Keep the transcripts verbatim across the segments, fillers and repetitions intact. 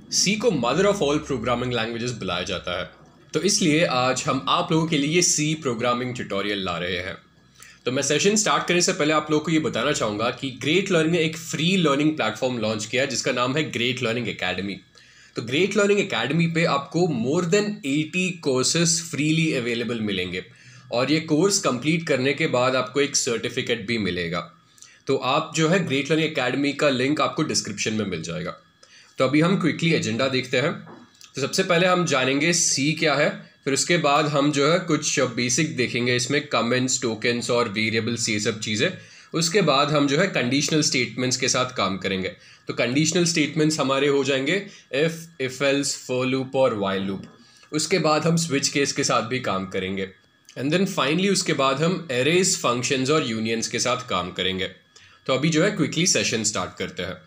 सी को mother of all programming languages बुलाया जाता है, तो इसलिए आज हम आप लोगों के लिए सी प्रोग्रामिंग ट्यूटोरियल ला रहे हैं। तो मैं सेशन स्टार्ट करने से पहले आप लोगों को ये बताना चाहूँगा कि ग्रेट लर्निंग ने एक फ्री लर्निंग प्लेटफॉर्म लॉन्च किया है जिसका नाम है ग्रेट लर्निंग एकेडमी। तो ग्रेट लर्निंग एकेडमी पे आपको more than eighty courses freely available मिलेंगे और ये कोर्स कंप्लीट करने के बाद आपको एक सर्टिफिकेट भी मिलेगा। तो आप जो है ग्रेट लर्निंग एकेडमी का लिंक आपको डिस्क्रिप्शन में मिल जाएगा। तो अभी हम क्विकली एजेंडा देखते हैं। तो सबसे पहले हम जानेंगे सी क्या है, फिर उसके बाद हम जो है कुछ बेसिक देखेंगे, इसमें कमेंट्स, टोकन्स और वेरिएबल्स, ये सब चीज़ें। उसके बाद हम जो है कंडीशनल स्टेटमेंट्स के साथ काम करेंगे। तो कंडीशनल स्टेटमेंट्स हमारे हो जाएंगे if, if else, for loop और वाइल लूप। उसके बाद हम स्विच केस के साथ भी काम करेंगे एंड देन फाइनली उसके बाद हम एरेज, फंक्शंस और यूनियंस के साथ काम करेंगे। तो अभी जो है क्विकली सेशन स्टार्ट करते हैं।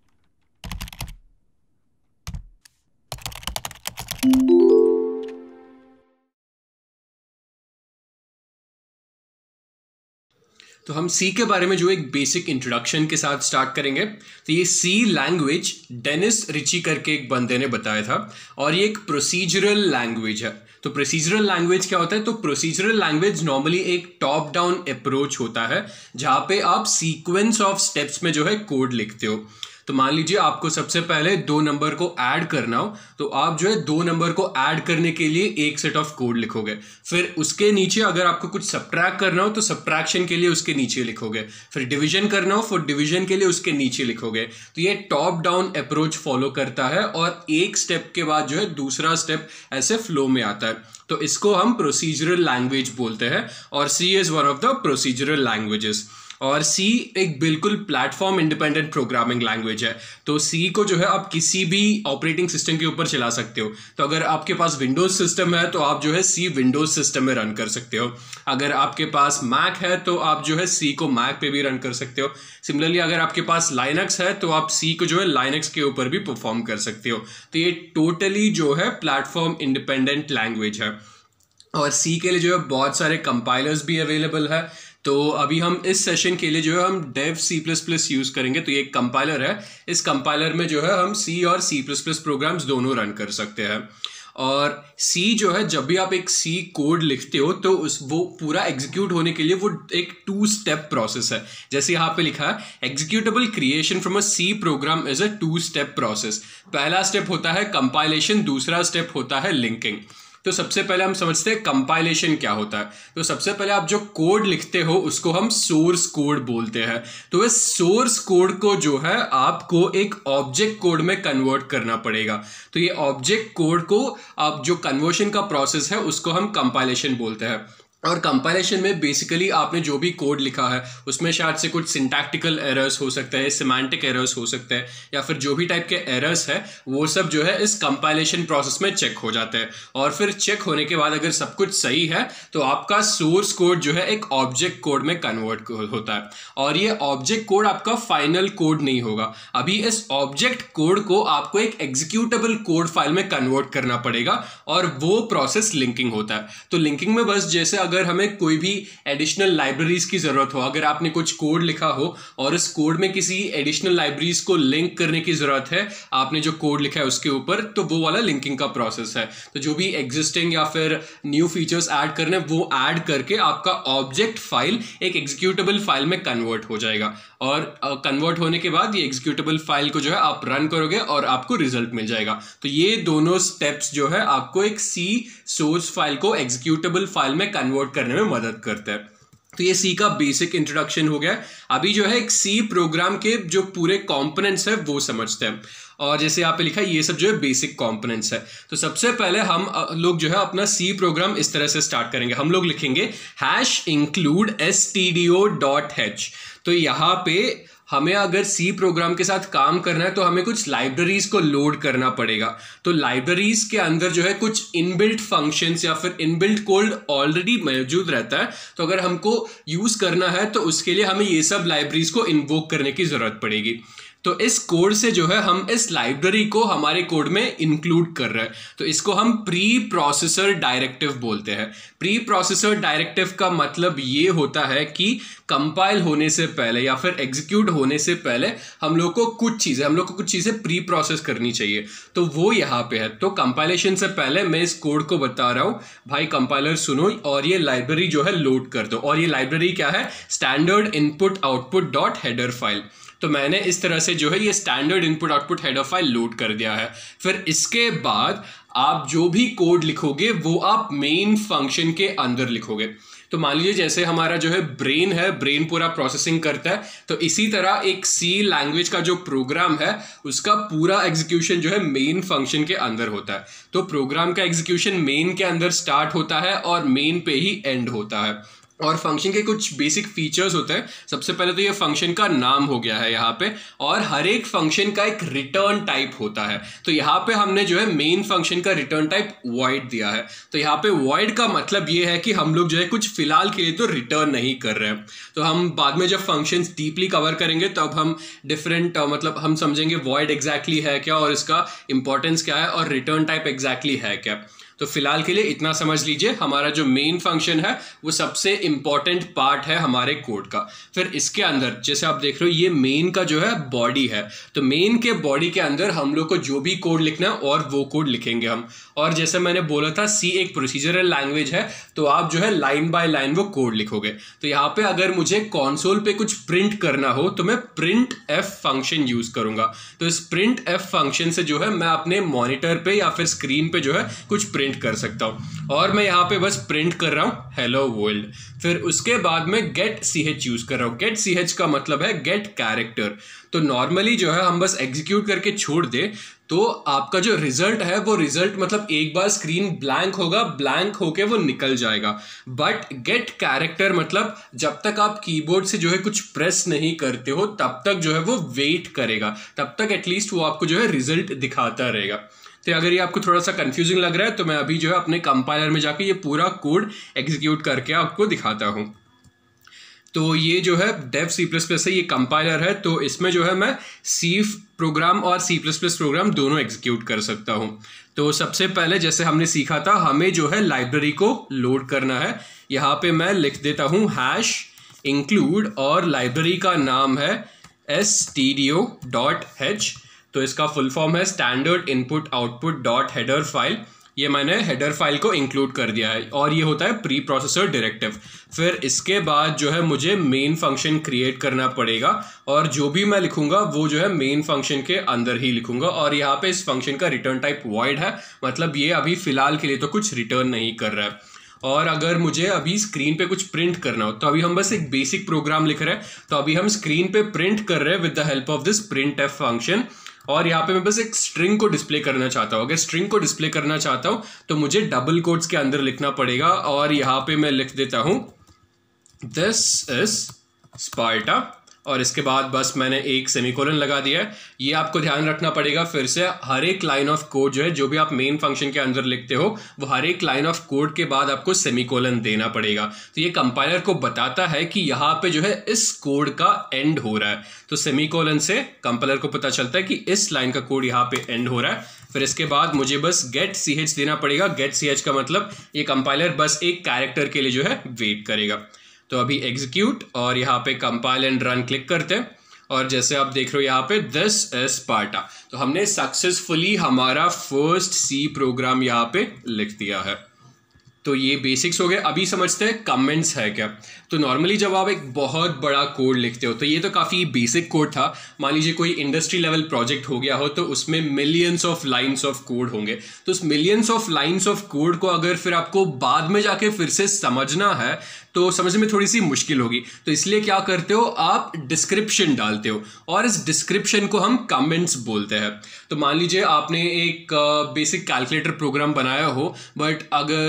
तो हम सी के बारे में जो एक बेसिक इंट्रोडक्शन के साथ स्टार्ट करेंगे। तो ये सी लैंग्वेज डेनिस रिची करके एक बंदे ने बताया था और ये एक प्रोसीजरल लैंग्वेज है। तो प्रोसीजरल लैंग्वेज क्या होता है? तो प्रोसीजरल लैंग्वेज नॉर्मली एक टॉप डाउन अप्रोच होता है जहाँ पे आप सीक्वेंस ऑफ स्टेप्स में जो है कोड लिखते हो। तो मान लीजिए आपको सबसे पहले दो नंबर को ऐड करना हो, तो आप जो है दो नंबर को ऐड करने के लिए एक सेट ऑफ कोड लिखोगे। फिर उसके नीचे अगर आपको कुछ सब्ट्रैक्ट करना हो तो सब्ट्रैक्शन के लिए उसके नीचे लिखोगे। फिर डिवीजन करना हो, फिर डिवीजन के लिए उसके नीचे लिखोगे। तो ये टॉप डाउन अप्रोच फॉलो करता है और एक स्टेप के बाद जो है दूसरा स्टेप ऐसे फ्लो में आता है। तो इसको हम प्रोसीजरल लैंग्वेज बोलते हैं और C is one of the procedural languages. और सी एक बिल्कुल प्लेटफॉर्म इंडिपेंडेंट प्रोग्रामिंग लैंग्वेज है। तो सी को जो है आप किसी भी ऑपरेटिंग सिस्टम के ऊपर चला सकते हो। तो अगर आपके पास विंडोज सिस्टम है तो आप जो है सी विंडोज सिस्टम में रन कर सकते हो। अगर आपके पास मैक है तो आप जो है सी को मैक पे भी रन कर सकते हो। सिमिलरली अगर आपके पास लाइनक्स है तो आप सी को जो है लाइनक्स के ऊपर भी परफॉर्म कर सकते हो। तो ये टोटली जो है प्लेटफॉर्म इंडिपेंडेंट लैंग्वेज है और सी के लिए जो है बहुत सारे कंपाइलर्स भी अवेलेबल है। तो अभी हम इस सेशन के लिए जो है हम Dev C plus plus use करेंगे। तो ये एक कंपाइलर है, इस कंपाइलर में जो है हम सी और सी प्लस प्लस प्रोग्राम्स दोनों रन कर सकते हैं। और सी जो है जब भी आप एक सी कोड लिखते हो तो उस वो पूरा एग्जीक्यूट होने के लिए वो एक टू स्टेप प्रोसेस है। जैसे यहाँ पे लिखा है executable creation from a C program is a two step process. पहला स्टेप होता है कंपाइलेशन, दूसरा स्टेप होता है लिंकिंग। तो सबसे पहले हम समझते हैं कंपाइलेशन क्या होता है। तो सबसे पहले आप जो कोड लिखते हो उसको हम सोर्स कोड बोलते हैं। तो इस सोर्स कोड को जो है आपको एक ऑब्जेक्ट कोड में कन्वर्ट करना पड़ेगा। तो ये ऑब्जेक्ट कोड को आप जो कन्वर्शन का प्रोसेस है उसको हम कंपाइलेशन बोलते हैं। और कंपाइलेशन में बेसिकली आपने जो भी कोड लिखा है उसमें शायद से कुछ सिंटैक्टिकल एरर्स हो सकते हैं, सिमेंटिक एरर्स हो सकते हैं, या फिर जो भी टाइप के एरर्स है वो सब जो है इस कंपाइलेशन प्रोसेस में चेक हो जाते हैं। और फिर चेक होने के बाद अगर सब कुछ सही है तो आपका सोर्स कोड जो है एक ऑब्जेक्ट कोड में कन्वर्ट होता है। और ये ऑब्जेक्ट कोड आपका फाइनल कोड नहीं होगा। अभी इस ऑब्जेक्ट कोड को आपको एक एग्जीक्यूटेबल कोड फाइल में कन्वर्ट करना पड़ेगा और वो प्रोसेस लिंकिंग होता है। तो लिंकिंग में बस जैसे अगर हमें कोई भी एडिशनल लाइब्रेरीज की जरूरत हो, अगर आपने कुछ कोड लिखा हो और इस कोड में किसी एडिशनल लाइब्रेरीज को लिंक करने की जरूरत है आपने जो कोड लिखा है उसके ऊपर, तो वो वाला लिंकिंग का प्रोसेस है। तो जो भी एग्जिस्टिंग या फिर न्यू फीचर्स ऐड करने वो ऐड करके आपका ऑब्जेक्ट फाइल एक एग्जीक्यूटेबल फाइल में कन्वर्ट हो जाएगा और कन्वर्ट uh, होने के बाद ये एग्जीक्यूटेबल फाइल को जो है आप रन करोगे और आपको रिजल्ट मिल जाएगा। तो ये दोनों स्टेप्स जो है आपको एक सी सोर्स फाइल को एग्जीक्यूटेबल फाइल में कन्वर्ट करने में मदद करते हैं। तो ये सी का बेसिक इंट्रोडक्शन हो गया। अभी जो है एक सी प्रोग्राम के जो पूरे कंपोनेंट्स है वो समझते हैं। और जैसे यहाँ पे लिखा है ये सब जो है बेसिक कंपोनेंट्स है। तो सबसे पहले हम लोग जो है अपना सी प्रोग्राम इस तरह से स्टार्ट करेंगे। हम लोग लिखेंगे hash include S T D O dot h. तो यहाँ पे हमें अगर सी प्रोग्राम के साथ काम करना है तो हमें कुछ लाइब्रेरीज को लोड करना पड़ेगा। तो लाइब्रेरीज के अंदर जो है कुछ इनबिल्ट फंक्शंस या फिर इनबिल्ट कोड ऑलरेडी मौजूद रहता है। तो अगर हमको यूज करना है तो उसके लिए हमें ये सब लाइब्रेरीज को इन्वोक करने की जरूरत पड़ेगी। तो इस कोड से जो है हम इस लाइब्रेरी को हमारे कोड में इंक्लूड कर रहे हैं, तो इसको हम प्री प्रोसेसर डायरेक्टिव बोलते हैं। प्री प्रोसेसर डायरेक्टिव का मतलब ये होता है कि कंपाइल होने से पहले या फिर एग्जीक्यूट होने से पहले हम लोग को कुछ चीज़ें हम लोग को कुछ चीज़ें प्री प्रोसेस करनी चाहिए, तो वो यहाँ पे है। तो कंपाइलेशन से पहले मैं इस कोड को बता रहा हूँ, भाई कंपाइलर सुनो और ये लाइब्रेरी जो है लोड कर दो। और ये लाइब्रेरी क्या है? Standard input output dot header file. तो मैंने इस तरह से जो है ये standard input output header file load कर दिया है। फिर इसके बाद आप जो भी कोड लिखोगे वो आप मेन फंक्शन के अंदर लिखोगे। तो मान लीजिए जैसे हमारा जो है ब्रेन है, ब्रेन पूरा प्रोसेसिंग करता है, तो इसी तरह एक सी लैंग्वेज का जो प्रोग्राम है उसका पूरा एग्जीक्यूशन जो है मेन फंक्शन के अंदर होता है। तो प्रोग्राम का एग्जीक्यूशन मेन के अंदर स्टार्ट होता है और मेन पे ही एंड होता है। और फंक्शन के कुछ बेसिक फीचर्स होते हैं। सबसे पहले तो ये फंक्शन का नाम हो गया है यहाँ पे, और हर एक फंक्शन का एक रिटर्न टाइप होता है। तो यहाँ पे हमने जो है मेन फंक्शन का रिटर्न टाइप वॉइड दिया है। तो यहाँ पे वॉइड का मतलब ये है कि हम लोग जो है कुछ फिलहाल के लिए तो रिटर्न नहीं कर रहे हैं। तो हम बाद में जब फंक्शंस डीपली कवर करेंगे तब हम डिफरेंट मतलब हम समझेंगे वॉइड एग्जैक्टली है क्या और इसका इंपॉर्टेंस क्या है और रिटर्न टाइप एग्जैक्टली है क्या। तो फिलहाल के लिए इतना समझ लीजिए, हमारा जो मेन फंक्शन है वो सबसे इंपॉर्टेंट पार्ट है हमारे कोड का। फिर इसके अंदर जैसे आप देख रहे हो ये मेन का जो है बॉडी है, तो मेन के बॉडी के अंदर हम लोग को जो भी कोड लिखना है और वो कोड लिखेंगे हम। और जैसे मैंने बोला था सी एक प्रोसीजरल लैंग्वेज है, तो आप जो है लाइन बाय लाइन वो कोड लिखोगे। तो यहाँ पे अगर मुझे कंसोल पे कुछ प्रिंट करना हो तो मैं प्रिंट एफ फंक्शन यूज करूंगा। तो इस प्रिंट एफ फंक्शन से जो है मैं अपने मॉनिटर पे या फिर स्क्रीन पे जो है कुछ प्रिंट कर सकता हूं। और मैं यहाँ पे बस प्रिंट कर रहा हूं हेलो वर्ल्ड। फिर उसके बाद में गेट सी एच यूज कर रहा हूं। गेट सी एच का मतलब है गेट कैरेक्टर। तो नॉर्मली जो है हम बस एग्जीक्यूट करके छोड़ दे तो आपका जो रिजल्ट है वो रिजल्ट मतलब एक बार स्क्रीन ब्लैंक होगा, ब्लैंक होके वो निकल जाएगा। बट गेट कैरेक्टर मतलब जब तक आप कीबोर्ड से जो है कुछ प्रेस नहीं करते हो तब तक जो है वो वेट करेगा, तब तक एटलीस्ट वो आपको जो है रिजल्ट दिखाता रहेगा। तो अगर ये आपको थोड़ा सा कंफ्यूजिंग लग रहा है तो मैं अभी जो है अपने कंपाइलर में जाके ये पूरा कोड एग्जीक्यूट करके आपको दिखाता हूँ। तो ये जो है डेव सी प्लस प्लस है, ये कंपाइलर है, तो इसमें जो है मैं सी प्रोग्राम और सी प्लस प्लस प्रोग्राम दोनों एग्जीक्यूट कर सकता हूँ। तो सबसे पहले जैसे हमने सीखा था हमें जो है लाइब्रेरी को लोड करना है। यहाँ पे मैं लिख देता हूँ हैश इंक्लूड और लाइब्रेरी का नाम है S T D O dot h. तो इसका फुल फॉर्म है standard input output dot header file. ये मैंने हेडर फाइल को इंक्लूड कर दिया है और ये होता है प्री प्रोसेसर डायरेक्टिव। फिर इसके बाद जो है मुझे मेन फंक्शन क्रिएट करना पड़ेगा और जो भी मैं लिखूंगा वो जो है मेन फंक्शन के अंदर ही लिखूंगा। और यहाँ पे इस फंक्शन का रिटर्न टाइप वॉइड है, मतलब ये अभी फिलहाल के लिए तो कुछ रिटर्न नहीं कर रहा है। और अगर मुझे अभी स्क्रीन पे कुछ प्रिंट करना हो तो अभी हम बस एक बेसिक प्रोग्राम लिख रहे हैं, तो अभी हम स्क्रीन पे प्रिंट कर रहे हैं with the help of this print f function. और यहाँ पे मैं बस एक स्ट्रिंग को डिस्प्ले करना चाहता हूँ। अगर स्ट्रिंग को डिस्प्ले करना चाहता हूँ तो मुझे डबल कोट्स के अंदर लिखना पड़ेगा और यहाँ पे मैं लिख देता हूँ दिस इज स्पार्टा और इसके बाद बस मैंने एक सेमीकोलन लगा दिया है। ये आपको ध्यान रखना पड़ेगा, फिर से हर एक लाइन ऑफ कोड जो है जो भी आप मेन फंक्शन के अंदर लिखते हो वो हर एक लाइन ऑफ कोड के बाद आपको सेमीकोलन देना पड़ेगा। तो ये कंपाइलर को बताता है कि यहाँ पे जो है इस कोड का एंड हो रहा है। तो सेमीकोलन से कंपाइलर को पता चलता है कि इस लाइन का कोड यहाँ पे एंड हो रहा है। फिर इसके बाद मुझे बस गेट सी एच देना पड़ेगा। गेट सी एच का मतलब ये कंपाइलर बस एक कैरेक्टर के लिए जो है वेट करेगा। तो अभी एग्जीक्यूट और यहाँ पे कंपाइल एंड रन क्लिक करते हैं और जैसे आप देख रहे हो यहाँ पे दिस इज स्पार्टा। तो हमने सक्सेसफुली हमारा फर्स्ट सी प्रोग्राम यहाँ पे लिख दिया है। तो ये बेसिक्स हो गए। अभी समझते हैं कमेंट्स है क्या। तो नॉर्मली जब आप एक बहुत बड़ा कोड लिखते हो, तो ये तो काफ़ी बेसिक कोड था, मान लीजिए कोई इंडस्ट्री लेवल प्रोजेक्ट हो गया हो तो उसमें millions of lines of code होंगे। तो उस millions of lines of code को अगर फिर आपको बाद में जाके फिर से समझना है तो समझने में थोड़ी सी मुश्किल होगी। तो इसलिए क्या करते हो, आप डिस्क्रिप्शन डालते हो और इस डिस्क्रिप्शन को हम कमेंट्स बोलते हैं। तो मान लीजिए आपने एक बेसिक कैलकुलेटर प्रोग्राम बनाया हो, बट अगर किसी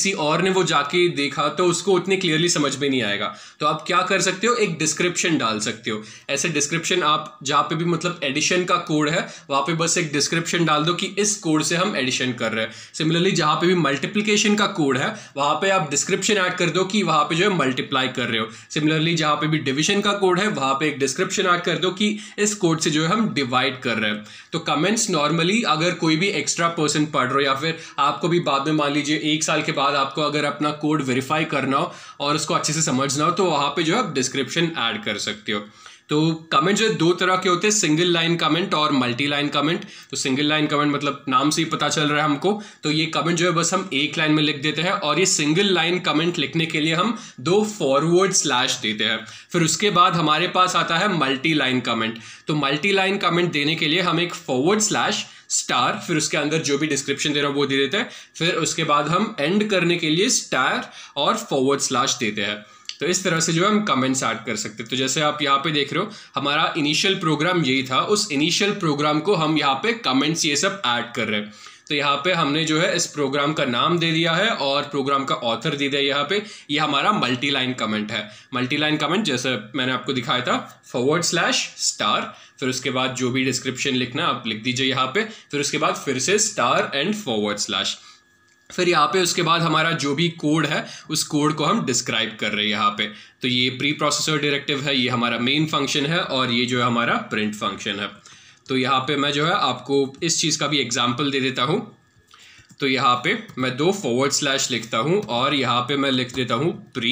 किसी और ने वो जाके देखा तो उसको उतने क्लियरली समझ में नहीं आएगा। तो आप क्या कर सकते हो, एक डिस्क्रिप्शन डाल सकते हो। ऐसे डिस्क्रिप्शन आप जहाँ पे भी मतलब एडिशन का कोड है वहाँ पे बस एक डिस्क्रिप्शन डाल दो कि इस कोड से हम एडिशन कर रहे हैं। सिमिलरली जहाँ पे भी मल्टीप्लिकेशन का कोड है वहाँ पे आप डिस्क्रिप्शन ऐड कर दो कि वहाँ पे जो है मल्टीप्लाई कर रहे हो। सिमिलरली जहाँ पे भी डिविजन का कोड है वहाँ पे एक डिस्क्रिप्शन ऐड कर दो कि इस कोड से जो है हम डिवाइड कर रहे हैं। तो कमेंट्स नॉर्मली अगर कोई भी एक्स्ट्रा पर्सन पढ़ रहे हो या फिर आपको भी बाद में मान लीजिए एक साल के बाद आपको अगर अपना कोड वेरीफाई करना हो और उसको अच्छे से समझना हो तो वहाँ पे जो है आप डिस्क्रिप्शन ऐड कर सकते हो। तो कमेंट जो है दो तरह के होते हैं, सिंगल लाइन कमेंट और मल्टी लाइन कमेंट। तो सिंगल लाइन कमेंट मतलब नाम से ही पता चल रहा है हमको, तो ये कमेंट जो है बस हम एक लाइन में लिख देते हैं और ये सिंगल लाइन कमेंट लिखने के लिए हम दो फॉरवर्ड स्लैश देते हैं। फिर उसके बाद हमारे पास आता है मल्टी लाइन कमेंट। तो मल्टी लाइन कमेंट देने के लिए हम एक फॉरवर्ड स्लैश स्टार फिर उसके अंदर जो भी डिस्क्रिप्शन दे रहा है वो दे देते हैं। फिर उसके बाद हम एंड करने के लिए स्टार और फॉरवर्ड स्लैश देते हैं। तो इस तरह से जो है हम कमेंट्स ऐड कर सकते हैं। तो जैसे आप यहाँ पे देख रहे हो हमारा इनिशियल प्रोग्राम यही था, उस इनिशियल प्रोग्राम को हम यहाँ पे कमेंट्स ये सब ऐड कर रहे हैं। तो यहाँ पे हमने जो है इस प्रोग्राम का नाम दे दिया है और प्रोग्राम का ऑथर दे दिया यहाँ पे। ये हमारा मल्टी लाइन कमेंट है। मल्टी लाइन कमेंट जैसे मैंने आपको दिखाया था, फॉरवर्ड स्लैश स्टार फिर उसके बाद जो भी डिस्क्रिप्शन लिखना आप लिख दीजिए यहाँ पे। फिर उसके बाद फिर से स्टार एंड फॉरवर्ड स्लैश। फिर यहाँ पे उसके बाद हमारा जो भी कोड है उस कोड को हम डिस्क्राइब कर रहे हैं यहाँ पे। तो ये प्री प्रोसेसर डायरेक्टिव है, ये हमारा मेन फंक्शन है और ये जो है हमारा प्रिंट फंक्शन है। तो यहाँ पे मैं जो है आपको इस चीज़ का भी एग्जाम्पल दे देता हूँ। तो यहाँ पे मैं दो फॉरवर्ड स्लैश लिखता हूँ और यहाँ पे मैं लिख देता हूँ प्री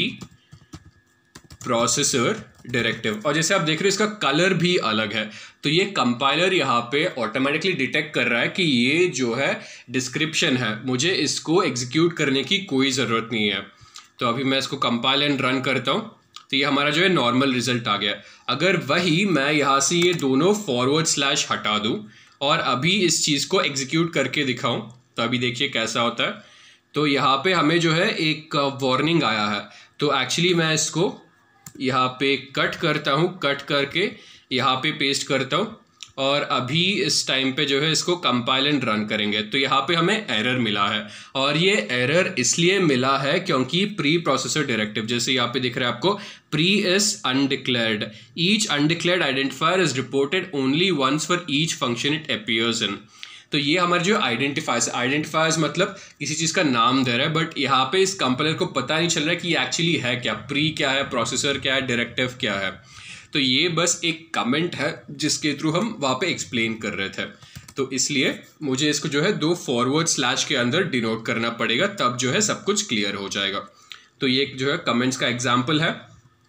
प्रोसेसर डायरेक्टिव। और जैसे आप देख रहे हो इसका कलर भी अलग है। तो ये कंपाइलर यहाँ पे ऑटोमेटिकली डिटेक्ट कर रहा है कि ये जो है डिस्क्रिप्शन है, मुझे इसको एग्जीक्यूट करने की कोई ज़रूरत नहीं है। तो अभी मैं इसको कंपाइल एंड रन करता हूँ तो ये हमारा जो है नॉर्मल रिजल्ट आ गया। अगर वही मैं यहाँ से ये दोनों फॉरवर्ड स्लैश हटा दूँ और अभी इस चीज़ को एग्जीक्यूट करके दिखाऊँ तो अभी देखिए कैसा होता है। तो यहाँ पे हमें जो है एक वार्निंग आया है। तो एक्चुअली मैं इसको यहाँ पे कट करता हूँ, कट करके यहाँ पे पेस्ट करता हूँ और अभी इस टाइम पे जो है इसको कंपाइल एंड रन करेंगे तो यहाँ पे हमें एरर मिला है। और ये एरर इसलिए मिला है क्योंकि प्री प्रोसेसर डायरेक्टिव जैसे यहाँ पे दिख रहा है आपको, pre is undeclared, each undeclared identifier is reported only once for each function it appears in. तो ये हमारे जो आइडेंटिफायर्स आइडेंटिफायर्स मतलब किसी चीज़ का नाम दे रहा है, बट यहाँ पे इस कंपाइलर को पता नहीं चल रहा है कि एक्चुअली है क्या, प्री क्या है, प्रोसेसर क्या है, डायरेक्टिव क्या है। तो ये बस एक कमेंट है जिसके थ्रू हम वहाँ पे एक्सप्लेन कर रहे थे। तो इसलिए मुझे इसको जो है दो फॉरवर्ड स्लैश के अंदर डिनोट करना पड़ेगा, तब जो है सब कुछ क्लियर हो जाएगा। तो ये जो है कमेंट्स का एग्जाम्पल है।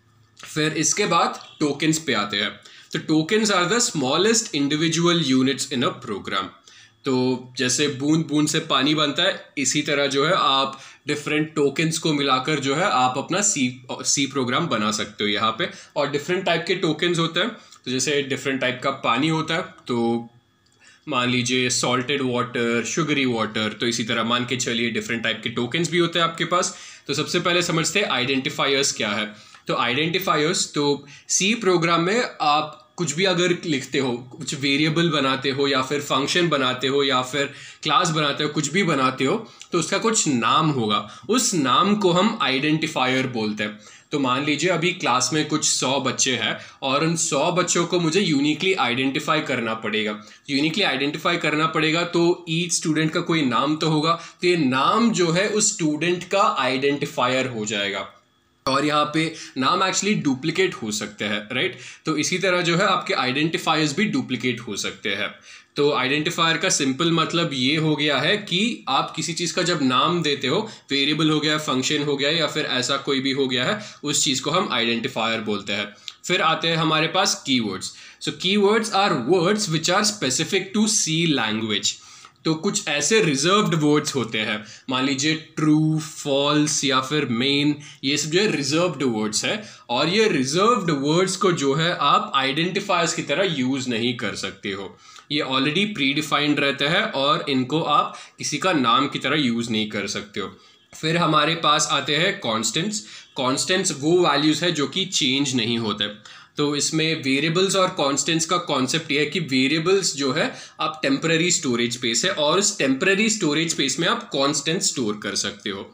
फिर इसके बाद टोकन्स पे आते हैं। तो tokens are the smallest individual units in a program. तो जैसे बूंद बूंद से पानी बनता है, इसी तरह जो है आप डिफरेंट टोकन्स को मिलाकर जो है आप अपना सी सी प्रोग्राम बना सकते हो यहाँ पे। और डिफरेंट टाइप के टोकन्स होते हैं। तो जैसे डिफरेंट टाइप का पानी होता है, तो मान लीजिए सॉल्टेड वाटर, शुगरी वाटर, तो इसी तरह मान के चलिए डिफरेंट टाइप के टोकन्स भी होते हैं आपके पास। तो सबसे पहले समझते हैं आइडेंटिफायर्स क्या है। तो आइडेंटिफायर्स, तो सी प्रोग्राम में आप कुछ भी अगर लिखते हो, कुछ वेरिएबल बनाते हो या फिर फंक्शन बनाते हो या फिर क्लास बनाते हो, कुछ भी बनाते हो तो उसका कुछ नाम होगा, उस नाम को हम आइडेंटिफायर बोलते हैं। तो मान लीजिए अभी क्लास में कुछ सौ बच्चे हैं और उन सौ बच्चों को मुझे यूनिकली आइडेंटिफाई करना पड़ेगा। यूनिकली आइडेंटिफाई करना पड़ेगा तो ईच स्टूडेंट का कोई नाम तो होगा, तो ये नाम जो है उस स्टूडेंट का आइडेंटिफायर हो जाएगा। और यहाँ पे नाम एक्चुअली डुप्लीकेट हो सकते हैं, राइट। तो इसी तरह जो है आपके आइडेंटिफायर्स भी डुप्लीकेट हो सकते हैं। तो आइडेंटिफायर का सिंपल मतलब ये हो गया है कि आप किसी चीज़ का जब नाम देते हो, वेरिएबल हो गया, फंक्शन हो गया या फिर ऐसा कोई भी हो गया है, उस चीज़ को हम आइडेंटिफायर बोलते हैं। फिर आते हैं हमारे पास keywords. So keywords are words which are specific to C language. तो कुछ ऐसे रिजर्व्ड वर्ड्स होते हैं, मान लीजिए ट्रू, फॉल्स या फिर मेन, ये सब जो है रिजर्व्ड वर्ड्स है। और ये रिजर्व्ड वर्ड्स को जो है आप आइडेंटिफायर्स की तरह यूज़ नहीं कर सकते हो। ये ऑलरेडी प्री डिफाइंड रहते हैं और इनको आप किसी का नाम की तरह यूज़ नहीं कर सकते हो। फिर हमारे पास आते हैं कॉन्स्टेंट्स। कॉन्स्टेंट्स वो वैल्यूज़ है जो कि चेंज नहीं होते। तो इसमें वेरिएबल्स और कॉन्स्टेंट्स का कॉन्सेप्ट ये है कि वेरिएबल्स जो है आप टेम्पररी स्टोरेज स्पेस है और उस टेम्पररी स्टोरेज स्पेस में आप कॉन्स्टेंट स्टोर कर सकते हो।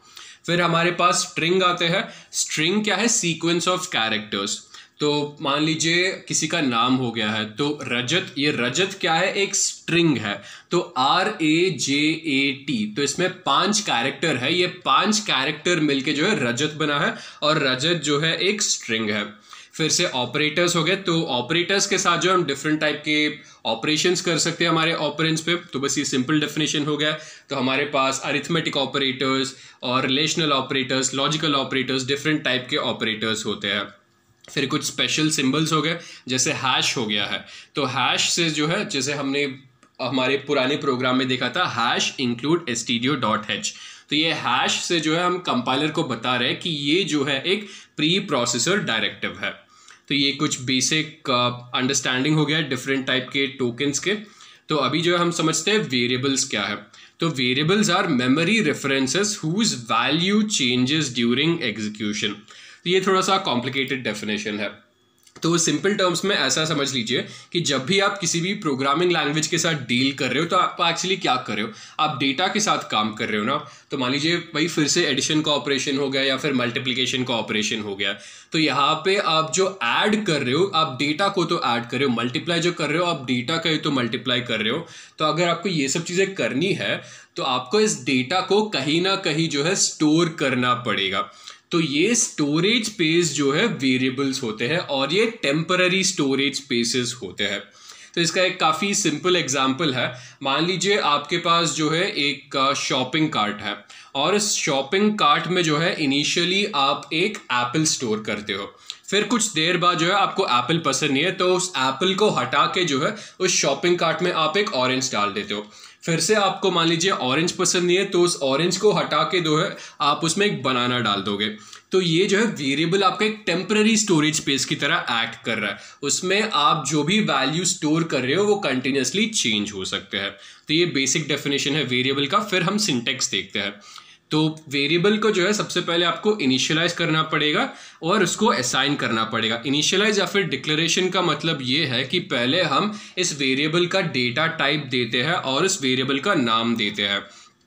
फिर हमारे पास स्ट्रिंग आते हैं। स्ट्रिंग क्या है? Sequence of characters. तो मान लीजिए किसी का नाम हो गया है, तो रजत, ये रजत क्या है? एक स्ट्रिंग है। तो R A J A T, तो इसमें पांच कैरेक्टर है, ये पांच कैरेक्टर मिलके जो है रजत बना है, और रजत जो है एक स्ट्रिंग है। फिर से ऑपरेटर्स हो गए, तो ऑपरेटर्स के साथ जो हम डिफरेंट टाइप के ऑपरेशंस कर सकते हैं हमारे ऑपरेंड्स पे, तो बस ये सिंपल डेफिनेशन हो गया। तो हमारे पास अरिथमेटिक ऑपरेटर्स और relational operators, logical operators, different type के ऑपरेटर्स होते हैं। फिर कुछ स्पेशल सिंबल्स हो गए, जैसे हैश हो गया है। तो हैश से जो है, जैसे हमने हमारे पुराने प्रोग्राम में देखा था, hash include stdio dot h, तो ये हैश से जो है हम कंपाइलर को बता रहे हैं कि ये जो है एक प्री प्रोसेसर डायरेक्टिव है। तो ये कुछ बेसिक अंडरस्टैंडिंग हो गया डिफरेंट टाइप के टोकन्स के। तो अभी जो है हम समझते हैं वेरिएबल्स क्या है। तो variables are memory references whose value changes during execution. तो ये थोड़ा सा कॉम्प्लिकेटेड डेफिनेशन है। तो सिंपल टर्म्स में ऐसा समझ लीजिए कि जब भी आप किसी भी प्रोग्रामिंग लैंग्वेज के साथ डील कर रहे हो, तो आप एक्चुअली क्या कर रहे हो? आप डेटा के साथ काम कर रहे हो ना। तो मान लीजिए भाई फिर से एडिशन का ऑपरेशन हो गया या फिर मल्टीप्लिकेशन का ऑपरेशन हो गया, तो यहाँ पे आप जो ऐड कर रहे हो, आप डेटा को तो ऐड कर रहे हो, मल्टीप्लाई जो कर रहे हो आप डेटा का ही तो मल्टीप्लाई कर रहे हो। तो अगर आपको ये सब चीज़ें करनी है, तो आपको इस डेटा को कहीं ना कहीं जो है स्टोर करना पड़ेगा। तो ये स्टोरेज स्पेस जो है वेरिएबल्स होते हैं, और ये टेम्पररी स्टोरेज स्पेसेस होते हैं। तो इसका एक काफ़ी सिंपल एग्जांपल है। मान लीजिए आपके पास जो है एक शॉपिंग कार्ट है, और इस शॉपिंग कार्ट में जो है इनिशियली आप एक एप्पल स्टोर करते हो। फिर कुछ देर बाद जो है आपको एप्पल पसंद नहीं है, तो उस एप्पल को हटा के जो है उस शॉपिंग कार्ट में आप एक ऑरेंज डाल देते हो। फिर से आपको मान लीजिए ऑरेंज पसंद नहीं है, तो उस ऑरेंज को हटा के जो है आप उसमें एक बनाना डाल दोगे। तो ये जो है वेरिएबल आपका एक टेम्पररी स्टोरेज स्पेस की तरह एक्ट कर रहा है। उसमें आप जो भी वैल्यू स्टोर कर रहे हो वो कंटिन्यूसली चेंज हो सकते हैं। तो ये बेसिक डेफिनेशन है वेरिएबल का। फिर हम सिंटेक्स देखते हैं। तो वेरिएबल को जो है सबसे पहले आपको इनिशियलाइज करना पड़ेगा और उसको असाइन करना पड़ेगा। इनिशियलाइज या फिर डिक्लेरेशन का मतलब ये है कि पहले हम इस वेरिएबल का डेटा टाइप देते हैं और इस वेरिएबल का नाम देते हैं।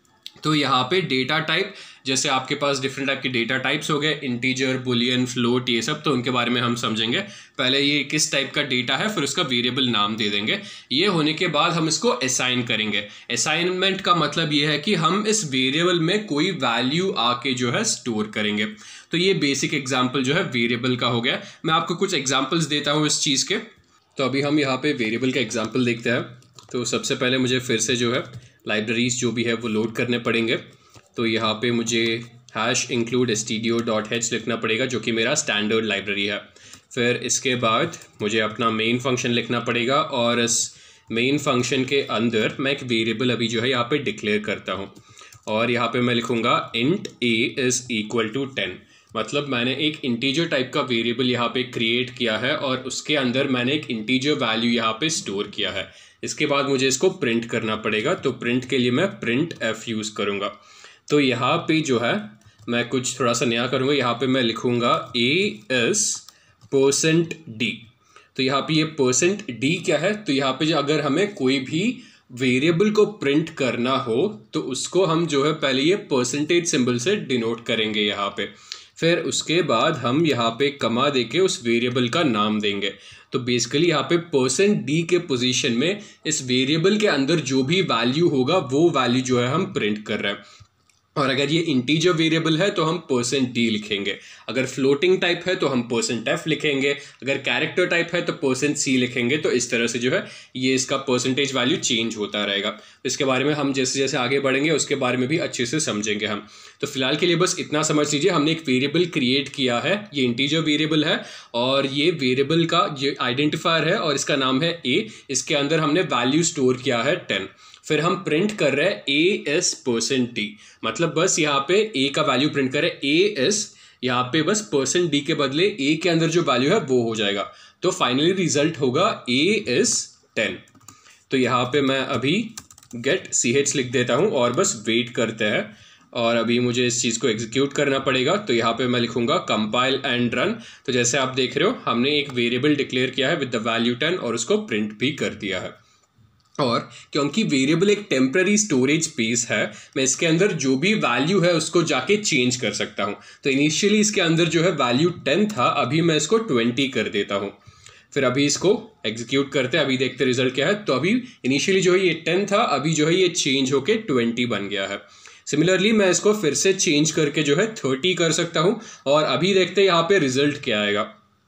तो यहाँ पे डेटा टाइप, जैसे आपके पास डिफरेंट टाइप के डेटा टाइप्स हो गए, इंटीजर, बुलियन, फ्लोट, ये सब, तो उनके बारे में हम समझेंगे। पहले ये किस टाइप का डेटा है, फिर उसका वेरिएबल नाम दे देंगे। ये होने के बाद हम इसको असाइन करेंगे। असाइनमेंट का मतलब ये है कि हम इस वेरिएबल में कोई वैल्यू आके जो है स्टोर करेंगे। तो ये बेसिक एग्जाम्पल जो है वेरिएबल का हो गया। मैं आपको कुछ एग्जाम्पल्स देता हूँ इस चीज़ के। तो अभी हम यहाँ पे वेरिएबल का एग्जाम्पल देखते हैं। तो सबसे पहले मुझे फिर से जो है लाइब्रेरीज जो भी है वो लोड करने पड़ेंगे। तो यहाँ पे मुझे hash include stdio dot h लिखना पड़ेगा, जो कि मेरा स्टैंडर्ड लाइब्रेरी है। फिर इसके बाद मुझे अपना मेन फंक्शन लिखना पड़ेगा, और इस मेन फंक्शन के अंदर मैं एक वेरिएबल अभी जो है यहाँ पे डिक्लेयर करता हूँ, और यहाँ पे मैं लिखूँगा int a is equal to ten. मतलब मैंने एक इंटीजर टाइप का वेरिएबल यहाँ पे क्रिएट किया है, और उसके अंदर मैंने एक इंटीजर वैल्यू यहाँ पे स्टोर किया है। इसके बाद मुझे इसको प्रिंट करना पड़ेगा। तो प्रिंट के लिए मैं प्रिंट एफ यूज़ करूँगा। तो यहाँ पे जो है मैं कुछ थोड़ा सा नया करूँगा। यहाँ पे मैं लिखूँगा ए एस परसेंट डी। तो यहाँ पे ये परसेंट डी क्या है? तो यहाँ पे जो अगर हमें कोई भी वेरिएबल को प्रिंट करना हो, तो उसको हम जो है पहले ये परसेंटेज सिंबल से डिनोट करेंगे यहाँ पे। फिर उसके बाद हम यहाँ पे कमा देके उस वेरिएबल का नाम देंगे। तो बेसिकली यहाँ पे परसेंट डी के पोजीशन में इस वेरिएबल के अंदर जो भी वैल्यू होगा वो वैल्यू जो है हम प्रिंट कर रहे हैं। और अगर ये इंटीजर वेरिएबल है तो हम परसेंट डी लिखेंगे, अगर फ्लोटिंग टाइप है तो हम परसेंट एफ लिखेंगे, अगर कैरेक्टर टाइप है तो परसेंट सी लिखेंगे। तो इस तरह से जो है ये इसका परसेंटेज वैल्यू चेंज होता रहेगा। इसके बारे में हम जैसे जैसे आगे बढ़ेंगे उसके बारे में भी अच्छे से समझेंगे हम। तो फिलहाल के लिए बस इतना समझ लीजिए, हमने एक वेरिएबल क्रिएट किया है, ये इंटीजर वेरिएबल है, और ये वेरिएबल का ये आइडेंटिफायर है और इसका नाम है ए। इसके अंदर हमने वैल्यू स्टोर किया है टेन। फिर हम प्रिंट कर रहे हैं ए एस परसेंट डी, मतलब बस यहाँ पे ए का वैल्यू प्रिंट करें ए एस, यहाँ पे बस परसेंट डी के बदले ए के अंदर जो वैल्यू है वो हो जाएगा। तो फाइनली रिजल्ट होगा ए एस टेन। तो यहाँ पे मैं अभी गेट सी एच लिख देता हूँ और बस वेट करते हैं, और अभी मुझे इस चीज़ को एग्जीक्यूट करना पड़ेगा। तो यहाँ पे मैं लिखूँगा कंपाइल एंड रन। तो जैसे आप देख रहे हो हमने एक वेरिएबल डिक्लेयर किया है विद द वैल्यू टेन और उसको प्रिंट भी कर दिया है। और क्योंकि वेरिएबल एक टेम्पररी स्टोरेज स्पेस है, मैं इसके अंदर जो भी वैल्यू है उसको जाके चेंज कर सकता हूँ। तो इनिशियली इसके अंदर जो है वैल्यू टेन था, अभी मैं इसको ट्वेंटी कर देता हूँ। फिर अभी इसको एग्जीक्यूट करते हैं, अभी देखते हैं रिजल्ट क्या है। तो अभी इनिशियली जो है ये टेन था, अभी जो है ये चेंज होके ट्वेंटी बन गया है। सिमिलरली मैं इसको फिर से चेंज करके जो है थर्टी कर सकता हूँ, और अभी देखते हैं यहाँ पे रिजल्ट क्या आएगा।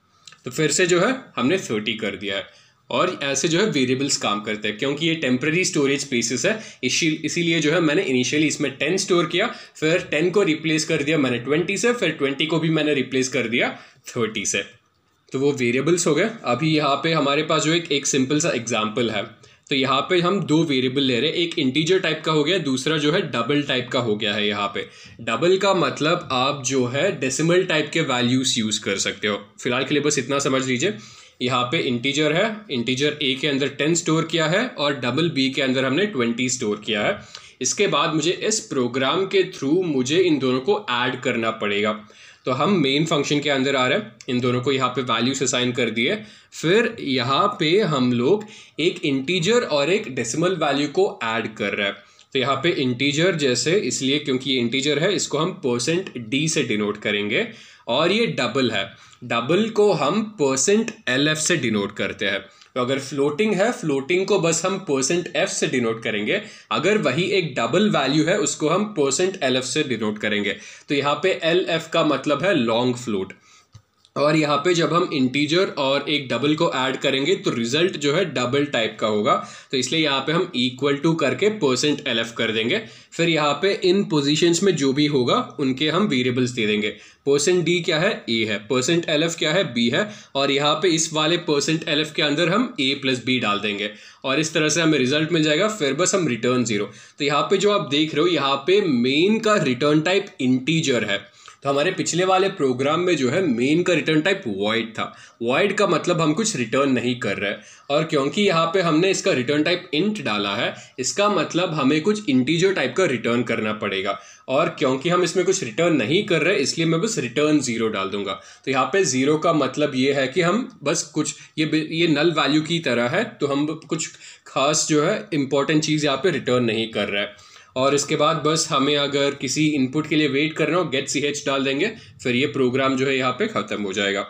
तो फिर से जो है हमने थर्टी कर दिया है। और ऐसे जो है वेरिएबल्स काम करते हैं, क्योंकि ये टेम्पररी स्टोरेज स्पेसेस है, इसी इसीलिए जो है मैंने इनिशियली इसमें टेन स्टोर किया, फिर टेन को रिप्लेस कर दिया मैंने ट्वेंटी से, फिर ट्वेंटी को भी मैंने रिप्लेस कर दिया थर्टी से। तो वो वेरिएबल्स हो गए। अभी यहाँ पे हमारे पास जो एक एक सिंपल सा एग्जाम्पल है। तो यहाँ पे हम दो वेरिएबल ले रहे हैं, एक इंटीजर टाइप का हो गया, दूसरा जो है डबल टाइप का हो गया है। यहाँ पे डबल का मतलब आप जो है डेसिमल टाइप के वैल्यूज यूज़ कर सकते हो। फिलहाल के लिए बस इतना समझ लीजिए। यहाँ पे इंटीजर है, इंटीजर ए के अंदर टेन स्टोर किया है और डबल बी के अंदर हमने ट्वेंटी स्टोर किया है। इसके बाद मुझे इस प्रोग्राम के थ्रू मुझे इन दोनों को ऐड करना पड़ेगा। तो हम मेन फंक्शन के अंदर आ रहे हैं, इन दोनों को यहाँ पे वैल्यूज असाइन कर दिए। फिर यहाँ पे हम लोग एक इंटीजर और एक डेसिमल वैल्यू को ऐड कर रहे हैं। तो यहाँ पे इंटीजर जैसे इसलिए क्योंकि ये इंटीजर है, इसको हम परसेंट डी से डिनोट करेंगे, और ये डबल है, डबल को हम परसेंट एल एफ से डिनोट करते हैं। तो अगर फ्लोटिंग है, फ्लोटिंग को बस हम परसेंट एफ से डिनोट करेंगे। अगर वही एक डबल वैल्यू है, उसको हम परसेंट एल एफ से डिनोट करेंगे। तो यहाँ पे एल एफ का मतलब है लॉन्ग फ्लोट। और यहाँ पे जब हम इंटीजर और एक डबल को ऐड करेंगे तो रिजल्ट जो है डबल टाइप का होगा। तो इसलिए यहाँ पे हम इक्वल टू करके परसेंट एल एफ कर देंगे। फिर यहाँ पे इन पोजीशंस में जो भी होगा उनके हम वेरिएबल्स दे देंगे। परसेंट डी क्या है, ए है, परसेंट एल एफ क्या है, बी है, और यहाँ पे इस वाले परसेंट एल एफ के अंदर हम ए प्लस बी डाल देंगे, और इस तरह से हमें रिजल्ट मिल जाएगा। फिर बस हम रिटर्न जीरो। तो यहाँ पे जो आप देख रहे हो, यहाँ पे मेन का रिटर्न टाइप इंटीजर है। तो हमारे पिछले वाले प्रोग्राम में जो है मेन का रिटर्न टाइप वॉइड था। वॉइड का मतलब हम कुछ रिटर्न नहीं कर रहे, और क्योंकि यहाँ पे हमने इसका रिटर्न टाइप इंट डाला है, इसका मतलब हमें कुछ इंटीजर टाइप का रिटर्न करना पड़ेगा। और क्योंकि हम इसमें कुछ रिटर्न नहीं कर रहे, इसलिए मैं बस रिटर्न जीरो डाल दूंगा। तो यहाँ पे जीरो का मतलब ये है कि हम बस कुछ ये ये नल वैल्यू की तरह है, तो हम कुछ खास जो है इंपॉर्टेंट चीज़ यहाँ पे रिटर्न नहीं कर रहे हैं। और इसके बाद बस हमें अगर किसी इनपुट के लिए वेट करना हो, गेट सी एच डाल देंगे, फिर ये प्रोग्राम जो है यहाँ पे ख़त्म हो जाएगा।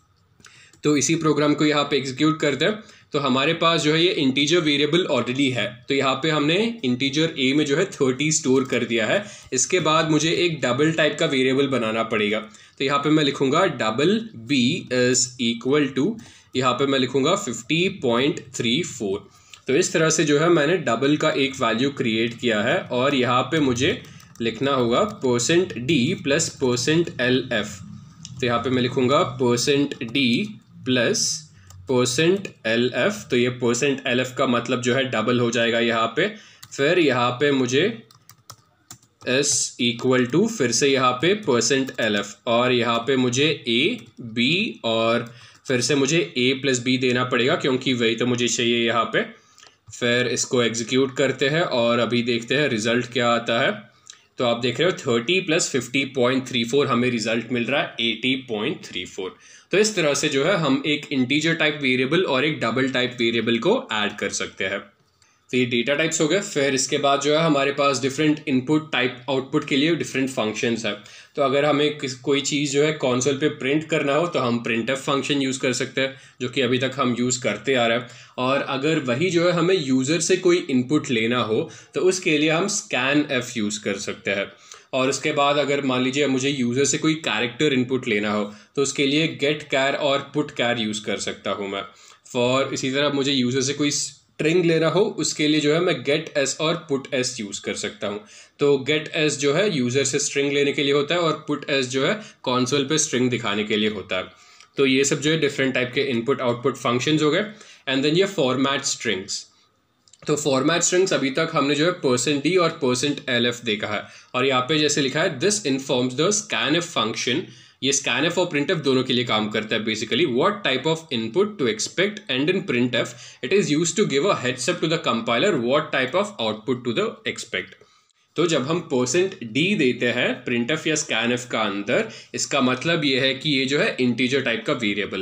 तो इसी प्रोग्राम को यहाँ पे एग्जीक्यूट करते हैं। तो हमारे पास जो है ये इंटीजर वेरिएबल ऑलरेडी है। तो यहाँ पे हमने इंटीजर ए में जो है थर्टी स्टोर कर दिया है। इसके बाद मुझे एक डबल टाइप का वेरिएबल बनाना पड़ेगा। तो यहाँ पे मैं लिखूंगा double b is equal to, यहाँ पे मैं लिखूंगा फिफ्टी पॉइंट थ्री फोर। तो इस तरह से जो है मैंने डबल का एक वैल्यू क्रिएट किया है, और यहाँ पे मुझे लिखना होगा percent d plus percent l f. तो यहाँ पे मैं लिखूंगा percent d plus percent l f. तो ये परसेंट एल एफ का मतलब जो है डबल हो जाएगा यहाँ पे। फिर यहाँ पे मुझे एस इक्वल टू फिर से यहाँ पे परसेंट एल एफ, और यहाँ पे मुझे ए बी और फिर से मुझे ए प्लस बी देना पड़ेगा, क्योंकि वही तो मुझे चाहिए यहाँ पे। फिर इसको एग्जीक्यूट करते हैं और अभी देखते हैं रिजल्ट क्या आता है। तो आप देख रहे हो thirty plus fifty point three four, हमें रिजल्ट मिल रहा है एटी पॉइंट थ्री फोर। तो इस तरह से जो है हम एक इंटीजर टाइप वेरिएबल और एक डबल टाइप वेरिएबल को ऐड कर सकते हैं। तो ये डेटा टाइप्स हो गए। फिर इसके बाद जो है हमारे पास डिफरेंट इनपुट टाइप आउटपुट के लिए डिफरेंट फंक्शंस है। तो अगर हमें किस कोई चीज़ जो है कंसोल पे प्रिंट करना हो तो हम प्रिंटफ फंक्शन यूज़ कर सकते हैं, जो कि अभी तक हम यूज़ करते आ रहे हैं। और अगर वही जो है हमें यूज़र से कोई इनपुट लेना हो तो उसके लिए हम स्कैन एफ यूज़ कर सकते हैं। और उसके बाद अगर मान लीजिए मुझे यूज़र से कोई कैरेक्टर इनपुट लेना हो तो उसके लिए गेट कैर और पुट कैर यूज़ कर सकता हूँ मैं। फॉर इसी तरह मुझे यूज़र से कोई स्ट्रिंग लेना हो उसके लिए जो है मैं गेट एस और पुट एस यूज़ कर सकता हूँ। तो गेट एस जो है यूज़र से स्ट्रिंग लेने के लिए होता है और पुट एस जो है कंसोल पे स्ट्रिंग दिखाने के लिए होता है। तो ये सब जो है डिफरेंट टाइप के इनपुट आउटपुट फंक्शंस हो गए। एंड देन ये फॉर्मेट स्ट्रिंग्स। तो फॉर्मेट स्ट्रिंग्स अभी तक हमने जो है परसेंट डी और परसेंट एल एफ देखा है, और यहाँ पे जैसे लिखा है this informs the scanf function. ये स्कैनएफ और प्रिंटएफ दोनों के लिए काम करता है basically. What type of input to expect and in printf it is used to give a heads up to the compiler what type of output to the expect. तो जब हम परसेंट डी देते हैं प्रिंटएफ या scanf का अंदर, इसका मतलब ये है कि ये जो है इंटीजर टाइप का वेरिएबल है।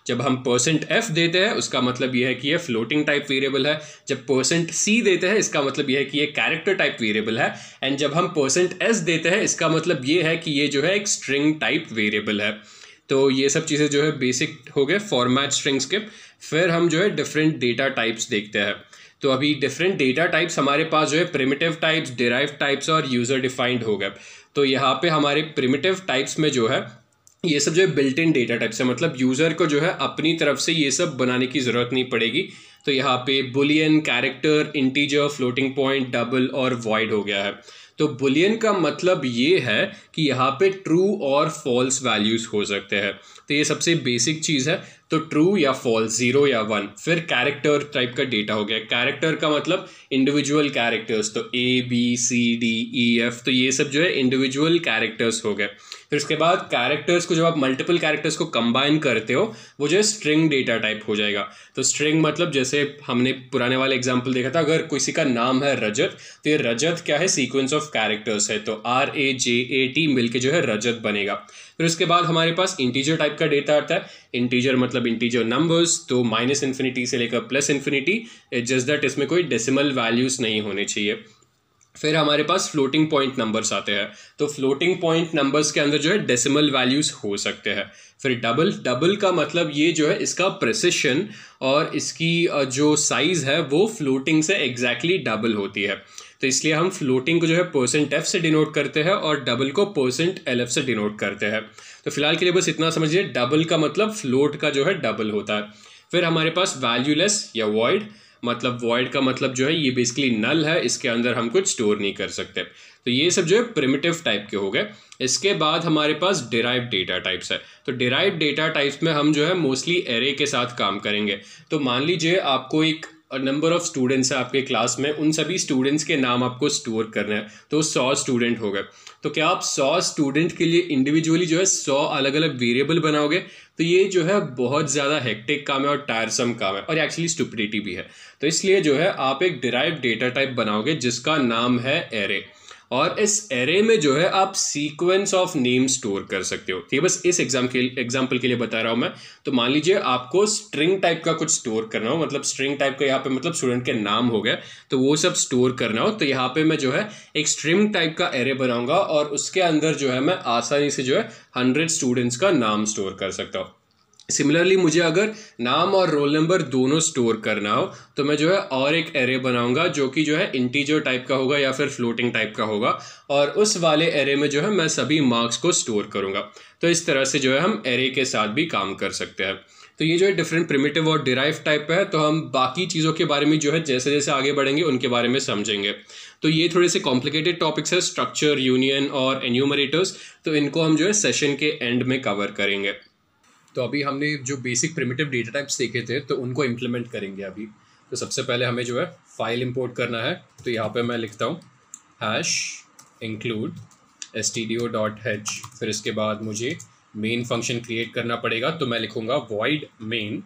जब हम परसेंट एफ देते हैं उसका मतलब यह है कि यह फ्लोटिंग टाइप वेरिएबल है, जब परसेंट सी देते हैं इसका मतलब यह है कि यह कैरेक्टर टाइप वेरिएबल है, एंड जब हम परसेंट एस देते हैं इसका मतलब यह है कि ये जो है एक स्ट्रिंग टाइप वेरिएबल है। तो ये सब चीज़ें जो है बेसिक हो गए फॉर्मेट स्ट्रिंग्स के। फिर हम जो है डिफरेंट डेटा टाइप्स देखते हैं। तो अभी डिफरेंट डेटा टाइप्स हमारे पास जो है प्रिमिटिव टाइप्स, डिराइव्ड टाइप्स और यूज़र डिफाइंड हो गए। तो यहाँ पे हमारे प्रिमिटिव टाइप्स में जो है ये सब जो है बिल्ट इन डेटा टाइप्स है, मतलब यूज़र को जो है अपनी तरफ से ये सब बनाने की ज़रूरत नहीं पड़ेगी। तो यहाँ पे boolean, character, integer, floating point, double और वॉइड हो गया है। तो बुलियन का मतलब ये है कि यहाँ पे ट्रू और फॉल्स वैल्यूज़ हो सकते हैं। तो ये सबसे बेसिक चीज़ है। तो ट्रू या फॉल्स, जीरो या वन। फिर कैरेक्टर टाइप का डेटा हो गया। कैरेक्टर का मतलब इंडिविजुअल कैरेक्टर्स, तो A B C D E F, तो ये सब जो है इंडिविजुअल कैरेक्टर्स हो गए। फिर उसके बाद कैरेक्टर्स को जब आप मल्टीपल कैरेक्टर्स को कंबाइन करते हो वो जो है स्ट्रिंग डेटा टाइप हो जाएगा। तो स्ट्रिंग मतलब जैसे हमने पुराने वाले एग्जाम्पल देखा था, अगर किसी का नाम है रजत तो ये रजत क्या है, सीक्वेंस ऑफ कैरेक्टर्स है, तो R A J A T मिलके जो है रजत बनेगा। फिर उसके बाद हमारे पास इंटीजर टाइप का डेटा आता है। इंटीजर मतलब इंटीजर नंबर्स, तो माइनस इन्फिनिटी से लेकर प्लस इन्फिनिटी, जस्ट दैट इसमें कोई डेसिमल वैल्यूज़ नहीं होने चाहिए। फिर हमारे पास फ्लोटिंग पॉइंट नंबर्स आते हैं। तो फ्लोटिंग पॉइंट नंबर्स के अंदर जो है डेसिमल वैल्यूज़ हो सकते हैं। फिर डबल, डबल का मतलब ये जो है इसका प्रिसिशन और इसकी जो साइज़ है वो फ्लोटिंग से एग्जैक्टली डबल होती है। तो इसलिए हम फ्लोटिंग को जो है परसेंट एफ से डिनोट करते हैं और डबल को परसेंट एल एफ से डिनोट करते हैं। तो फिलहाल के लिए बस इतना समझिए, डबल का मतलब फ्लोट का जो है डबल होता है। फिर हमारे पास वैल्यूलेस या वॉइड, मतलब वॉइड का मतलब जो है ये बेसिकली नल है, इसके अंदर हम कुछ स्टोर नहीं कर सकते। तो ये सब जो है प्रिमिटिव टाइप के हो गए। इसके बाद हमारे पास डिराइव्ड डेटा टाइप्स है। तो डिराइव्ड डेटा टाइप्स में हम जो है मोस्टली एरे के साथ काम करेंगे। तो मान लीजिए आपको एक नंबर ऑफ स्टूडेंट्स है आपके क्लास में, उन सभी स्टूडेंट्स के नाम आपको स्टोर करना है, तो सौ स्टूडेंट हो गए। तो क्या आप सौ स्टूडेंट के लिए इंडिविजुअली जो है सौ अलग अलग वेरिएबल बनाओगे? तो ये जो है बहुत ज़्यादा हेक्टिक काम है और टायरसम काम है और एक्चुअली स्टुपिडिटी भी है। तो इसलिए जो है आप एक डिराइव्ड डेटा टाइप बनाओगे जिसका नाम है एरे, और इस एरे में जो है आप सीक्वेंस ऑफ नेम स्टोर कर सकते हो। ठीक है, बस इस एग्जाम के एग्जाम्पल के लिए बता रहा हूँ मैं। तो मान लीजिए आपको स्ट्रिंग टाइप का कुछ स्टोर करना हो, मतलब स्ट्रिंग टाइप का यहाँ पे मतलब स्टूडेंट के नाम हो गया, तो वो सब स्टोर करना हो, तो यहाँ पे मैं जो है एक स्ट्रिंग टाइप का एरे बनाऊंगा और उसके अंदर जो है मैं आसानी से जो है हंड्रेड स्टूडेंट्स का नाम स्टोर कर सकता हूँ। सिमिलरली मुझे अगर नाम और रोल नंबर दोनों स्टोर करना हो तो मैं जो है और एक एरे बनाऊंगा जो कि जो है इंटीजर टाइप का होगा या फिर फ्लोटिंग टाइप का होगा, और उस वाले एरे में जो है मैं सभी मार्क्स को स्टोर करूंगा। तो इस तरह से जो है हम एरे के साथ भी काम कर सकते हैं। तो ये जो है डिफरेंट प्रिमिटिव और डिराइव टाइप है। तो हम बाकी चीज़ों के बारे में जो है जैसे जैसे आगे बढ़ेंगे उनके बारे में समझेंगे। तो ये थोड़े से कॉम्प्लिकेटेड टॉपिक्स है, स्ट्रक्चर, यूनियन और एन्यूमरेटर्स, तो इनको हम जो है सेशन के एंड में कवर करेंगे। तो अभी हमने जो बेसिक प्रिमिटिव डेटा टाइप्स देखे थे तो उनको इम्प्लीमेंट करेंगे अभी। तो सबसे पहले हमें जो है फाइल इंपोर्ट करना है। तो यहाँ पे मैं लिखता हूँ hash include S T D O dot H. फिर इसके बाद मुझे मेन फंक्शन क्रिएट करना पड़ेगा, तो मैं लिखूँगा वॉइड मेन।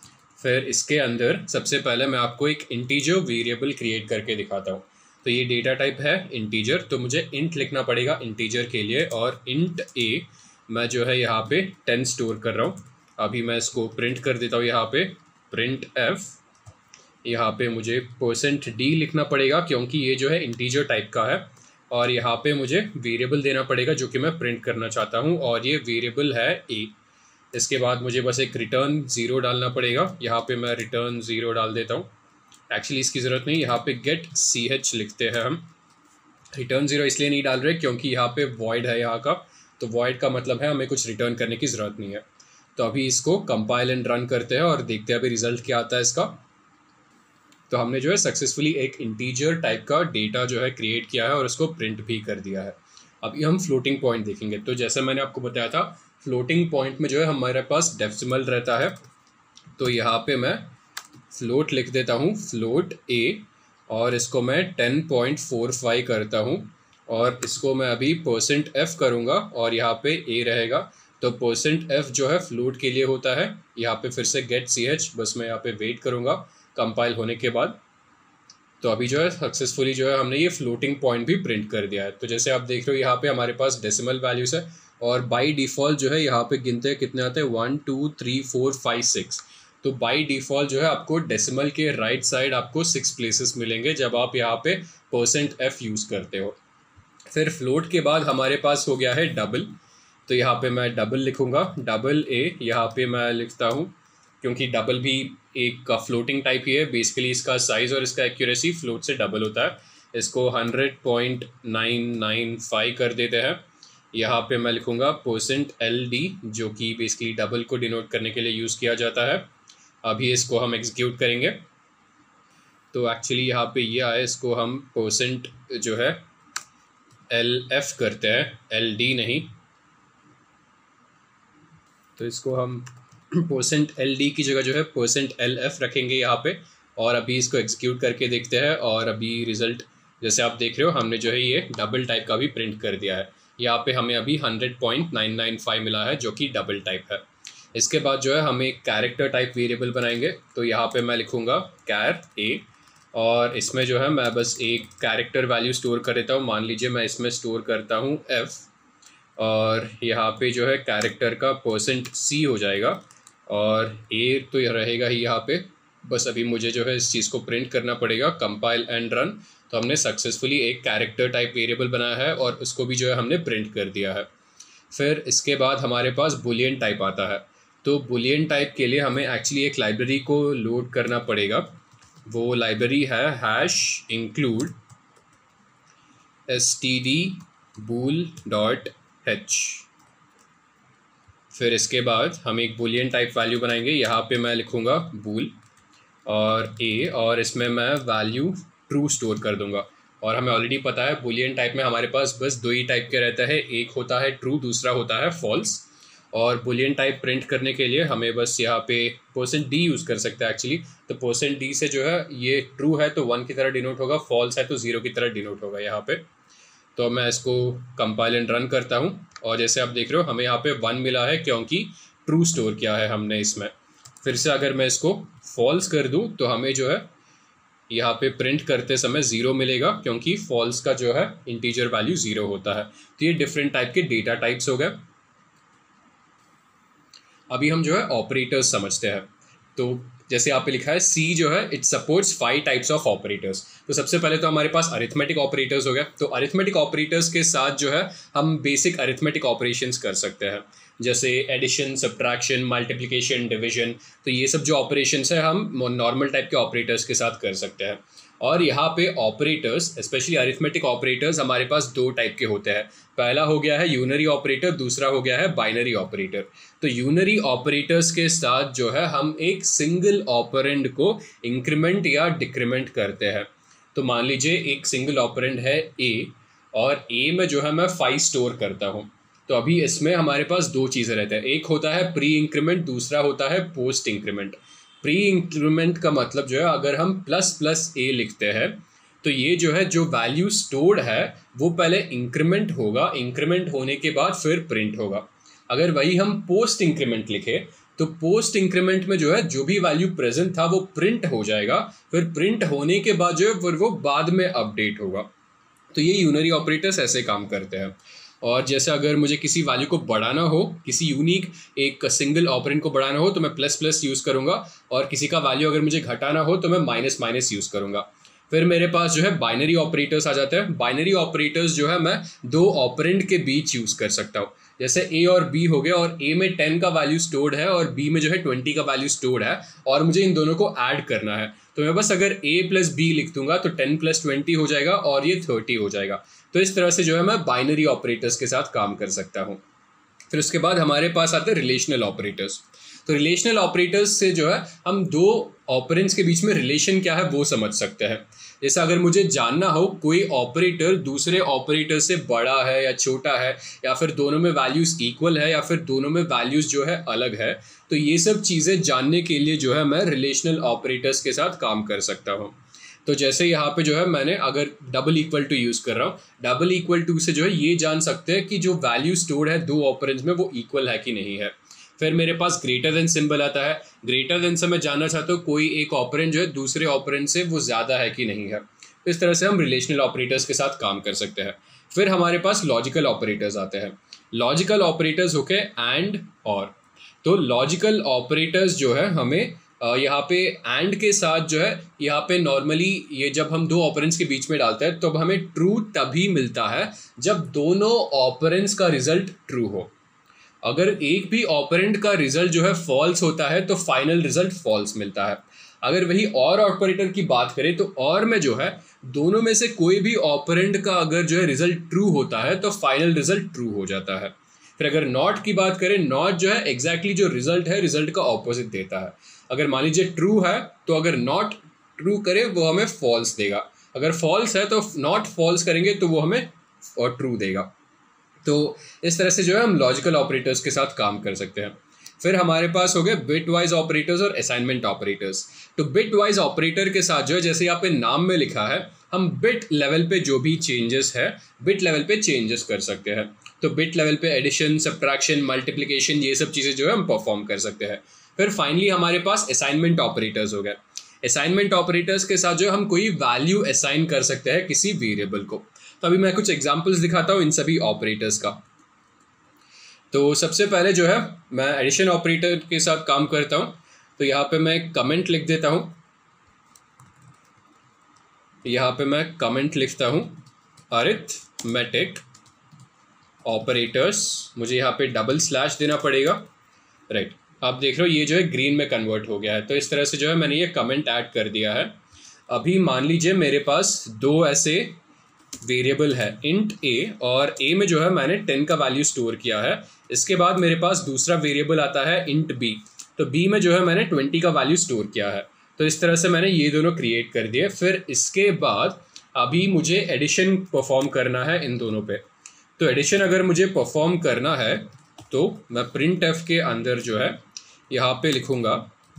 फिर इसके अंदर सबसे पहले मैं आपको एक इंटीजर वेरिएबल क्रिएट करके दिखाता हूँ। तो ये डेटा टाइप है इंटीजर, तो मुझे इंट लिखना पड़ेगा इंटीजर के लिए, और इंट ए मैं जो है यहाँ पे टेन स्टोर कर रहा हूँ। अभी मैं इसको प्रिंट कर देता हूँ, यहाँ पे प्रिंट एफ। यहाँ पे मुझे परसेंट डी लिखना पड़ेगा क्योंकि ये जो है इंटीजर टाइप का है, और यहाँ पे मुझे वेरिएबल देना पड़ेगा जो कि मैं प्रिंट करना चाहता हूँ, और ये वेरिएबल है ए। इसके बाद मुझे बस एक रिटर्न ज़ीरो डालना पड़ेगा। यहाँ पे मैं रिटर्न ज़ीरो डाल देता हूँ। एक्चुअली इसकी ज़रूरत नहीं, यहाँ पे गेट सी एच लिखते हैं हम। रिटर्न ज़ीरो इसलिए नहीं डाल रहे क्योंकि यहाँ पे वॉइड है यहाँ का, तो वॉइड का मतलब है हमें कुछ रिटर्न करने की ज़रूरत नहीं है। तो अभी इसको कंपाइल एंड रन करते हैं और देखते हैं अभी रिजल्ट क्या आता है इसका। तो हमने जो है सक्सेसफुली एक इंटीजर टाइप का डेटा जो है क्रिएट किया है और उसको प्रिंट भी कर दिया है। अभी हम फ्लोटिंग पॉइंट देखेंगे। तो जैसे मैंने आपको बताया था, फ्लोटिंग पॉइंट में जो है हमारे पास डेसिमल रहता है। तो यहाँ पे मैं फ्लोट लिख देता हूँ, फ्लोट ए, और इसको मैं टेन पॉइंट फोर फाइव करता हूँ, और इसको मैं अभी परसेंट एफ करूँगा और यहाँ पे ए रहेगा। तो परसेंट एफ जो है फ्लोट के लिए होता है। यहाँ पे फिर से गेट सी एच, बस मैं यहाँ पे वेट करूँगा कंपाइल होने के बाद। तो अभी जो है सक्सेसफुली जो है हमने ये फ्लोटिंग पॉइंट भी प्रिंट कर दिया है। तो जैसे आप देख रहे हो यहाँ पे हमारे पास डेसिमल वैल्यूज़ है और बाय डिफ़ॉल्ट जो है यहाँ पे गिनते हैं कितने आते हैं, one two three four five six. तो बाय डिफ़ॉल्ट जो है आपको डेसिमल के राइट साइड आपको सिक्स प्लेसेस मिलेंगे जब आप यहाँ पे परसेंट एफ यूज़ करते हो। फिर फ्लोट के बाद हमारे पास हो गया है डबल, तो यहाँ पे मैं डबल लिखूँगा, डबल ए यहाँ पे मैं लिखता हूँ क्योंकि डबल भी एक का फ्लोटिंग टाइप ही है। बेसिकली इसका साइज़ और इसका एक्यूरेसी फ्लोट से डबल होता है। इसको hundred point nine nine five कर देते हैं। यहाँ पे मैं लिखूँगा परसेंट एल डी जो कि बेसिकली डबल को डिनोट करने के लिए यूज़ किया जाता है। अभी इसको हम एग्जीक्यूट करेंगे तो एक्चुअली यहाँ पे ये आए, इसको हम परसेंट जो है एल एफ करते हैं, एल डी नहीं। तो इसको हम परसेंट एल डी की जगह जो है परसेंट एल एफ रखेंगे यहाँ पे। और अभी इसको एग्जीक्यूट करके देखते हैं और अभी रिज़ल्ट जैसे आप देख रहे हो हमने जो है ये डबल टाइप का भी प्रिंट कर दिया है। यहाँ पे हमें अभी hundred point nine nine five मिला है जो कि डबल टाइप है। इसके बाद जो है हम एक कैरेक्टर टाइप वेरिएबल बनाएंगे। तो यहाँ पे मैं लिखूँगा कैर ए और इसमें जो है मैं बस एक कैरेक्टर वैल्यू स्टोर कर देता हूँ। मान लीजिए मैं इसमें स्टोर करता हूँ एफ़ और यहाँ पे जो है कैरेक्टर का परसेंट सी हो जाएगा और ए तो यह रहेगा ही यहाँ पे। बस अभी मुझे जो है इस चीज़ को प्रिंट करना पड़ेगा, कंपाइल एंड रन। तो हमने सक्सेसफुली एक कैरेक्टर टाइप वेरिएबल बनाया है और उसको भी जो है हमने प्रिंट कर दिया है। फिर इसके बाद हमारे पास बुलियन टाइप आता है। तो बुलियन टाइप के लिए हमें एक्चुअली एक लाइब्रेरी को लोड करना पड़ेगा। वो लाइब्रेरी है hash include S T d bool dot H. फिर इसके बाद हम एक बुलियन टाइप वैल्यू बनाएंगे। यहाँ पे मैं लिखूँगा बूल और ए और इसमें मैं वैल्यू ट्रू स्टोर कर दूंगा। और हमें ऑलरेडी पता है बुलियन टाइप में हमारे पास बस दो ही टाइप के रहता है, एक होता है ट्रू, दूसरा होता है फॉल्स। और बुलियन टाइप प्रिंट करने के लिए हमें बस यहाँ पे परसेंट डी यूज़ कर सकते हैं एक्चुअली। तो परसेंट डी से जो है ये ट्रू है तो वन की तरह डिनोट होगा, फॉल्स है तो ज़ीरो की तरह डिनोट होगा यहाँ पे। तो मैं इसको कंपाइल एंड रन करता हूँ और जैसे आप देख रहे हो हमें यहाँ पे वन मिला है क्योंकि ट्रू स्टोर किया है हमने इसमें। फिर से अगर मैं इसको फॉल्स कर दूँ तो हमें जो है यहाँ पे प्रिंट करते समय ज़ीरो मिलेगा क्योंकि फॉल्स का जो है इंटीजर वैल्यू ज़ीरो होता है। तो ये डिफरेंट टाइप के डेटा टाइप्स हो गए। अभी हम जो है ऑपरेटर्स समझते हैं। तो जैसे यहाँ पे लिखा है सी जो है it supports five types of operators. तो सबसे पहले तो हमारे पास अरिथमेटिक ऑपरेटर्स हो गया। तो अरिथमेटिक ऑपरेटर्स के साथ जो है हम बेसिक अरिथमेटिक ऑपरेशंस कर सकते हैं जैसे एडिशन, सब्ट्रैक्शन, मल्टीप्लिकेशन, डिवीजन। तो ये सब जो ऑपरेशंस है हम नॉर्मल टाइप के ऑपरेटर्स के साथ कर सकते हैं। और यहाँ पे ऑपरेटर्स स्पेशली अरिथमेटिक ऑपरेटर्स हमारे पास दो टाइप के होते हैं। पहला हो गया है यूनरी ऑपरेटर, दूसरा हो गया है बाइनरी ऑपरेटर। तो यूनरी ऑपरेटर्स के साथ जो है हम एक सिंगल ऑपरेंड को इंक्रीमेंट या डिक्रीमेंट करते हैं। तो मान लीजिए एक सिंगल ऑपरेंड है ए और ए में जो है मैं फाइव स्टोर करता हूँ। तो अभी इसमें हमारे पास दो चीज़ें रहते हैं, एक होता है प्री इंक्रीमेंट, दूसरा होता है पोस्ट इंक्रीमेंट। प्री इंक्रीमेंट का मतलब जो है अगर हम प्लस प्लस ए लिखते हैं तो ये जो है जो वैल्यू स्टोर्ड है वो पहले इंक्रीमेंट होगा, इंक्रीमेंट होने के बाद फिर प्रिंट होगा। अगर वही हम पोस्ट इंक्रीमेंट लिखें तो पोस्ट इंक्रीमेंट में जो है जो भी वैल्यू प्रेजेंट था वो प्रिंट हो जाएगा, फिर प्रिंट होने के बाद जो है फिर वो बाद में अपडेट होगा। तो ये यूनरी ऑपरेटर्स ऐसे काम करते हैं। और जैसे अगर मुझे किसी वैल्यू को बढ़ाना हो, किसी यूनिक एक सिंगल ऑपरेंड को बढ़ाना हो तो मैं प्लस प्लस यूज़ करूँगा और किसी का वैल्यू अगर मुझे घटाना हो तो मैं माइनस माइनस यूज़ करूँगा। फिर मेरे पास जो है बाइनरी ऑपरेटर्स आ जाते हैं। बाइनरी ऑपरेटर्स जो है मैं दो ऑपरेंड के बीच यूज़ कर सकता हूँ। जैसे ए और बी हो गया और ए में टेन का वैल्यू स्टोर्ड है और बी में जो है ट्वेंटी का वैल्यू स्टोर्ड है और मुझे इन दोनों को ऐड करना है। तो मैं बस अगर ए प्लस बी लिख दूंगा तो टेन प्लस ट्वेंटी हो जाएगा और ये थर्टी हो जाएगा। तो इस तरह से जो है मैं बाइनरी ऑपरेटर्स के साथ काम कर सकता हूँ। फिर उसके बाद हमारे पास आते हैं रिलेशनल ऑपरेटर्स। तो रिलेशनल ऑपरेटर्स से जो है हम दो ऑपरेंड्स के बीच में रिलेशन क्या है वो समझ सकते हैं। जैसे अगर मुझे जानना हो कोई ऑपरेटर दूसरे ऑपरेटर से बड़ा है या छोटा है या फिर दोनों में वैल्यूज़ इक्वल है या फिर दोनों में वैल्यूज़ जो है अलग है, तो ये सब चीज़ें जानने के लिए जो है मैं रिलेशनल ऑपरेटर्स के साथ काम कर सकता हूँ। तो जैसे यहाँ पे जो है मैंने अगर डबल इक्वल टू यूज़ कर रहा हूँ, डबल इक्वल टू से जो है ये जान सकते हैं कि जो वैल्यू स्टोर्ड है दो ऑपरेंड्स में वो इक्वल है कि नहीं है। फिर मेरे पास ग्रेटर देन सिंबल आता है। ग्रेटर देन से मैं जानना चाहता हूँ कोई एक ऑपरेंड जो है दूसरे ऑपरेंड से वो ज़्यादा है कि नहीं है। इस तरह से हम रिलेशनल ऑपरेटर्स के साथ काम कर सकते हैं। फिर हमारे पास लॉजिकल ऑपरेटर्स आते हैं। लॉजिकल ऑपरेटर्स होके एंड और। तो लॉजिकल ऑपरेटर्स जो है हमें यहाँ पे एंड के साथ जो है यहाँ पे नॉर्मली ये जब हम दो ऑपरेंड्स के बीच में डालते हैं तो हमें ट्रू तभी मिलता है जब दोनों ऑपरेंड्स का रिजल्ट ट्रू हो। अगर एक भी ऑपरेंड का रिजल्ट जो है फॉल्स होता है तो फाइनल रिजल्ट फॉल्स मिलता है। अगर वही और ऑपरेटर की बात करें तो और में जो है दोनों में से कोई भी ऑपरेंड का अगर जो है रिजल्ट ट्रू होता है तो फाइनल रिजल्ट ट्रू हो जाता है। फिर अगर नॉट की बात करें, नॉट जो है एग्जैक्टली exactly जो रिजल्ट है रिजल्ट का ऑपोजिट देता है। अगर मान लीजिए ट्रू है तो अगर नॉट ट्रू करे वो हमें फॉल्स देगा, अगर फॉल्स है तो नॉट फॉल्स करेंगे तो वो हमें और ट्रू देगा। तो इस तरह से जो है हम लॉजिकल ऑपरेटर्स के साथ काम कर सकते हैं। फिर हमारे पास हो गए बिट वाइज ऑपरेटर्स और असाइनमेंट ऑपरेटर्स। तो बिट वाइज ऑपरेटर के साथ जो है जैसे यहाँ पे नाम में लिखा है हम बिट लेवल पे जो भी चेंजेस है बिट लेवल पे चेंजेस कर सकते हैं। तो बिट लेवल पे एडिशन, सब्ट्रैक्शन, मल्टीप्लिकेशन ये सब चीज़ें जो है हम परफॉर्म कर सकते हैं। फिर फाइनली हमारे पास असाइनमेंट ऑपरेटर्स हो गए। असाइनमेंट ऑपरेटर्स के साथ जो हम कोई वैल्यू असाइन कर सकते हैं किसी वेरिएबल को। तो अभी मैं कुछ एग्जांपल्स दिखाता हूँ इन सभी ऑपरेटर्स का। तो सबसे पहले जो है मैं एडिशन ऑपरेटर के साथ काम करता हूँ। तो यहाँ पे मैं कमेंट लिख देता हूँ, यहाँ पे मैं कमेंट लिखता हूँ अरिथमेटिक ऑपरेटर्स। मुझे यहाँ पे डबल स्लैश देना पड़ेगा, राइट। आप देख रहे हो ये जो है ग्रीन में कन्वर्ट हो गया है। तो इस तरह से जो है मैंने ये कमेंट ऐड कर दिया है। अभी मान लीजिए मेरे पास दो ऐसे वेरिएबल है इंट ए, और ए में जो है मैंने टेन का वैल्यू स्टोर किया है। इसके बाद मेरे पास दूसरा वेरिएबल आता है इंट बी, तो बी में जो है मैंने ट्वेंटी का वैल्यू स्टोर किया है। तो इस तरह से मैंने ये दोनों क्रिएट कर दिए। फिर इसके बाद अभी मुझे एडिशन परफॉर्म करना है इन दोनों पे। तो एडिशन अगर मुझे परफॉर्म करना है तो मैं प्रिंट एफ के अंदर जो है यहाँ पे लिखूंगा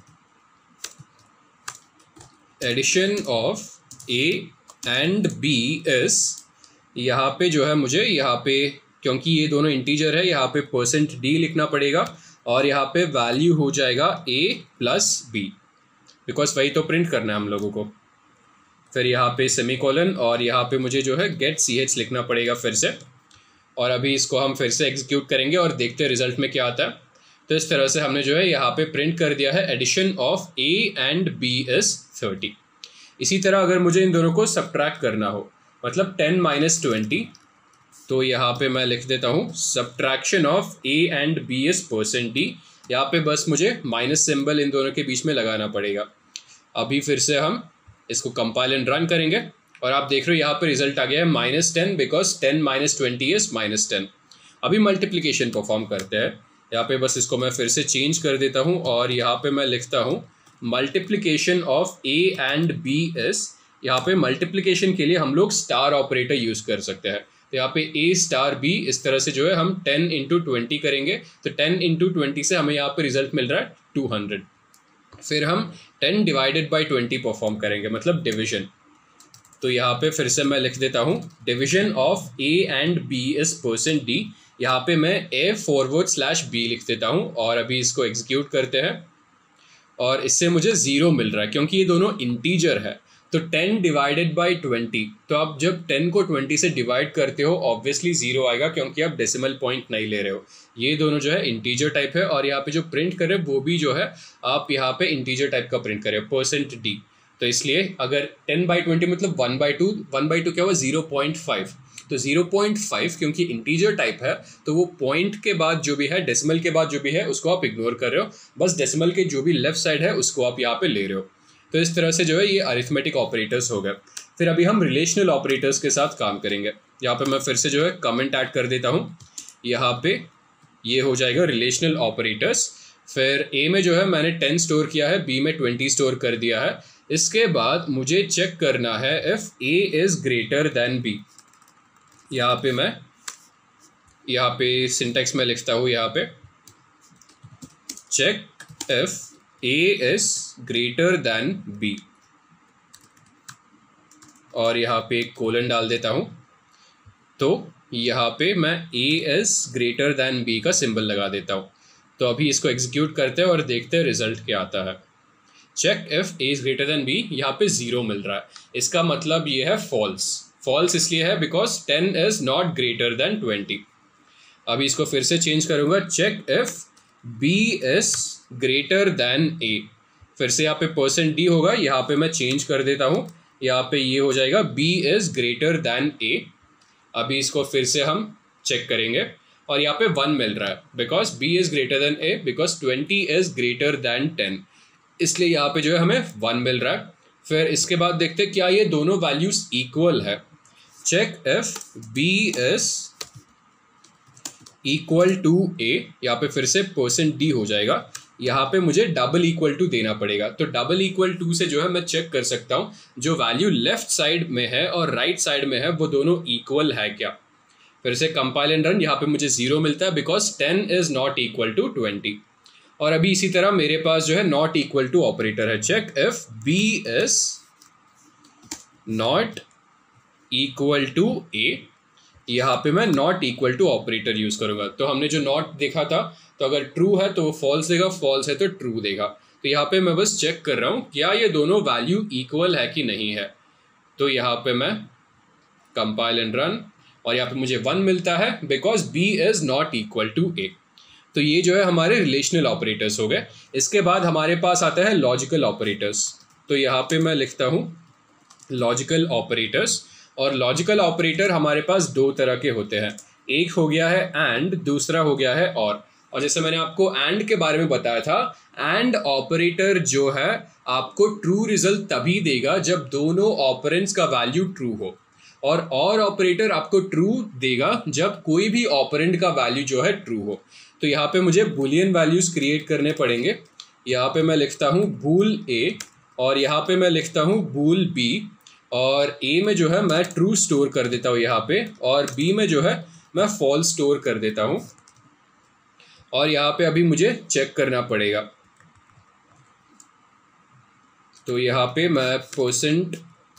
addition of a and B is, यहाँ पे जो है मुझे यहाँ पे क्योंकि ये दोनों इंटीजर है यहाँ पे परसेंट डी लिखना पड़ेगा और यहाँ पे वैल्यू हो जाएगा ए प्लस बी, बिकॉज वही तो प्रिंट करना है हम लोगों को। फिर यहाँ पे सेमीकोलन और यहाँ पे मुझे जो है गेट सी एच लिखना पड़ेगा फिर से। और अभी इसको हम फिर से एग्जीक्यूट करेंगे और देखते हैं रिजल्ट में क्या आता है। तो इस तरह से हमने जो है यहाँ पे प्रिंट कर दिया है addition of a and B is thirty. इसी तरह अगर मुझे इन दोनों को सब्ट्रैक्ट करना हो, मतलब टेन माइनस ट्वेंटी, तो यहाँ पे मैं लिख देता हूँ subtraction of a and B is percent d. यहाँ पे बस मुझे माइनस सिंबल इन दोनों के बीच में लगाना पड़ेगा। अभी फिर से हम इसको कंपाइल एंड रन करेंगे और आप देख रहे हो यहाँ पे रिजल्ट आ गया है minus ten, because ten minus twenty is minus ten. अभी मल्टीप्लिकेशन परफॉर्म करते हैं। यहाँ पे बस इसको मैं फिर से चेंज कर देता हूँ और यहाँ पे मैं लिखता हूँ multiplication of a and B is. यहाँ पे मल्टीप्लिकेशन के लिए हम लोग स्टार ऑपरेटर यूज कर सकते हैं। तो यहाँ पे ए स्टार बी इस तरह से जो है हम टेन इंटू ट्वेंटी करेंगे। तो टेन इंटू ट्वेंटी से हमें यहाँ पे रिजल्ट मिल रहा है टू हंड्रेड। फिर हम ten divided by twenty perform करेंगे, मतलब डिविजन। तो यहाँ पे फिर से मैं लिख देता हूँ division of a and B is percent d. यहाँ पे मैं ए फॉरवर्ड स्लैश बी लिख देता हूँ और अभी इसको एग्जीक्यूट करते हैं और इससे मुझे ज़ीरो मिल रहा है क्योंकि ये दोनों इंटीजर है। तो टेन डिवाइडेड बाई ट्वेंटी, तो आप जब टेन को ट्वेंटी से डिवाइड करते हो ऑब्वियसली ज़ीरो आएगा क्योंकि आप डेसिमल पॉइंट नहीं ले रहे हो। ये दोनों जो है इंटीजर टाइप है और यहाँ पे जो प्रिंट कर रहे हो वो भी जो है आप यहाँ पे इंटीजर टाइप का प्रिंट कर रहे हो, परसेंट डी। तो इसलिए अगर टेन बाई ट्वेंटी मतलब one by two, one by two क्या हुआ ज़ीरो पॉइंट फाइव। तो ज़ीरो पॉइंट फाइव क्योंकि इंटीजर टाइप है तो वो पॉइंट के बाद जो भी है, डेसिमल के बाद जो भी है उसको आप इग्नोर कर रहे हो, बस डेसिमल के जो भी लेफ्ट साइड है उसको आप यहाँ पे ले रहे हो। तो इस तरह से जो है ये अरिथमेटिक ऑपरेटर्स हो गए। फिर अभी हम रिलेशनल ऑपरेटर्स के साथ काम करेंगे। यहाँ पे मैं फिर से जो है कमेंट ऐड कर देता हूँ। यहाँ पे ये हो जाएगा रिलेशनल ऑपरेटर्स। फिर ए में जो है मैंने टेन स्टोर किया है, बी में ट्वेंटी स्टोर कर दिया है। इसके बाद मुझे चेक करना है if a is greater than B. यहाँ पे मैं यहाँ पे सिंटेक्स में लिखता हूँ यहाँ पे check if a is greater than b और यहाँ पे एक कोलन डाल देता हूँ। तो यहाँ पे मैं a is greater than b का सिंबल लगा देता हूँ। तो अभी इसको एग्जीक्यूट करते हैं और देखते हैं रिजल्ट क्या आता है। Check if a is greater than B, यहाँ पे जीरो मिल रहा है, इसका मतलब ये है फॉल्स। फॉल्स इसलिए है because ten is not greater than twenty. अभी इसको फिर से चेंज करूंगा, check if B is greater than a, फिर से यहाँ पे परसेंट डी होगा, यहाँ पे मैं चेंज कर देता हूँ, यहाँ पे ये हो जाएगा b is greater than a. अभी इसको फिर से हम चेक करेंगे और यहाँ पे वन मिल रहा है because b is greater than a, because twenty is greater than ten, इसलिए यहाँ पे जो है हमें वन मिल रहा है। फिर इसके बाद देखते हैं क्या ये दोनों वैल्यूज इक्वल है। Check if B is equal to a, यहाँ पे फिर से परसेंट डी हो जाएगा, यहाँ पे मुझे डबल इक्वल टू देना पड़ेगा। तो डबल इक्वल टू से जो है मैं चेक कर सकता हूँ जो वैल्यू लेफ्ट साइड में है और राइट साइड में है वो दोनों इक्वल है क्या। फिर से कंपाइल एंड रन, यहाँ पे मुझे जीरो मिलता है because ten is not equal to twenty. और अभी इसी तरह मेरे पास जो है नॉट इक्वल टू ऑपरेटर है। Check if B is not equal to a, यहाँ पे मैं not equal to operator use करूंगा। तो हमने जो नॉट देखा था, तो अगर ट्रू है तो फॉल्स देगा, फॉल्स है तो ट्रू देगा। तो यहाँ पे मैं बस चेक कर रहा हूँ क्या ये दोनों वैल्यू इक्वल है कि नहीं है। तो यहाँ पे मैं कंपाइल एंड रन, और यहाँ पे मुझे वन मिलता है because b is not equal to a. तो ये जो है हमारे रिलेशनल ऑपरेटर्स हो गए। इसके बाद हमारे पास आता है लॉजिकल ऑपरेटर्स। तो यहाँ पे मैं लिखता हूँ लॉजिकल ऑपरेटर्स, और लॉजिकल ऑपरेटर हमारे पास दो तरह के होते हैं, एक हो गया है एंड, दूसरा हो गया है और। और जैसे मैंने आपको एंड के बारे में बताया था, एंड ऑपरेटर जो है आपको ट्रू रिजल्ट तभी देगा जब दोनों ऑपरेंड्स का वैल्यू ट्रू हो, और और ऑपरेटर आपको ट्रू देगा जब कोई भी ऑपरेंड का वैल्यू जो है ट्रू हो। तो यहाँ पे मुझे बुलियन वैल्यूज क्रिएट करने पड़ेंगे। यहाँ पे मैं लिखता हूँ बूल ए, और यहाँ पे मैं लिखता हूँ बूल बी, और ए में जो है मैं ट्रू स्टोर कर देता हूँ यहाँ पे, और बी में जो है मैं फॉल्स स्टोर कर देता हूँ। और यहाँ पे अभी मुझे चेक करना पड़ेगा, तो यहाँ पे मैं परसेंट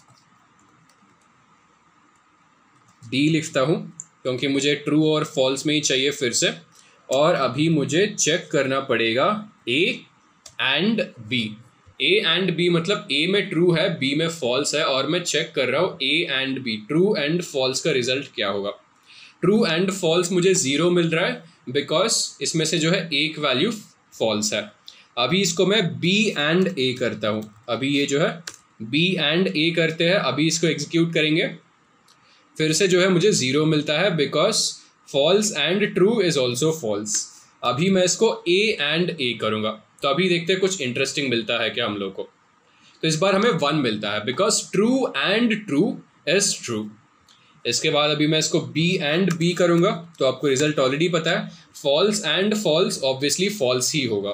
डी लिखता हूँ क्योंकि मुझे ट्रू और फॉल्स में ही चाहिए फिर से। और अभी मुझे चेक करना पड़ेगा a and b. A and b मतलब ए में ट्रू है, बी में फॉल्स है, और मैं चेक कर रहा हूँ a and b, true and false का रिजल्ट क्या होगा। ट्रू एंड फॉल्स मुझे ज़ीरो मिल रहा है बिकॉज इसमें से जो है एक वैल्यू फॉल्स है। अभी इसको मैं बी एंड ए करता हूँ। अभी ये जो है बी एंड ए करते हैं, अभी इसको एग्जीक्यूट करेंगे, फिर से जो है मुझे ज़ीरो मिलता है because false and true is also false. अभी मैं इसको ए एंड ए करूँगा, तो अभी देखते हैं कुछ इंटरेस्टिंग मिलता है क्या हम लोग को। तो इस बार हमें वन मिलता है because true and true is true. इसके बाद अभी मैं इसको बी एंड बी करूँगा, तो आपको रिजल्ट ऑलरेडी पता है, false and false obviously false ही होगा।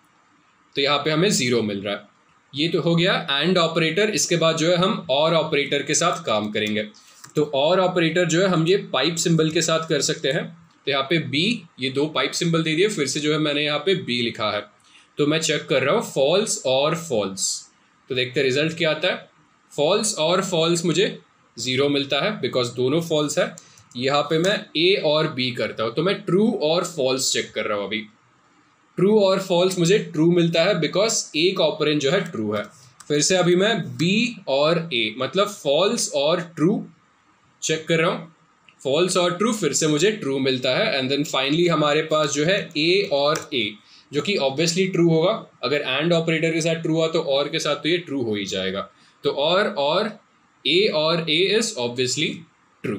तो यहाँ पे हमें ज़ीरो मिल रहा है। ये तो हो गया एंड ऑपरेटर। इसके बाद जो है हम और ऑपरेटर के साथ काम करेंगे। तो और ऑपरेटर जो है हम ये पाइप सिंबल के साथ कर सकते हैं। तो यहाँ पे बी, ये दो पाइप सिंबल दे दिए, फिर से जो है मैंने यहाँ पे बी लिखा है। तो मैं चेक कर रहा हूँ फॉल्स और फॉल्स, तो देखते हैं रिजल्ट क्या आता है। फॉल्स और फॉल्स मुझे ज़ीरो मिलता है बिकॉज दोनों फॉल्स है। यहाँ पे मैं ए और बी करता हूँ, तो मैं ट्रू और फॉल्स चेक कर रहा हूँ। अभी ट्रू और फॉल्स मुझे ट्रू मिलता है बिकॉज एक ऑपरेंड जो है ट्रू है। फिर से अभी मैं बी और ए मतलब फॉल्स और ट्रू चेक कर रहा हूँ, फॉल्स और ट्रू, फिर से मुझे ट्रू मिलता है। एंड देन फाइनली हमारे पास जो है ए और ए, जो कि ऑब्वियसली ट्रू होगा। अगर एंड ऑपरेटर के साथ ट्रू हुआ तो और के साथ तो ये ट्रू हो ही जाएगा। तो और और ए और ए इज ऑब्वियसली ट्रू।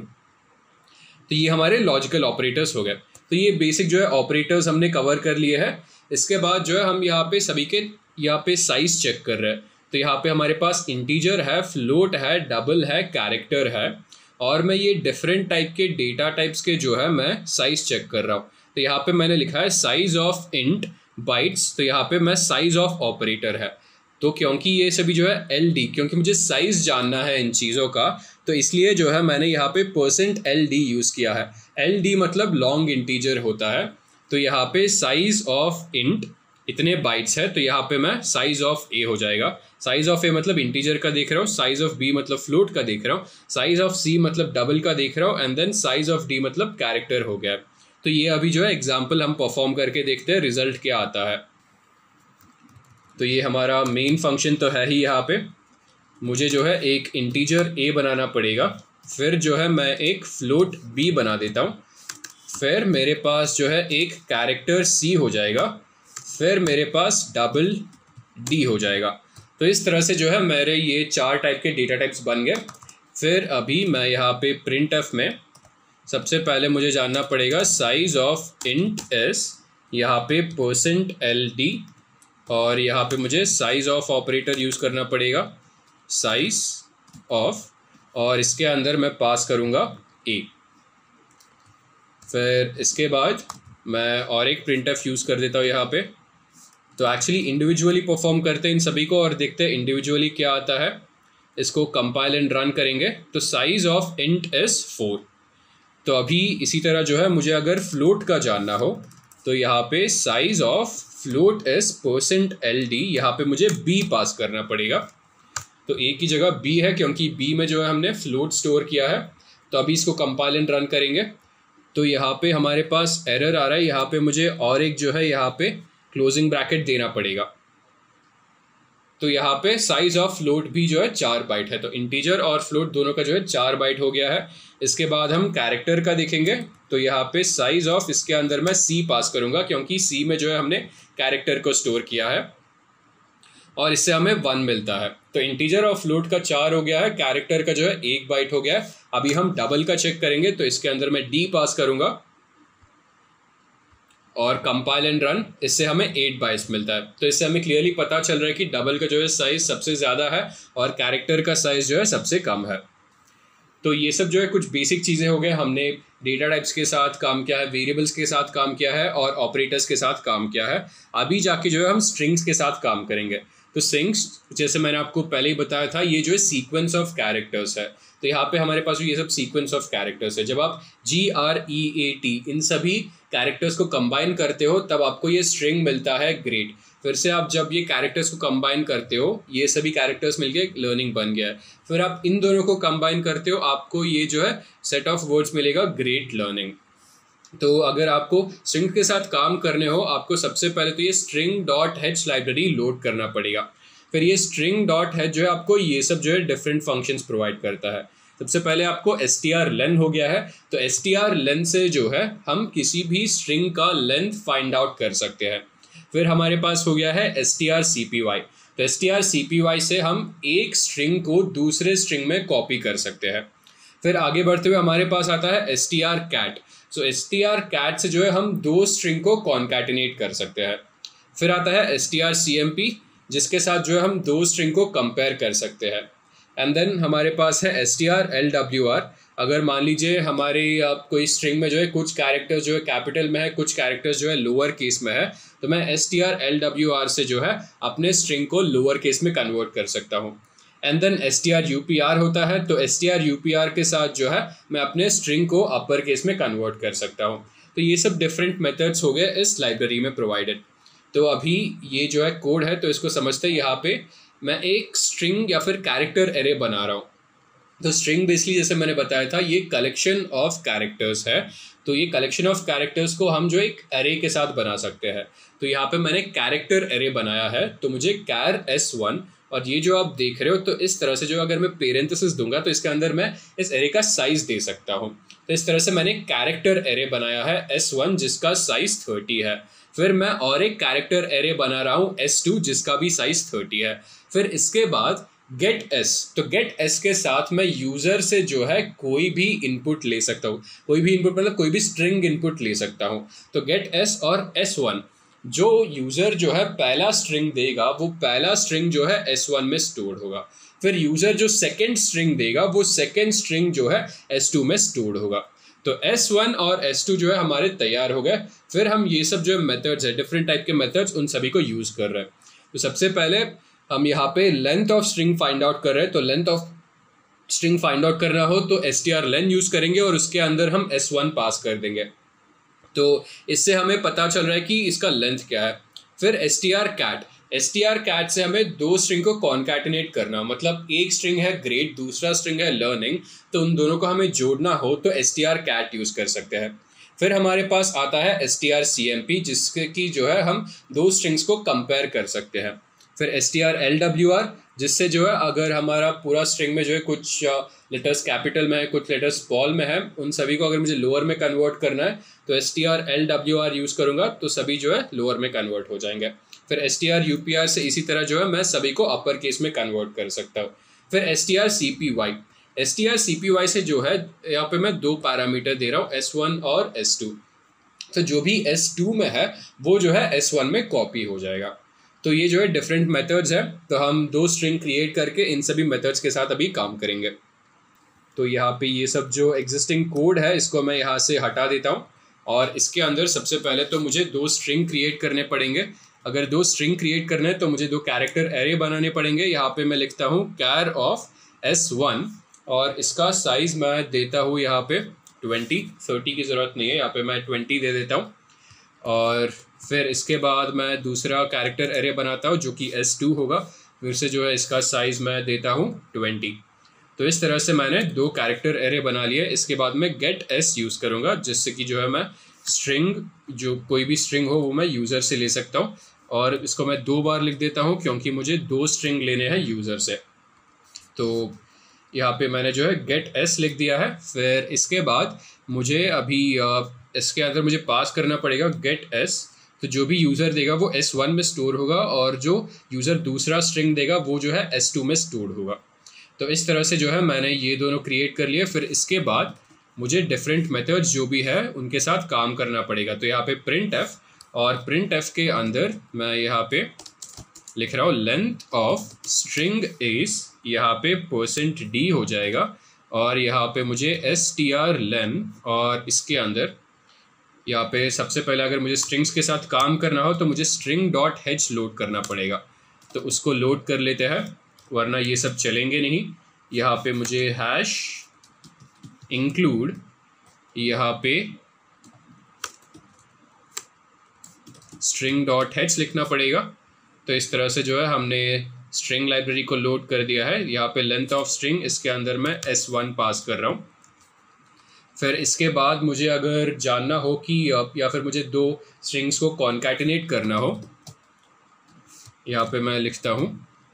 तो ये हमारे लॉजिकल ऑपरेटर्स हो गए। तो ये बेसिक जो है ऑपरेटर्स हमने कवर कर लिए हैं। इसके बाद जो है हम यहाँ पे सभी के यहाँ पे साइज चेक कर रहे हैं। तो यहाँ पे हमारे पास इंटीजर है, फ्लोट है, डबल है, कैरेक्टर है, और मैं ये डिफरेंट टाइप के डेटा टाइप्स के जो है मैं साइज चेक कर रहा हूँ। तो यहाँ पे मैंने लिखा है साइज ऑफ इंट बाइट्स, तो यहाँ पे मैं साइज ऑफ ऑपरेटर है। तो क्योंकि ये सभी जो है एल डी, क्योंकि मुझे साइज जानना है इन चीज़ों का, तो इसलिए जो है मैंने यहाँ पे परसेंट एल डी यूज़ किया है। एल डी मतलब लॉन्ग इंटीजर होता है। तो यहाँ पे साइज ऑफ इंट इतने बाइट्स है, तो यहाँ पे मैं साइज ऑफ ए हो जाएगा। साइज ऑफ ए मतलब इंटीजर का देख रहा हूँ, साइज ऑफ बी मतलब फ्लोट का देख रहा हूँ, साइज ऑफ सी मतलब डबल का देख रहा हूँ, and then size of d मतलब कैरेक्टर हो गया। तो ये अभी जो है एग्जाम्पल हम परफॉर्म करके देखते हैं रिजल्ट क्या आता है। तो ये हमारा मेन फंक्शन तो है ही यहाँ पे। मुझे जो है एक इंटीजर a बनाना पड़ेगा, फिर जो है मैं एक फ्लोट b बना देता हूँ, फिर मेरे पास जो है एक कैरेक्टर c हो जाएगा, फिर मेरे पास डबल d हो जाएगा। तो इस तरह से जो है मेरे ये चार टाइप के डेटा टाइप्स बन गए। फिर अभी मैं यहाँ पे प्रिंट एफ में सबसे पहले मुझे जानना पड़ेगा साइज ऑफ इंट एस, यहाँ पे परसेंट एल डी, और यहाँ पे मुझे साइज ऑफ ऑपरेटर यूज़ करना पड़ेगा, साइज ऑफ, और इसके अंदर मैं पास करूँगा ए। फिर इसके बाद मैं और एक प्रिंट एफ यूज़ कर देता हूँ यहाँ पे। तो एक्चुअली इंडिविजुअली परफॉर्म करते हैं इन सभी को और देखते हैं इंडिविजुअली क्या आता है। इसको कंपाइल एंड रन करेंगे तो size of int is four. तो अभी इसी तरह जो है मुझे अगर फ्लोट का जानना हो तो यहाँ पे size of float is percent l d, यहाँ पे मुझे बी पास करना पड़ेगा। तो ए की जगह बी है क्योंकि बी में जो है हमने फ्लोट स्टोर किया है। तो अभी इसको कंपाइल एंड रन करेंगे तो यहाँ पे हमारे पास एरर आ रहा है। यहाँ पे मुझे और एक जो है यहाँ पे क्लोजिंग ब्रैकेट देना पड़ेगा। तो यहाँ पे साइज ऑफ फ्लोट भी जो है चार बाइट है, तो इंटीजर और फ्लोट दोनों का जो है चार बाइट हो गया है। इसके बाद हम कैरेक्टर का देखेंगे तो यहाँ पे साइज ऑफ, इसके अंदर मैं सी पास करूँगा क्योंकि सी में जो है हमने कैरेक्टर को स्टोर किया है और इससे हमें वन मिलता है। तो इंटीजर और फ्लोट का चार हो गया है, कैरेक्टर का जो है एक बाइट हो गया है। अभी हम डबल का चेक करेंगे तो इसके अंदर मैं डी पास करूँगा और कंपाइल एंड रन, इससे हमें एट बाइट्स मिलता है। तो इससे हमें क्लियरली पता चल रहा है कि डबल का जो है साइज सबसे ज़्यादा है और कैरेक्टर का साइज जो है सबसे कम है। तो ये सब जो है कुछ बेसिक चीज़ें हो गए। हमने डेटा टाइप्स के साथ काम किया है, वेरिएबल्स के साथ काम किया है और ऑपरेटर्स के साथ काम किया है। अभी जाके जो है हम स्ट्रिंग्स के साथ काम करेंगे। तो स्ट्रिंग्स जैसे मैंने आपको पहले ही बताया था, ये जो है सीक्वेंस ऑफ कैरेक्टर्स है। तो यहाँ पे हमारे पास ये सब सीक्वेंस ऑफ कैरेक्टर्स है। जब आप जी आर ई ए टी इन सभी कैरेक्टर्स को कंबाइन करते हो तब आपको ये स्ट्रिंग मिलता है ग्रेट। फिर से आप जब ये कैरेक्टर्स को कंबाइन करते हो, ये सभी कैरेक्टर्स मिलके लर्निंग बन गया है। फिर आप इन दोनों को कंबाइन करते हो, आपको ये जो है सेट ऑफ वर्ड्स मिलेगा ग्रेट लर्निंग। तो अगर आपको स्ट्रिंग के साथ काम करने हो, आपको सबसे पहले तो ये स्ट्रिंग डॉट हेच लाइब्रेरी लोड करना पड़ेगा। फिर ये स्ट्रिंग डॉट हेच जो है आपको ये सब जो है डिफरेंट फंक्शंस प्रोवाइड करता है। सबसे पहले आपको एस टी आर लेन हो गया है, तो एस टी आर लेन से जो है हम किसी भी स्ट्रिंग का लेंथ फाइंड आउट कर सकते हैं। फिर हमारे पास हो गया है S T R C P y. तो S T R C P Y से हम एक स्ट्रिंग को दूसरे स्ट्रिंग में कॉपी कर सकते हैं। फिर आगे बढ़ते हुए हमारे पास आता है S T R cat. So S T R cat से जो है हम दो स्ट्रिंग को कॉन्कैटिनेट कर सकते हैं। फिर आता है S T R C M P, जिसके साथ जो है हम दो स्ट्रिंग को कंपेयर कर सकते हैं। एंड देन हमारे पास है S T R L W R. अगर मान लीजिए हमारी आप कोई स्ट्रिंग में जो है कुछ कैरेक्टर्स जो है कैपिटल में है, कुछ कैरेक्टर्स जो है लोअर केस में है, तो मैं S T R L W R से जो है अपने स्ट्रिंग को लोअर केस में कन्वर्ट कर सकता हूँ। And then S T R U P R होता है, तो S T R U P R के साथ जो है मैं अपने स्ट्रिंग को अपर केस में कन्वर्ट कर सकता हूँ। तो ये सब डिफरेंट मेथड्स हो गए इस लाइब्रेरी में प्रोवाइडेड। तो अभी ये जो है कोड है, तो इसको समझते हैं। यहाँ पे मैं एक स्ट्रिंग या फिर कैरेक्टर एरे बना रहा हूँ। तो स्ट्रिंग बेसिकली जैसे मैंने बताया था, ये कलेक्शन ऑफ कैरेक्टर्स है। तो ये कलेक्शन ऑफ कैरेक्टर्स को हम जो एक एरे के साथ बना सकते हैं। तो यहाँ पे मैंने कैरेक्टर एरे बनाया है, तो मुझे कैर एस वन, और ये जो आप देख रहे हो तो इस तरह से जो अगर मैं पेरेंथेसिस दूंगा तो इसके अंदर मैं इस एरे का साइज दे सकता हूँ। तो इस तरह से मैंने कैरेक्टर एरे बनाया है एस वन, जिसका साइज थर्टी है। फिर मैं और एक कैरेक्टर एरे बना रहा हूँ एस टू, जिसका भी साइज थर्टी है। फिर इसके बाद गेट एस, तो गेट एस के साथ मैं यूज़र से जो है कोई भी इनपुट ले सकता हूँ। कोई भी इनपुट मतलब कोई भी स्ट्रिंग इनपुट ले सकता हूँ। तो गेट एस और एस वन, जो यूज़र जो है पहला स्ट्रिंग देगा वो पहला स्ट्रिंग जो है एस वन में स्टोर होगा। फिर यूज़र जो सेकेंड स्ट्रिंग देगा वो सेकेंड स्ट्रिंग जो है एस टू में स्टोर होगा। तो एस वन और एस टू जो है हमारे तैयार हो गए। फिर हम ये सब जो है मेथड्स है, डिफरेंट टाइप के मेथड्स, उन सभी को यूज़ कर रहे हैं। तो सबसे पहले हम यहाँ पे length of string find out कर रहे हैं। तो length of string find out करना हो तो S T R len use करेंगे और उसके अंदर हम एस वन पास कर देंगे। तो इससे हमें पता चल रहा है कि इसका लेंथ क्या है। फिर S T R cat, S T R cat से हमें दो स्ट्रिंग को कॉन्कैटिनेट करना, मतलब एक स्ट्रिंग है ग्रेट, दूसरा स्ट्रिंग है लर्निंग, तो उन दोनों को हमें जोड़ना हो तो S T R cat use कर सकते हैं। फिर हमारे पास आता है S T R C M P, जिसके की जो है हम दो स्ट्रिंग्स को कंपेयर कर सकते हैं। फिर S T R L W R, जिससे जो है अगर हमारा पूरा स्ट्रिंग में जो है कुछ लेटर्स कैपिटल में है, कुछ लेटर्स स्मॉल में है, उन सभी को अगर मुझे लोअर में कन्वर्ट करना है तो S T R L W R use करूँगा तो सभी जो है लोअर में कन्वर्ट हो जाएंगे। फिर S T R U P R से इसी तरह जो है मैं सभी को अपर केस में कन्वर्ट कर सकता हूँ। फिर S T R C P Y, S T R C P Y से जो है यहाँ पे मैं दो पैरामीटर दे रहा हूँ, एस वन और एस टू। तो जो भी एस टू में है वो जो है एस वन में कॉपी हो जाएगा। तो ये जो है डिफरेंट मेथड्स है। तो हम दो स्ट्रिंग क्रिएट करके इन सभी मेथड्स के साथ अभी काम करेंगे। तो यहाँ पे ये सब जो एग्जिस्टिंग कोड है इसको मैं यहाँ से हटा देता हूँ और इसके अंदर सबसे पहले तो मुझे दो स्ट्रिंग क्रिएट करने पड़ेंगे। अगर दो स्ट्रिंग क्रिएट करने हैं तो मुझे दो कैरेक्टर एरे बनाने पड़ेंगे। यहाँ पे मैं लिखता हूँ कैर ऑफ एस वन और इसका साइज मैं देता हूँ यहाँ पे ट्वेंटी, थर्टी की ज़रूरत नहीं है, यहाँ पे मैं ट्वेंटी दे देता हूँ। और फिर इसके बाद मैं दूसरा कैरेक्टर एरे बनाता हूँ जो कि एस टू होगा, फिर से जो है इसका साइज़ मैं देता हूँ ट्वेंटी। तो इस तरह से मैंने दो कैरेक्टर एरे बना लिए। इसके बाद मैं गेट एस यूज़ करूँगा जिससे कि जो है मैं स्ट्रिंग, जो कोई भी स्ट्रिंग हो वो मैं यूज़र से ले सकता हूँ। और इसको मैं दो बार लिख देता हूँ क्योंकि मुझे दो स्ट्रिंग लेने हैं यूज़र से। तो यहाँ पे मैंने जो है गेट एस लिख दिया है। फिर इसके बाद मुझे अभी इसके अंदर मुझे पास करना पड़ेगा गेट एस। तो जो भी यूज़र देगा वो एस वन में स्टोर होगा और जो यूज़र दूसरा स्ट्रिंग देगा वो जो है एस टू में स्टोर होगा। तो इस तरह से जो है मैंने ये दोनों क्रिएट कर लिए। फिर इसके बाद मुझे डिफरेंट मेथड्स जो भी है उनके साथ काम करना पड़ेगा। तो यहाँ पे प्रिंट एफ, और प्रिंट एफ के अंदर मैं यहाँ पे लिख रहा हूँ लेंथ ऑफ स्ट्रिंग इज, यहाँ पे परसेंट डी हो जाएगा। और यहाँ पे मुझे एस टी आर लेन, और इसके अंदर यहाँ पे सबसे पहले अगर मुझे स्ट्रिंग्स के साथ काम करना हो तो मुझे स्ट्रिंग डॉट हेच लोड करना पड़ेगा। तो उसको लोड कर लेते हैं वरना ये सब चलेंगे नहीं। यहाँ पे मुझे हैश इंक्लूड, यहाँ पे स्ट्रिंग डॉट हेच लिखना पड़ेगा। तो इस तरह से जो है हमने स्ट्रिंग लाइब्रेरी को लोड कर दिया है। यहाँ पे लेंथ ऑफ स्ट्रिंग, इसके अंदर मैं एस वन पास कर रहा हूँ। फिर इसके बाद मुझे अगर जानना हो कि या फिर मुझे दो स्ट्रिंग्स को कॉन्कैटिनेट करना हो, यहाँ पे मैं लिखता हूँ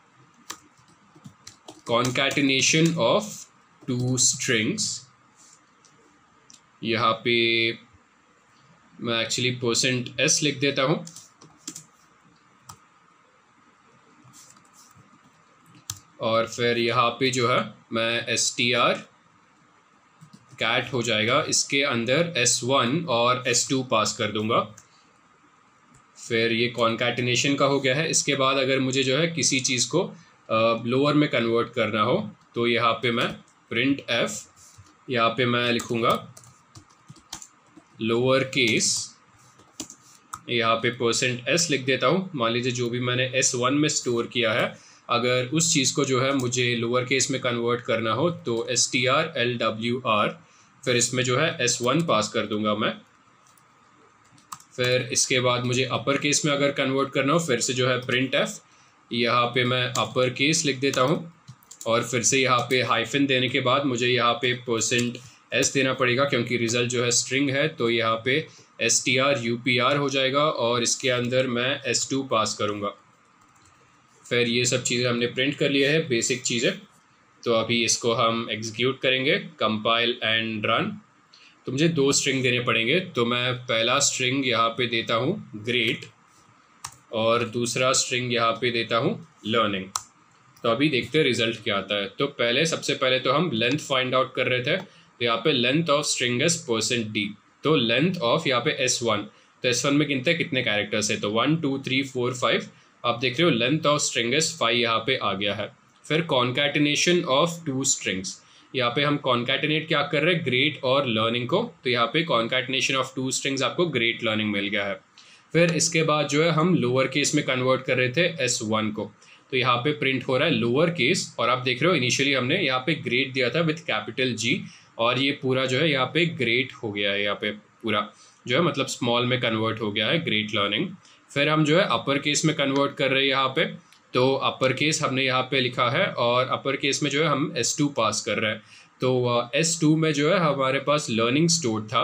कॉन्कैटिनेशन ऑफ टू स्ट्रिंग्स। यहाँ पे मैं एक्चुअली परसेंट एस लिख देता हूँ। और फिर यहाँ पे जो है मैं एस टी आर कैट हो जाएगा, इसके अंदर एस वन और एस टू पास कर दूंगा। फिर ये कॉन्कैटिनेशन का हो गया है। इसके बाद अगर मुझे जो है किसी चीज़ को लोअर में कन्वर्ट करना हो तो यहाँ पे मैं प्रिंट एफ, यहाँ पे मैं लिखूँगा लोअर केस, यहाँ पे परसेंट एस लिख देता हूँ। मान लीजिए जो भी मैंने एस वन में स्टोर किया है, अगर उस चीज़ को जो है मुझे लोअर केस में कन्वर्ट करना हो तो S T R L W R, फिर इसमें जो है एस वन पास कर दूंगा मैं। फिर इसके बाद मुझे अपर केस में अगर कन्वर्ट करना हो फिर से जो है प्रिंट एफ, यहाँ पे मैं अपर केस लिख देता हूँ। और फिर से यहाँ पे हाइफन देने के बाद मुझे यहाँ पे परसेंट एस देना पड़ेगा क्योंकि रिजल्ट जो है स्ट्रिंग है। तो यहाँ पे S T R U P R हो जाएगा और इसके अंदर मैं एस टू पास करूँगा। फिर ये सब चीज़ें हमने प्रिंट कर लिया है, बेसिक चीज़ें। तो अभी इसको हम एग्जीक्यूट करेंगे, कंपाइल एंड रन। तो मुझे दो स्ट्रिंग देने पड़ेंगे। तो मैं पहला स्ट्रिंग यहाँ पे देता हूँ ग्रेट और दूसरा स्ट्रिंग यहाँ पे देता हूँ लर्निंग। तो अभी देखते हैं रिजल्ट क्या आता है। तो पहले सबसे पहले तो हम लेंथ फाइंड आउट कर रहे थे। तो यहाँ पे length of string is percent D. तो लेंथ ऑफ यहाँ पे एस वन, तो एस वन में गिनते हैं कितने कैरेक्टर्स है, तो one two three four five. आप देख रहे हो length of string is five यहाँ पे आ गया है। फिर कॉन्कैटिनेशन ऑफ टू स्ट्रिंग्स, यहाँ पे हम कॉन्कैटिनेट क्या कर रहे हैं, ग्रेट और लर्निंग को। तो यहाँ पे कॉन्कैटिनेशन ऑफ टू स्ट्रिंग्स आपको ग्रेट लर्निंग मिल गया है। फिर इसके बाद जो है हम लोअर केस में कन्वर्ट कर रहे थे एस वन को। तो यहाँ पे प्रिंट हो रहा है लोअर केस, और आप देख रहे हो इनिशियली हमने यहाँ पे ग्रेट दिया था विथ कैपिटल जी, और ये पूरा जो है यहाँ पे ग्रेट हो गया है। यहाँ पे पूरा जो है मतलब स्मॉल में कन्वर्ट हो गया है ग्रेट लर्निंग। फिर हम जो है अपर केस में कन्वर्ट कर रहे हैं यहाँ पे। तो अपर केस हमने यहाँ पे लिखा है और अपर केस में जो है हम एस टू पास कर रहे हैं। तो एस टू में जो है हमारे पास लर्निंग स्टोर था।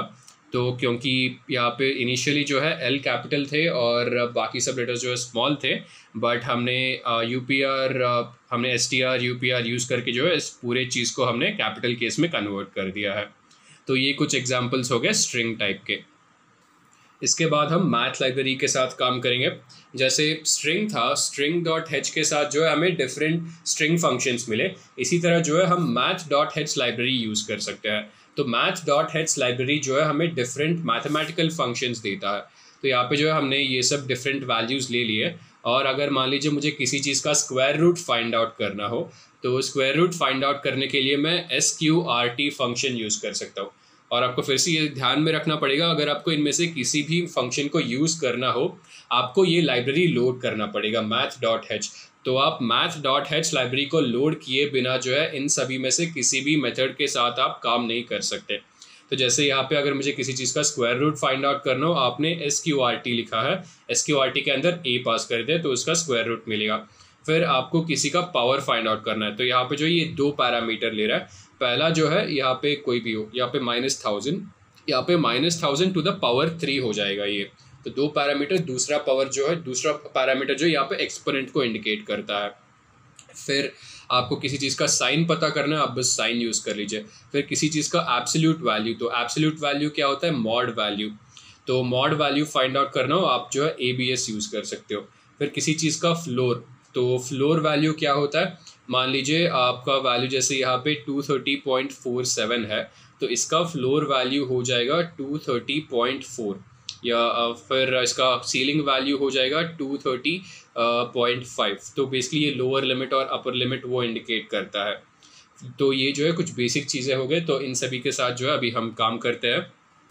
तो क्योंकि यहाँ पे इनिशियली जो है एल कैपिटल थे और बाकी सब लेटर्स जो है स्मॉल थे, बट हमने यू पी आर हमने S T R U P R use करके जो है इस पूरे चीज़ को हमने कैपिटल केस में कन्वर्ट कर दिया है। तो ये कुछ एग्जांपल्स हो गए स्ट्रिंग टाइप के। इसके बाद हम मैथ लाइब्रेरी के साथ काम करेंगे। जैसे स्ट्रिंग था, स्ट्रिंग डॉट हेच के साथ जो है हमें डिफरेंट स्ट्रिंग फंक्शंस मिले, इसी तरह जो है हम मैथ डॉट हेच लाइब्रेरी यूज़ कर सकते हैं। तो मैथ डॉट हेच लाइब्रेरी जो है हमें डिफरेंट मैथमेटिकल फंक्शंस देता है। तो यहाँ पे जो है हमने ये सब डिफरेंट वैल्यूज़ ले लिए, और अगर मान लीजिए मुझे किसी चीज़ का स्क्वायर रूट फाइंड आउट करना हो, तो स्क्वायर रूट फाइंड आउट करने के लिए मैं S Q R T function use कर सकता हूँ। और आपको फिर से ये ध्यान में रखना पड़ेगा, अगर आपको इनमें से किसी भी फंक्शन को यूज़ करना हो, आपको ये लाइब्रेरी लोड करना पड़ेगा मैथ डॉट हेच। तो आप मैथ डॉट हेच लाइब्रेरी को लोड किए बिना जो है इन सभी में से किसी भी मेथड के साथ आप काम नहीं कर सकते। तो जैसे यहाँ पे अगर मुझे किसी चीज़ का स्क्वायर रूट फाइंड आउट करना हो, आपने एस क्यू आर टी लिखा है, एस क्यू आर टी के अंदर ए पास कर दे तो उसका स्क्वायर रूट मिलेगा। फिर आपको किसी का पावर फाइंड आउट करना है, तो यहाँ पे जो ये दो पैरामीटर ले रहा है। पहला जो है यहाँ पे कोई भी हो, यहाँ पे माइनस थाउजेंड, यहाँ पे minus thousand to the power three हो जाएगा ये। तो दो पैरामीटर, दूसरा पावर जो है दूसरा पैरामीटर जो यहाँ पे एक्सपोनेंट को इंडिकेट करता है। फिर आपको किसी चीज़ का साइन पता करना है, आप बस साइन यूज़ कर लीजिए। फिर किसी चीज़ का एब्सोल्यूट वैल्यू, तो एब्सोल्यूट वैल्यू क्या होता है, मॉड वैल्यू। तो मॉड वैल्यू फाइंड आउट करना हो, आप जो है ए बी एस यूज़ कर सकते हो। फिर किसी चीज़ का फ्लोर, तो फ्लोर वैल्यू क्या होता है, मान लीजिए आपका वैल्यू जैसे यहाँ पे two thirty point four seven है, तो इसका फ्लोर वैल्यू हो जाएगा टू थर्टी पॉइंट फोर, या फिर इसका सीलिंग वैल्यू हो जाएगा टू थर्टी पॉइंट फाइव। तो बेसिकली ये लोअर लिमिट और अपर लिमिट वो इंडिकेट करता है। तो ये जो है कुछ बेसिक चीज़ें हो गए, तो इन सभी के साथ जो है अभी हम काम करते हैं।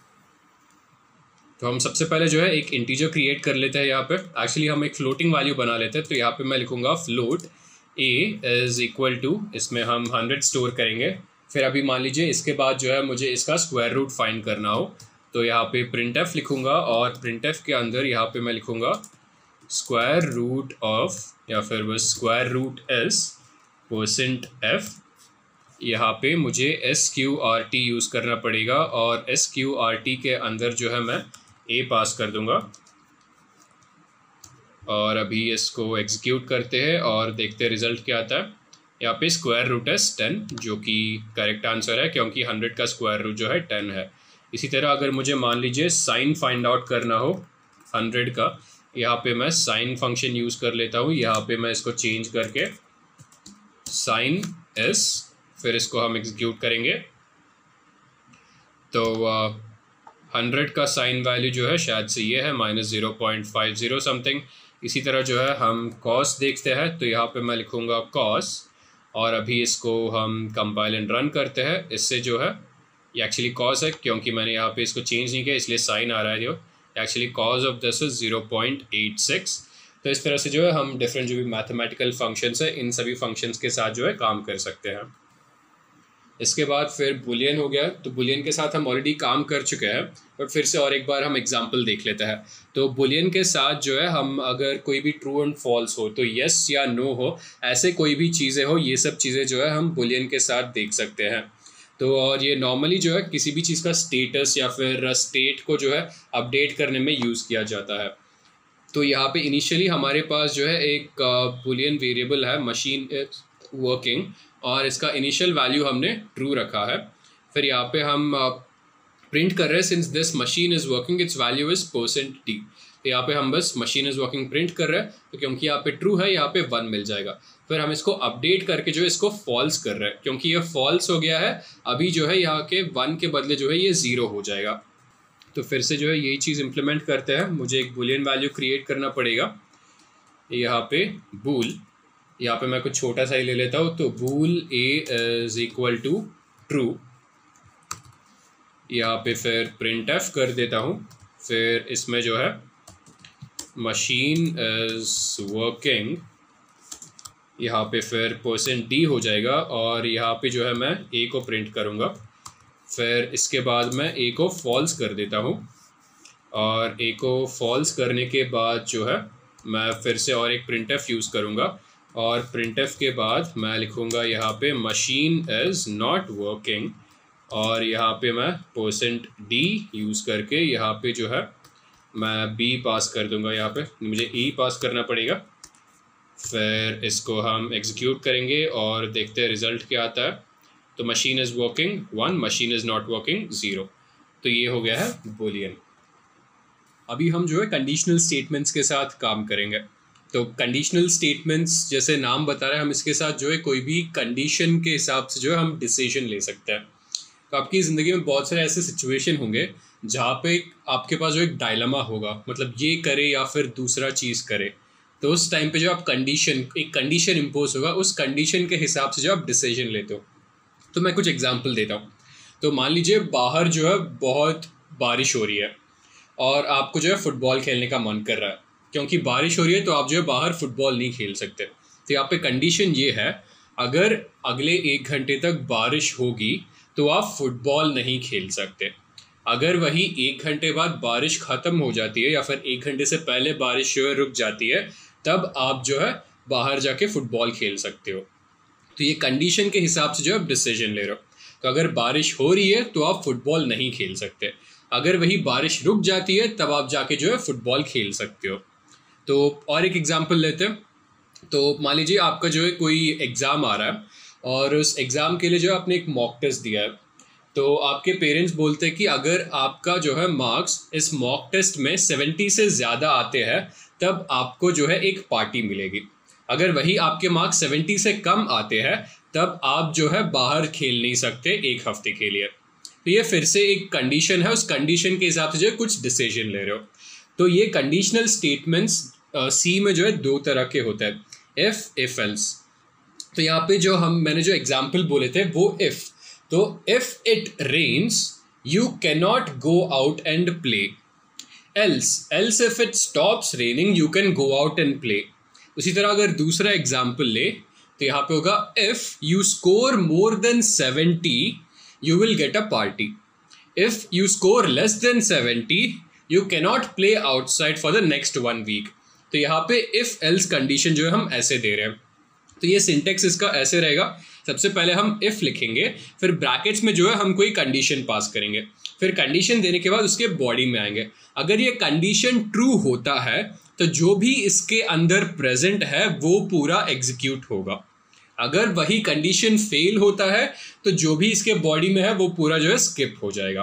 तो हम सबसे पहले जो है एक इंटीजर क्रिएट कर लेते हैं। यहाँ पे एक्चुअली हम एक फ्लोटिंग वैल्यू बना लेते हैं। तो यहाँ पे मैं लिखूँगा float A is equal to, इसमें हम हंड्रेड स्टोर करेंगे। फिर अभी मान लीजिए इसके बाद जो है मुझे इसका स्क्वायर रूट फाइंड करना हो, तो यहाँ पे प्रिंट एफ लिखूँगा, और प्रिंट एफ के अंदर यहाँ पे मैं लिखूँगा स्क्वायर रूट ऑफ, या फिर बस square root S percent F. यहाँ पे मुझे S Q R T use करना पड़ेगा, और एस क्यू आर टी के अंदर जो है मैं ए पास कर दूँगा। और अभी इसको एग्जीक्यूट करते हैं और देखते हैं रिजल्ट क्या आता है। यहाँ पे स्क्वायर रूट है टेन, जो कि करेक्ट आंसर है क्योंकि हंड्रेड का स्क्वायर रूट जो है टेन है। इसी तरह अगर मुझे मान लीजिए साइन फाइंड आउट करना हो हंड्रेड का, यहाँ पे मैं साइन फंक्शन यूज़ कर लेता हूँ। यहाँ पे मैं इसको चेंज करके साइन एस, फिर इसको हम एग्जीक्यूट करेंगे। तो हंड्रेड uh, का साइन वैल्यू जो है शायद से ये है minus zero point five zero something. इसी तरह जो है हम कॉस देखते हैं, तो यहाँ पे मैं लिखूँगा कॉस, और अभी इसको हम कंपाइल एंड रन करते हैं। इससे जो है ये एक्चुअली कॉस है क्योंकि मैंने यहाँ पे इसको चेंज नहीं किया, इसलिए साइन आ रहा है। जो actually cos of this is zero point eight six. तो इस तरह से जो है हम डिफरेंट जो भी मैथमेटिकल फंक्शंस है, इन सभी फंक्शंस के साथ जो है काम कर सकते हैं। इसके बाद फिर बुलियन हो गया। तो बुलियन के साथ हम ऑलरेडी काम कर चुके हैं, बट फिर से और एक बार हम एग्जांपल देख लेते हैं। तो बुलियन के साथ जो है हम अगर कोई भी ट्रू एंड फॉल्स हो, तो येस या नो हो, ऐसे कोई भी चीज़ें हो, ये सब चीज़ें जो है हम बुलियन के साथ देख सकते हैं। तो और ये नॉर्मली जो है किसी भी चीज़ का स्टेटस या फिर स्टेट को जो है अपडेट करने में यूज़ किया जाता है। तो यहाँ पे इनिशियली हमारे पास जो है एक बुलियन वेरिएबल है मशीन इज वर्किंग, और इसका इनिशियल वैल्यू हमने ट्रू रखा है। फिर यहाँ पे हम प्रिंट कर रहे हैं since this machine is working its value is percent T. तो यहाँ पे हम बस मशीन इज़ वर्किंग प्रिंट कर रहे हैं, तो क्योंकि यहाँ पे ट्रू है यहाँ पे वन मिल जाएगा। फिर हम इसको अपडेट करके जो है इसको फॉल्स कर रहे हैं, क्योंकि ये फॉल्स हो गया है। अभी जो है यहाँ के वन के बदले जो है ये ज़ीरो हो जाएगा। तो फिर से जो है यही चीज़ इम्प्लीमेंट करते हैं। मुझे एक बुलियन वैल्यू क्रिएट करना पड़ेगा। यहाँ पे बूल, यहाँ पे मैं कुछ छोटा सा ही ले लेता हूँ। तो bool A is equal to true, यहाँ पे फिर प्रिंट एफ कर देता हूँ। फिर इसमें जो है मशीन इज वर्किंग, यहाँ पे फिर परसेंट डी हो जाएगा, और यहाँ पे जो है मैं ए को प्रिंट करूँगा। फिर इसके बाद मैं ए को फॉल्स कर देता हूँ, और ए को फॉल्स करने के बाद जो है मैं फिर से और एक प्रिंट एफ यूज़ करूँगा, और प्रिंट एफ के बाद मैं लिखूँगा यहाँ पे मशीन इज़ नॉट वर्किंग, और यहाँ पे मैं परसेंट डी यूज़ करके यहाँ पे जो है मैं बी पास कर दूंगा। यहाँ पे मुझे ई पास करना पड़ेगा। फिर इसको हम एग्जीक्यूट करेंगे और देखते हैं रिज़ल्ट क्या आता है। तो machine is working one, machine is not working zero. तो ये हो गया है बूलियन। अभी हम जो है कंडीशनल स्टेटमेंट्स के साथ काम करेंगे। तो कंडीशनल स्टेटमेंट्स जैसे नाम बता रहे हैं, हम इसके साथ जो है कोई भी कंडीशन के हिसाब से जो है हम डिसीजन ले सकते हैं। तो आपकी ज़िंदगी में बहुत सारे ऐसे सिचुएशन होंगे जहाँ पे आपके पास जो एक डायलेमा होगा, मतलब ये करे या फिर दूसरा चीज़ करे। तो उस टाइम पे जो आप कंडीशन एक कंडीशन इम्पोज होगा, उस कंडीशन के हिसाब से जो आप डिसीजन लेते हो। तो मैं कुछ एग्जांपल देता हूँ। तो मान लीजिए बाहर जो है बहुत बारिश हो रही है और आपको जो है फुटबॉल खेलने का मन कर रहा है। क्योंकि बारिश हो रही है तो आप जो है बाहर फुटबॉल नहीं खेल सकते। तो यहाँ पे कंडीशन ये है, अगर अगले एक घंटे तक बारिश होगी तो आप फुटबॉल नहीं खेल सकते। अगर वही एक घंटे बाद बारिश ख़त्म हो जाती है या फिर एक घंटे से पहले बारिश जो है रुक जाती है, तब आप जो है बाहर जाके फुटबॉल खेल सकते हो। तो ये कंडीशन के हिसाब से जो आप डिसीजन ले रहे हो। तो अगर बारिश हो रही है तो आप फुटबॉल नहीं खेल सकते। अगर वही बारिश रुक जाती है तब आप जाके जो है फुटबॉल खेल सकते हो। तो और एक एग्जांपल लेते हैं। तो मान लीजिए आपका जो है कोई एग्ज़ाम आ रहा है और उस एग्ज़ाम के लिए जो आपने एक मॉक टेस्ट दिया है। तो आपके पेरेंट्स बोलते हैं कि अगर आपका जो है मार्क्स इस मॉक टेस्ट में सेवेंटी से ज़्यादा आते हैं तब आपको जो है एक पार्टी मिलेगी। अगर वही आपके मार्क्स सेवेंटी से कम आते हैं तब आप जो है बाहर खेल नहीं सकते एक हफ्ते के लिए। तो ये फिर से एक कंडीशन है, उस कंडीशन के हिसाब से जो है कुछ डिसीजन ले रहे हो। तो ये कंडीशनल स्टेटमेंट्स सी में जो है दो तरह के होते हैं, इफ़, इफ एल्स। तो यहाँ पे जो हम मैंने जो एग्जाम्पल बोले थे वो इफ़। तो if it rains you can not go out and play. Else, else if it stops raining you can go out and play. उसी तरह अगर दूसरा एग्जाम्पल ले तो यहाँ पे होगा if you score more than seventy you will get a party. If you score less than seventy you cannot play outside for the next one week. तो यहाँ पे इफ़ एल्स कंडीशन जो है हम ऐसे दे रहे हैं। तो ये सिंटेक्स इसका ऐसे रहेगा, सबसे पहले हम इफ़ लिखेंगे, फिर ब्रैकेट्स में जो है हम कोई कंडीशन पास करेंगे, फिर कंडीशन देने के बाद उसके बॉडी में आएंगे। अगर ये कंडीशन ट्रू होता है तो जो भी इसके अंदर प्रेजेंट है वो पूरा एग्जीक्यूट होगा। अगर वही कंडीशन फेल होता है तो जो भी इसके बॉडी में है वो पूरा जो है स्किप हो जाएगा।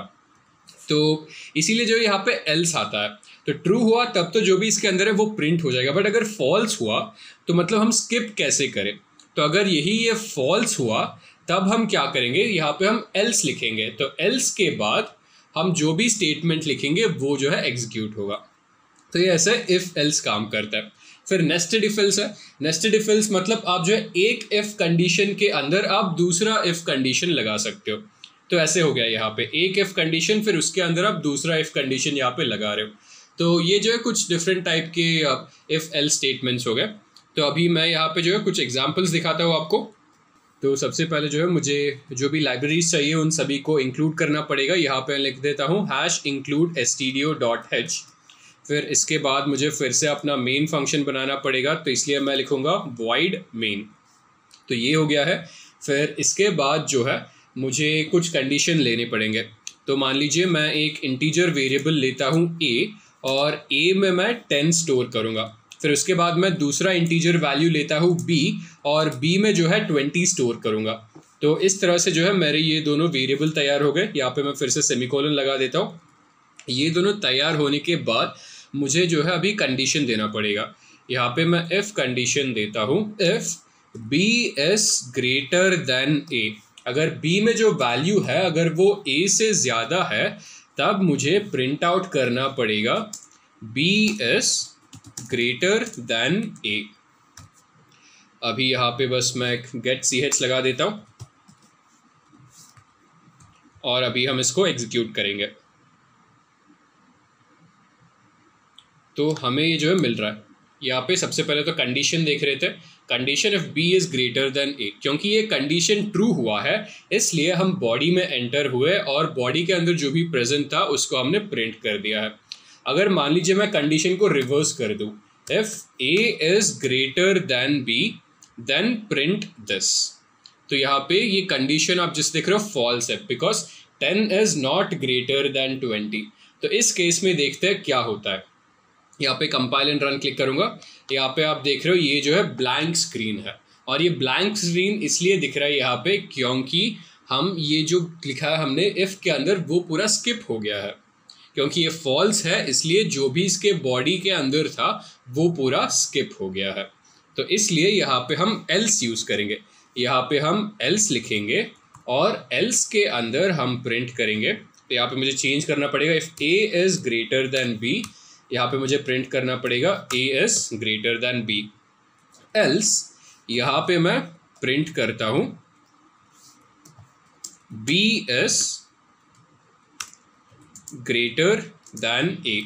तो इसीलिए जो यहाँ पे एल्स आता है। तो ट्रू हुआ तब तो जो भी इसके अंदर है वो प्रिंट हो जाएगा, बट अगर फॉल्स हुआ तो मतलब हम स्किप कैसे करें। तो अगर यही ये फॉल्स हुआ तब हम क्या करेंगे, यहाँ पे हम एल्स लिखेंगे। तो एल्स के बाद हम जो भी स्टेटमेंट लिखेंगे वो जो है एग्जीक्यूट होगा। तो ये ऐसे इफ़ एल्स काम करता है। फिर नेस्टेड इफ एल्स है। नेस्टेड इफ एल्स मतलब आप जो है एक इफ कंडीशन के अंदर आप दूसरा इफ कंडीशन लगा सकते हो। तो ऐसे हो गया यहाँ पे एक इफ कंडीशन, फिर उसके अंदर आप दूसरा इफ कंडीशन यहाँ पे लगा रहे हो। तो ये जो है कुछ डिफरेंट टाइप के इफ एल्स स्टेटमेंट्स हो गए। तो अभी मैं यहाँ पे जो है कुछ एग्जांपल्स दिखाता हूँ आपको। तो सबसे पहले जो है मुझे जो भी लाइब्रेरीज चाहिए उन सभी को इंक्लूड करना पड़ेगा। यहाँ पे लिख देता हूँ hash include S T D O dot H. फिर इसके बाद मुझे फिर से अपना मेन फंक्शन बनाना पड़ेगा, तो इसलिए मैं लिखूँगा void main। तो ये हो गया है। फिर इसके बाद जो है मुझे कुछ कंडीशन लेने पड़ेंगे। तो मान लीजिए मैं एक इंटीजर वेरिएबल लेता हूँ a और a में मैं टेन स्टोर करूँगा। फिर उसके बाद मैं दूसरा इंटीजर वैल्यू लेता हूँ b और b में जो है ट्वेंटी स्टोर करूँगा। तो इस तरह से जो है मेरे ये दोनों वेरिएबल तैयार हो गए। यहाँ पे मैं फिर से सेमीकोलन लगा देता हूँ। ये दोनों तैयार होने के बाद मुझे जो है अभी कंडीशन देना पड़ेगा। यहाँ पे मैं इफ़ कंडीशन देता हूँ, if b is greater than a। अगर b में जो वैल्यू है अगर वो a से ज़्यादा है तब मुझे प्रिंट आउट करना पड़ेगा b is greater than a। अभी यहाँ पे बस मैं गेट सी एच लगा देता हूँ और अभी हम इसको एग्जीक्यूट करेंगे। तो हमें ये जो है मिल रहा है। यहाँ पे सबसे पहले तो कंडीशन देख रहे थे, condition if b is greater than a। क्योंकि ये कंडीशन ट्रू हुआ है इसलिए हम बॉडी में एंटर हुए और बॉडी के अंदर जो भी प्रेजेंट था उसको हमने प्रिंट कर दिया है। अगर मान लीजिए मैं कंडीशन को रिवर्स कर दूँ, if a is greater than b then print this. तो यहाँ पे ये कंडीशन आप जिस देख रहे हो फॉल्स है, because ten is not greater than twenty. तो इस केस में देखते हैं क्या होता है। यहाँ पे कंपाइल एंड रन क्लिक करूंगा। यहाँ पे आप देख रहे हो ये जो है ब्लैंक स्क्रीन है, और ये ब्लैंक स्क्रीन इसलिए दिख रहा है यहाँ पे क्योंकि हम ये जो लिखा है हमने इफ के अंदर वो पूरा स्किप हो गया है। क्योंकि ये फॉल्स है इसलिए जो भी इसके बॉडी के अंदर था वो पूरा स्किप हो गया है। तो इसलिए यहाँ पे हम एल्स यूज़ करेंगे। यहाँ पे हम एल्स लिखेंगे और एल्स के अंदर हम प्रिंट करेंगे। तो यहाँ पे मुझे चेंज करना पड़ेगा, if A is greater than B, यहाँ पे मुझे प्रिंट करना पड़ेगा A is greater than B. Else यहाँ पे मैं प्रिंट करता हूँ B is greater than A.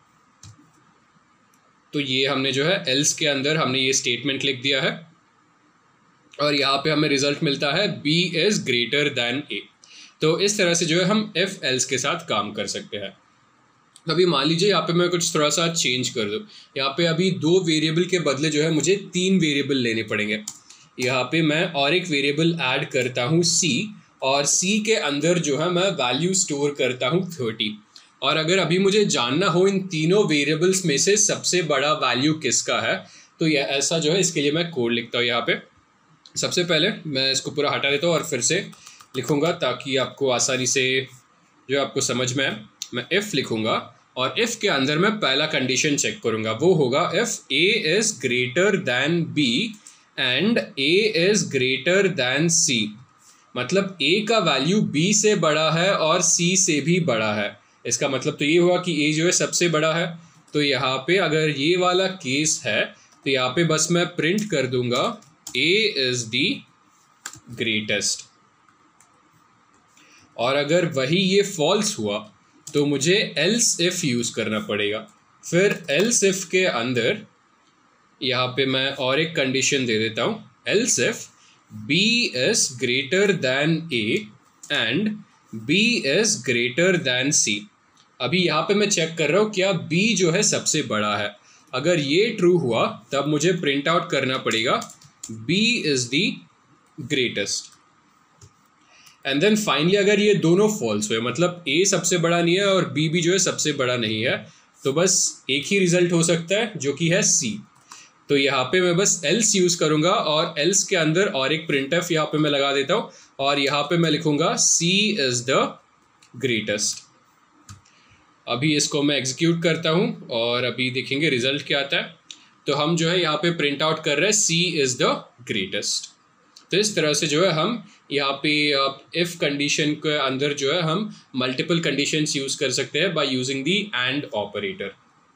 तो ये हमने जो है एल्स के अंदर हमने ये स्टेटमेंट लिख दिया है, और यहाँ पे हमें रिजल्ट मिलता है B is greater than A. तो इस तरह से जो है हम इफ एल्स के साथ काम कर सकते हैं। अभी मान लीजिए यहाँ पे मैं कुछ थोड़ा सा चेंज कर दूँ। यहाँ पे अभी दो वेरिएबल के बदले जो है मुझे तीन वेरिएबल लेने पड़ेंगे। यहाँ पे मैं और एक वेरिएबल ऐड करता हूँ सी, और सी के अंदर जो है मैं वैल्यू स्टोर करता हूँ थर्टी। और अगर अभी मुझे जानना हो इन तीनों वेरिएबल्स में से सबसे बड़ा वैल्यू किसका है, तो यह ऐसा जो है इसके लिए मैं कोड लिखता हूँ। यहाँ पे सबसे पहले मैं इसको पूरा हटा देता हूँ और फिर से लिखूँगा ताकि आपको आसानी से जो आपको समझ में आए। मैं इफ़ लिखूँगा और इफ़ के अंदर मैं पहला कंडीशन चेक करूँगा, वो होगा if A is greater than B and A is greater than C. मतलब ए का वैल्यू बी से बड़ा है और सी से भी बड़ा है। इसका मतलब तो ये हुआ कि ए जो है सबसे बड़ा है। तो यहाँ पे अगर ये वाला केस है तो यहाँ पे बस मैं प्रिंट कर दूंगा ए इज दी ग्रेटेस्ट। और अगर वही ये फॉल्स हुआ तो मुझे एल्स इफ यूज करना पड़ेगा। फिर एल्स इफ के अंदर यहाँ पे मैं और एक कंडीशन दे देता हूँ, else if B is greater than A and B is greater than C. अभी यहाँ पे मैं चेक कर रहा हूँ क्या b जो है सबसे बड़ा है। अगर ये ट्रू हुआ तब मुझे प्रिंट आउट करना पड़ेगा b is the greatest. And then finally अगर ये दोनों फॉल्स हुए, मतलब a सबसे बड़ा नहीं है और b भी जो है सबसे बड़ा नहीं है, तो बस एक ही रिजल्ट हो सकता है जो कि है c। तो यहाँ पे मैं बस else यूज करूंगा और else के अंदर और एक printf यहाँ पे मैं लगा देता हूँ, और यहाँ पे मैं लिखूंगा c इज द ग्रेटेस्ट। अभी इसको मैं एग्जीक्यूट करता हूँ और अभी देखेंगे रिजल्ट क्या आता है। तो हम जो है यहाँ पे प्रिंट आउट कर रहे हैं सी इज़ द ग्रेटेस्ट। तो इस तरह से जो है हम यहाँ पे इफ़ कंडीशन के अंदर जो है हम मल्टीपल कंडीशंस यूज़ कर सकते हैं by using the and operator.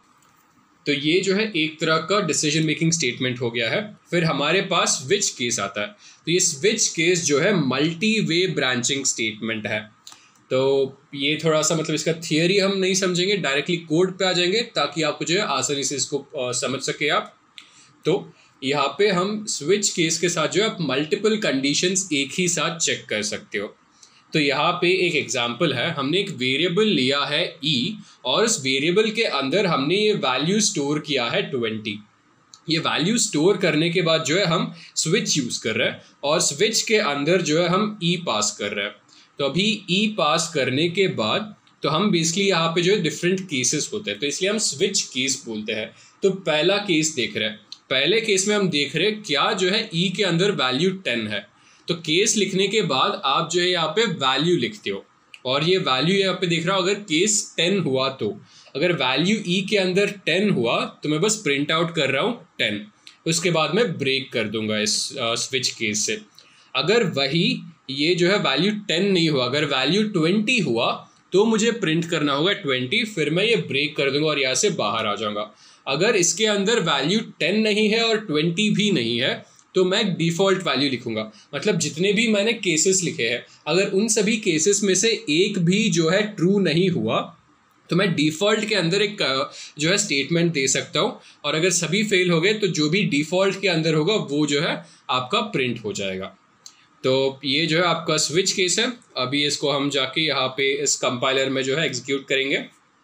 तो ये जो है एक तरह का डिसीजन मेकिंग स्टेटमेंट हो गया है। फिर हमारे पास स्विच केस आता है। तो ये स्विच केस जो है मल्टी वे ब्रांचिंग स्टेटमेंट है। तो ये थोड़ा सा मतलब इसका थियरी हम नहीं समझेंगे, डायरेक्टली कोड पे आ जाएंगे ताकि आपको जो है आसानी से इसको आ, समझ सके आप। तो यहाँ पे हम स्विच केस के साथ जो है आप मल्टीपल कंडीशंस एक ही साथ चेक कर सकते हो। तो यहाँ पे एक एग्जांपल है, हमने एक वेरिएबल लिया है e और उस वेरिएबल के अंदर हमने ये वैल्यू स्टोर किया है ट्वेंटी। ये वैल्यू स्टोर करने के बाद जो है हम स्विच यूज़ कर रहे हैं और स्विच के अंदर जो है हम e पास कर रहे हैं। तो अभी ई पास करने के बाद तो हम बेसिकली यहाँ पे जो है डिफरेंट केसेस होते हैं, तो इसलिए हम स्विच केस बोलते हैं। तो पहला केस देख रहे हैं, पहले केस में हम देख रहे हैं क्या जो है ई के अंदर वैल्यू टेन है। तो केस लिखने के बाद आप जो है यहाँ पे वैल्यू लिखते हो, और ये वैल्यू यहाँ पे देख रहा हो अगर केस टेन हुआ तो अगर वैल्यू ई के अंदर टेन हुआ तो मैं बस प्रिंट आउट कर रहा हूँ टेन। उसके बाद मैं ब्रेक कर दूंगा इस स्विच केस से। अगर वही ये जो है वैल्यू टेन नहीं हुआ, अगर वैल्यू ट्वेंटी हुआ तो मुझे प्रिंट करना होगा ट्वेंटी, फिर मैं ये ब्रेक कर दूंगा और यहाँ से बाहर आ जाऊंगा। अगर इसके अंदर वैल्यू टेन नहीं है और ट्वेंटी भी नहीं है तो मैं डिफ़ॉल्ट वैल्यू लिखूंगा। मतलब जितने भी मैंने केसेस लिखे हैं अगर उन सभी केसेस में से एक भी जो है ट्रू नहीं हुआ तो मैं डिफ़ॉल्ट के अंदर एक जो है स्टेटमेंट दे सकता हूँ, और अगर सभी फेल हो गए तो जो भी डिफ़ॉल्ट के अंदर होगा वो जो है आपका प्रिंट हो जाएगा। तो ये जो है आपका स्विच केस है। अभी इसको हम जाके यहाँ पे इस कंपाइलर में जो है एग्जीक्यूट करेंगे।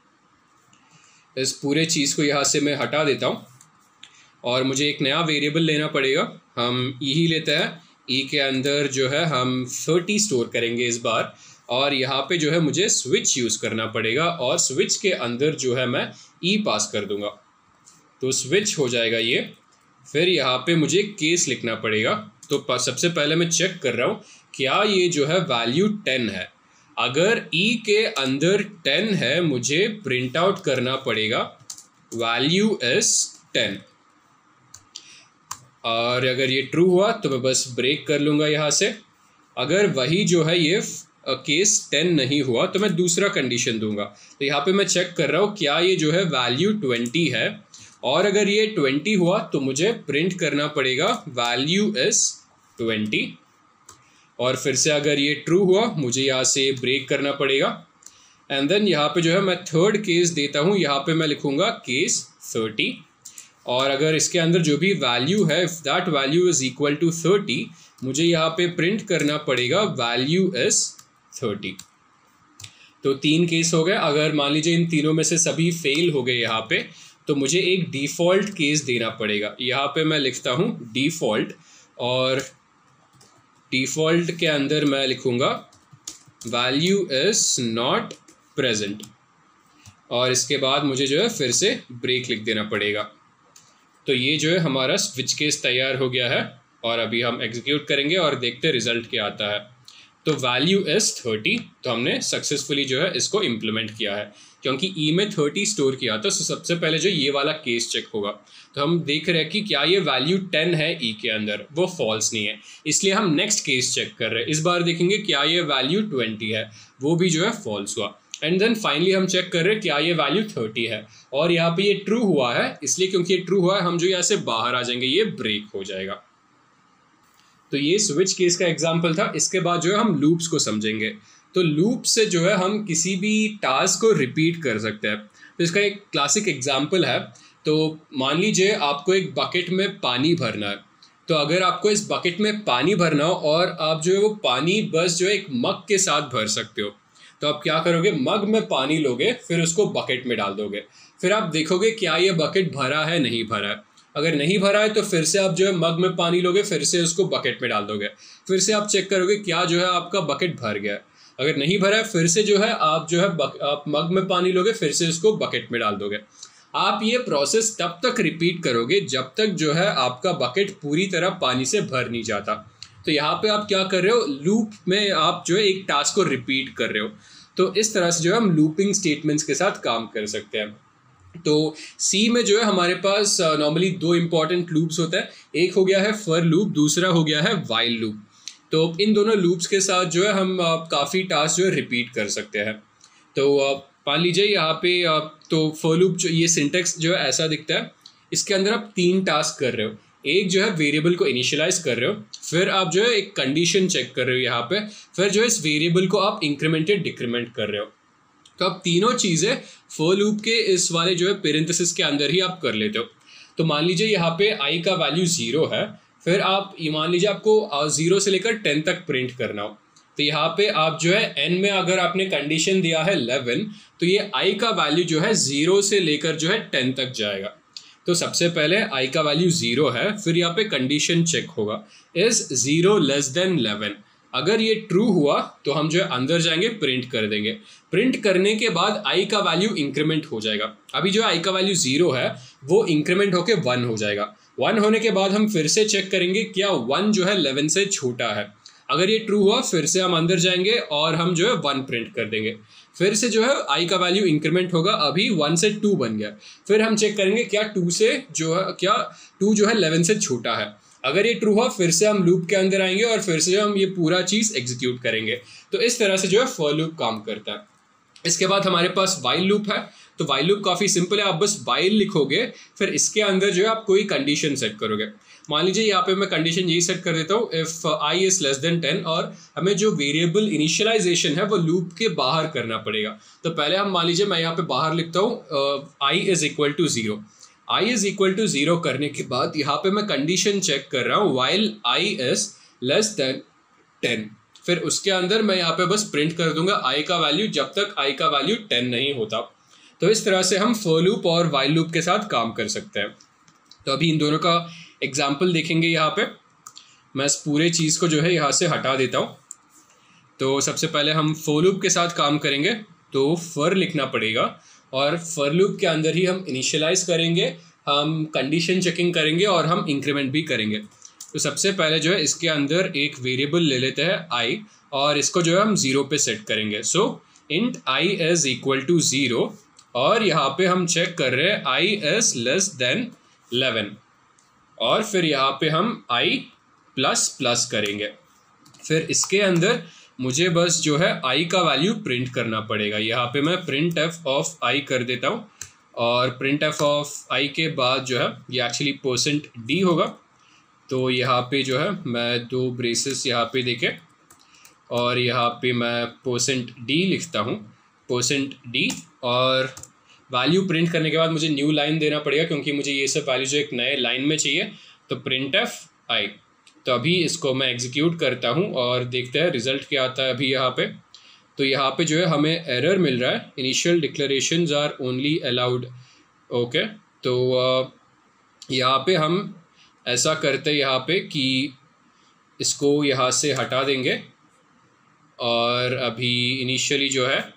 इस पूरे चीज़ को यहाँ से मैं हटा देता हूँ और मुझे एक नया वेरिएबल लेना पड़ेगा। हम यही लेते हैं ई के अंदर जो है हम थर्टी स्टोर करेंगे इस बार, और यहाँ पे जो है मुझे स्विच यूज़ करना पड़ेगा और स्विच के अंदर जो है मैं ई पास कर दूंगा, तो स्विच हो जाएगा ये। फिर यहाँ पे मुझे केस लिखना पड़ेगा। तो सबसे पहले मैं चेक कर रहा हूँ क्या ये जो है वैल्यू टेन है। अगर ई के अंदर टेन है मुझे प्रिंट आउट करना पड़ेगा वैल्यू इज टेन, और अगर ये ट्रू हुआ तो मैं बस ब्रेक कर लूँगा यहाँ से। अगर वही जो है ये केस टेन नहीं हुआ तो मैं दूसरा कंडीशन दूंगा। तो यहाँ पे मैं चेक कर रहा हूँ क्या ये जो है वैल्यू ट्वेंटी है, और अगर ये ट्वेंटी हुआ तो मुझे प्रिंट करना पड़ेगा वैल्यू इज ट्वेंटी, और फिर से अगर ये ट्रू हुआ मुझे यहाँ से ब्रेक करना पड़ेगा। एंड देन यहाँ पे जो है मैं थर्ड केस देता हूँ, यहाँ पे मैं लिखूँगा केस थर्टी, और अगर इसके अंदर जो भी वैल्यू है if that value is equal to thirty मुझे यहाँ पे प्रिंट करना पड़ेगा वैल्यू इज थर्टी। तो तीन केस हो गए। अगर मान लीजिए इन तीनों में से सभी फेल हो गए यहाँ पे तो मुझे एक डिफ़ॉल्ट केस देना पड़ेगा। यहाँ पे मैं लिखता हूँ डिफ़ॉल्ट, और डिफ़ॉल्ट के अंदर मैं लिखूँगा वैल्यू इज नॉट प्रेजेंट, और इसके बाद मुझे जो है फिर से ब्रेक लिख देना पड़ेगा। तो ये जो है हमारा स्विच केस तैयार हो गया है, और अभी हम एग्जीक्यूट करेंगे और देखते हैं रिजल्ट क्या आता है। तो वैल्यू इज थर्टी, तो हमने सक्सेसफुली जो है इसको इम्प्लीमेंट किया है, क्योंकि ई में थर्टी स्टोर किया था। तो सबसे पहले जो ये वाला केस चेक होगा, तो हम देख रहे हैं कि क्या ये वैल्यू टेन है ई के अंदर, वो फॉल्स नहीं है, इसलिए हम नेक्स्ट केस चेक कर रहे हैं। इस बार देखेंगे क्या ये वैल्यू ट्वेंटी है, वो भी जो है फॉल्स हुआ। एंड देन फाइनली हम चेक कर रहे हैं क्या ये वैल्यू थर्टी है, और यहाँ पे ये ट्रू हुआ है, इसलिए क्योंकि ये ट्रू हुआ है हम जो यहाँ से बाहर आ जाएंगे, ये ब्रेक हो जाएगा। तो ये स्विच केस का एग्जाम्पल था। इसके बाद जो है हम लूप्स को समझेंगे। तो लूप से जो है हम किसी भी टास्क को रिपीट कर सकते हैं। तो इसका एक क्लासिक एग्जाम्पल है। तो मान लीजिए आपको एक बकेट में पानी भरना है, तो अगर आपको इस बकेट में पानी भरना हो और आप जो है वो पानी बस जो है एक मग के साथ भर सकते हो, तो आप क्या करोगे, मग में पानी लोगे, फिर उसको बकेट में डाल दोगे, फिर आप देखोगे क्या ये बकेट भरा है नहीं भरा है। अगर नहीं भरा है तो फिर से आप जो है मग में पानी लोगे, फिर से उसको बकेट में डाल दोगे, फिर से आप चेक करोगे क्या जो है आपका बकेट भर गया है। अगर नहीं भरा है फिर से जो है आप जो है आप मग में पानी लोगे, फिर से उसको बकेट में डाल दोगे। आप ये प्रोसेस तब तक रिपीट करोगे जब तक जो है आपका बकेट पूरी तरह पानी से भर नहीं जाता। तो यहाँ पे आप क्या कर रहे हो, लूप में आप जो है एक टास्क को रिपीट कर रहे हो। तो इस तरह से जो है हम लूपिंग स्टेटमेंट्स के साथ काम कर सकते हैं। तो सी में जो है हमारे पास नॉर्मली दो इंपॉर्टेंट लूप्स होते हैं, एक हो गया है फॉर लूप, दूसरा हो गया है व्हाइल लूप। तो इन दोनों लूप्स के साथ जो है हम काफ़ी टास्क जो है रिपीट कर सकते हैं। तो मान लीजिए यहाँ पे तो फॉर लूप जो ये सिंटेक्स जो है ऐसा दिखता है, इसके अंदर आप तीन टास्क कर रहे हो। एक जो है वेरिएबल को इनिशियलाइज कर रहे हो, फिर आप जो है एक कंडीशन चेक कर रहे हो यहाँ पे, फिर जो है इस वेरिएबल को आप इंक्रीमेंटेड डिक्रीमेंट कर रहे हो। तो आप तीनों चीज़ें फॉर लूप के इस वाले जो है पेरेंथेसिस के अंदर ही आप कर लेते हो। तो मान लीजिए यहाँ पे आई का वैल्यू जीरो है, फिर आप मान लीजिए आपको जीरो से लेकर टेन तक प्रिंट करना हो, तो यहाँ पे आप जो है एन में अगर आपने कंडीशन दिया है इलेवन, तो ये आई का वैल्यू जो है जीरो से लेकर जो है टेन तक जाएगा। तो सबसे पहले आई का वैल्यू जीरो है, फिर यहाँ पे कंडीशन चेक होगा, is zero less than eleven. अगर ये ट्रू हुआ तो हम जो है अंदर जाएंगे, प्रिंट कर देंगे। प्रिंट करने के बाद आई का वैल्यू इंक्रीमेंट हो जाएगा। अभी जो आई का वैल्यू जीरो है वो इंक्रीमेंट होके वन हो जाएगा। वन होने के बाद हम फिर से चेक करेंगे क्या वन जो है इलेवन से छोटा है। अगर ये ट्रू हुआ फिर से हम अंदर जाएंगे और हम जो है वन प्रिंट कर देंगे। फिर से जो है आई का वैल्यू इंक्रीमेंट होगा, अभी वन से टू बन गया। फिर हम चेक करेंगे क्या टू से जो है क्या टू जो है इलेवन से छोटा है। अगर ये ट्रू हुआ फिर से हम लूप के अंदर आएंगे और फिर से जो हम ये पूरा चीज़ एग्जीक्यूट करेंगे। तो इस तरह से जो है फॉर लूप काम करता है। इसके बाद हमारे पास वाइल लूप है। तो वाइल लूप काफ़ी सिंपल है, आप बस वाइल लिखोगे, फिर इसके अंदर जो है आप कोई कंडीशन सेट करोगे। मान लीजिए यहाँ पे मैं कंडीशन यही सेट कर देता हूँ, if I is less than ten, और हमें जो वेरिएबल इनिशियलाइजेशन है वो लूप के बाहर करना पड़ेगा। तो पहले हम मान लीजिए मैं यहाँ पे बाहर लिखता हूँ i is equal to zero. I is equal to zero करने के बाद यहाँ पे मैं कंडीशन चेक कर रहा हूँ, while i is less than ten. फिर उसके अंदर मैं यहाँ पे बस प्रिंट कर दूंगा आई का वैल्यू जब तक आई का वैल्यू टेन नहीं होता। तो इस तरह से हम फॉर लूप और वाइल लूप के साथ काम कर सकते हैं। तो अभी इन दोनों का एग्जाम्पल देखेंगे यहाँ पे। मैं इस पूरे चीज़ को जो है यहाँ से हटा देता हूँ। तो सबसे पहले हम फॉर लूप के साथ काम करेंगे, तो फॉर लिखना पड़ेगा और फॉर लूप के अंदर ही हम इनिशियलाइज करेंगे, हम कंडीशन चेकिंग करेंगे और हम इंक्रीमेंट भी करेंगे। तो सबसे पहले जो है इसके अंदर एक वेरिएबल ले लेते हैं आई, और इसको जो है हम ज़ीरो पे सेट करेंगे। So int i is equal to zero, और यहाँ पे हम चेक कर रहे हैं i is less than eleven, और फिर यहाँ पे हम आई प्लस प्लस करेंगे। फिर इसके अंदर मुझे बस जो है आई का वैल्यू प्रिंट करना पड़ेगा। यहाँ पे मैं प्रिंट एफ ऑफ आई कर देता हूँ, और प्रिंट एफ ऑफ आई के बाद जो है ये एक्चुअली परसेंट डी होगा। तो यहाँ पे जो है मैं दो ब्रेसेस यहाँ पे देखे, और यहाँ पे मैं परसेंट डी लिखता हूँ, परसेंट डी, और वैल्यू प्रिंट करने के बाद मुझे न्यू लाइन देना पड़ेगा क्योंकि मुझे ये सब वैल्यू जो एक नए लाइन में चाहिए। तो प्रिंट एफ आई, तो अभी इसको मैं एग्जीक्यूट करता हूँ और देखते हैं रिजल्ट क्या आता है अभी यहाँ पे। तो यहाँ पे जो है हमें एरर मिल रहा है, initial declarations are only allowed. Okay, तो यहाँ पे हम ऐसा करते हैं यहाँ पे कि इसको यहाँ से हटा देंगे, और अभी इनिशियली जो है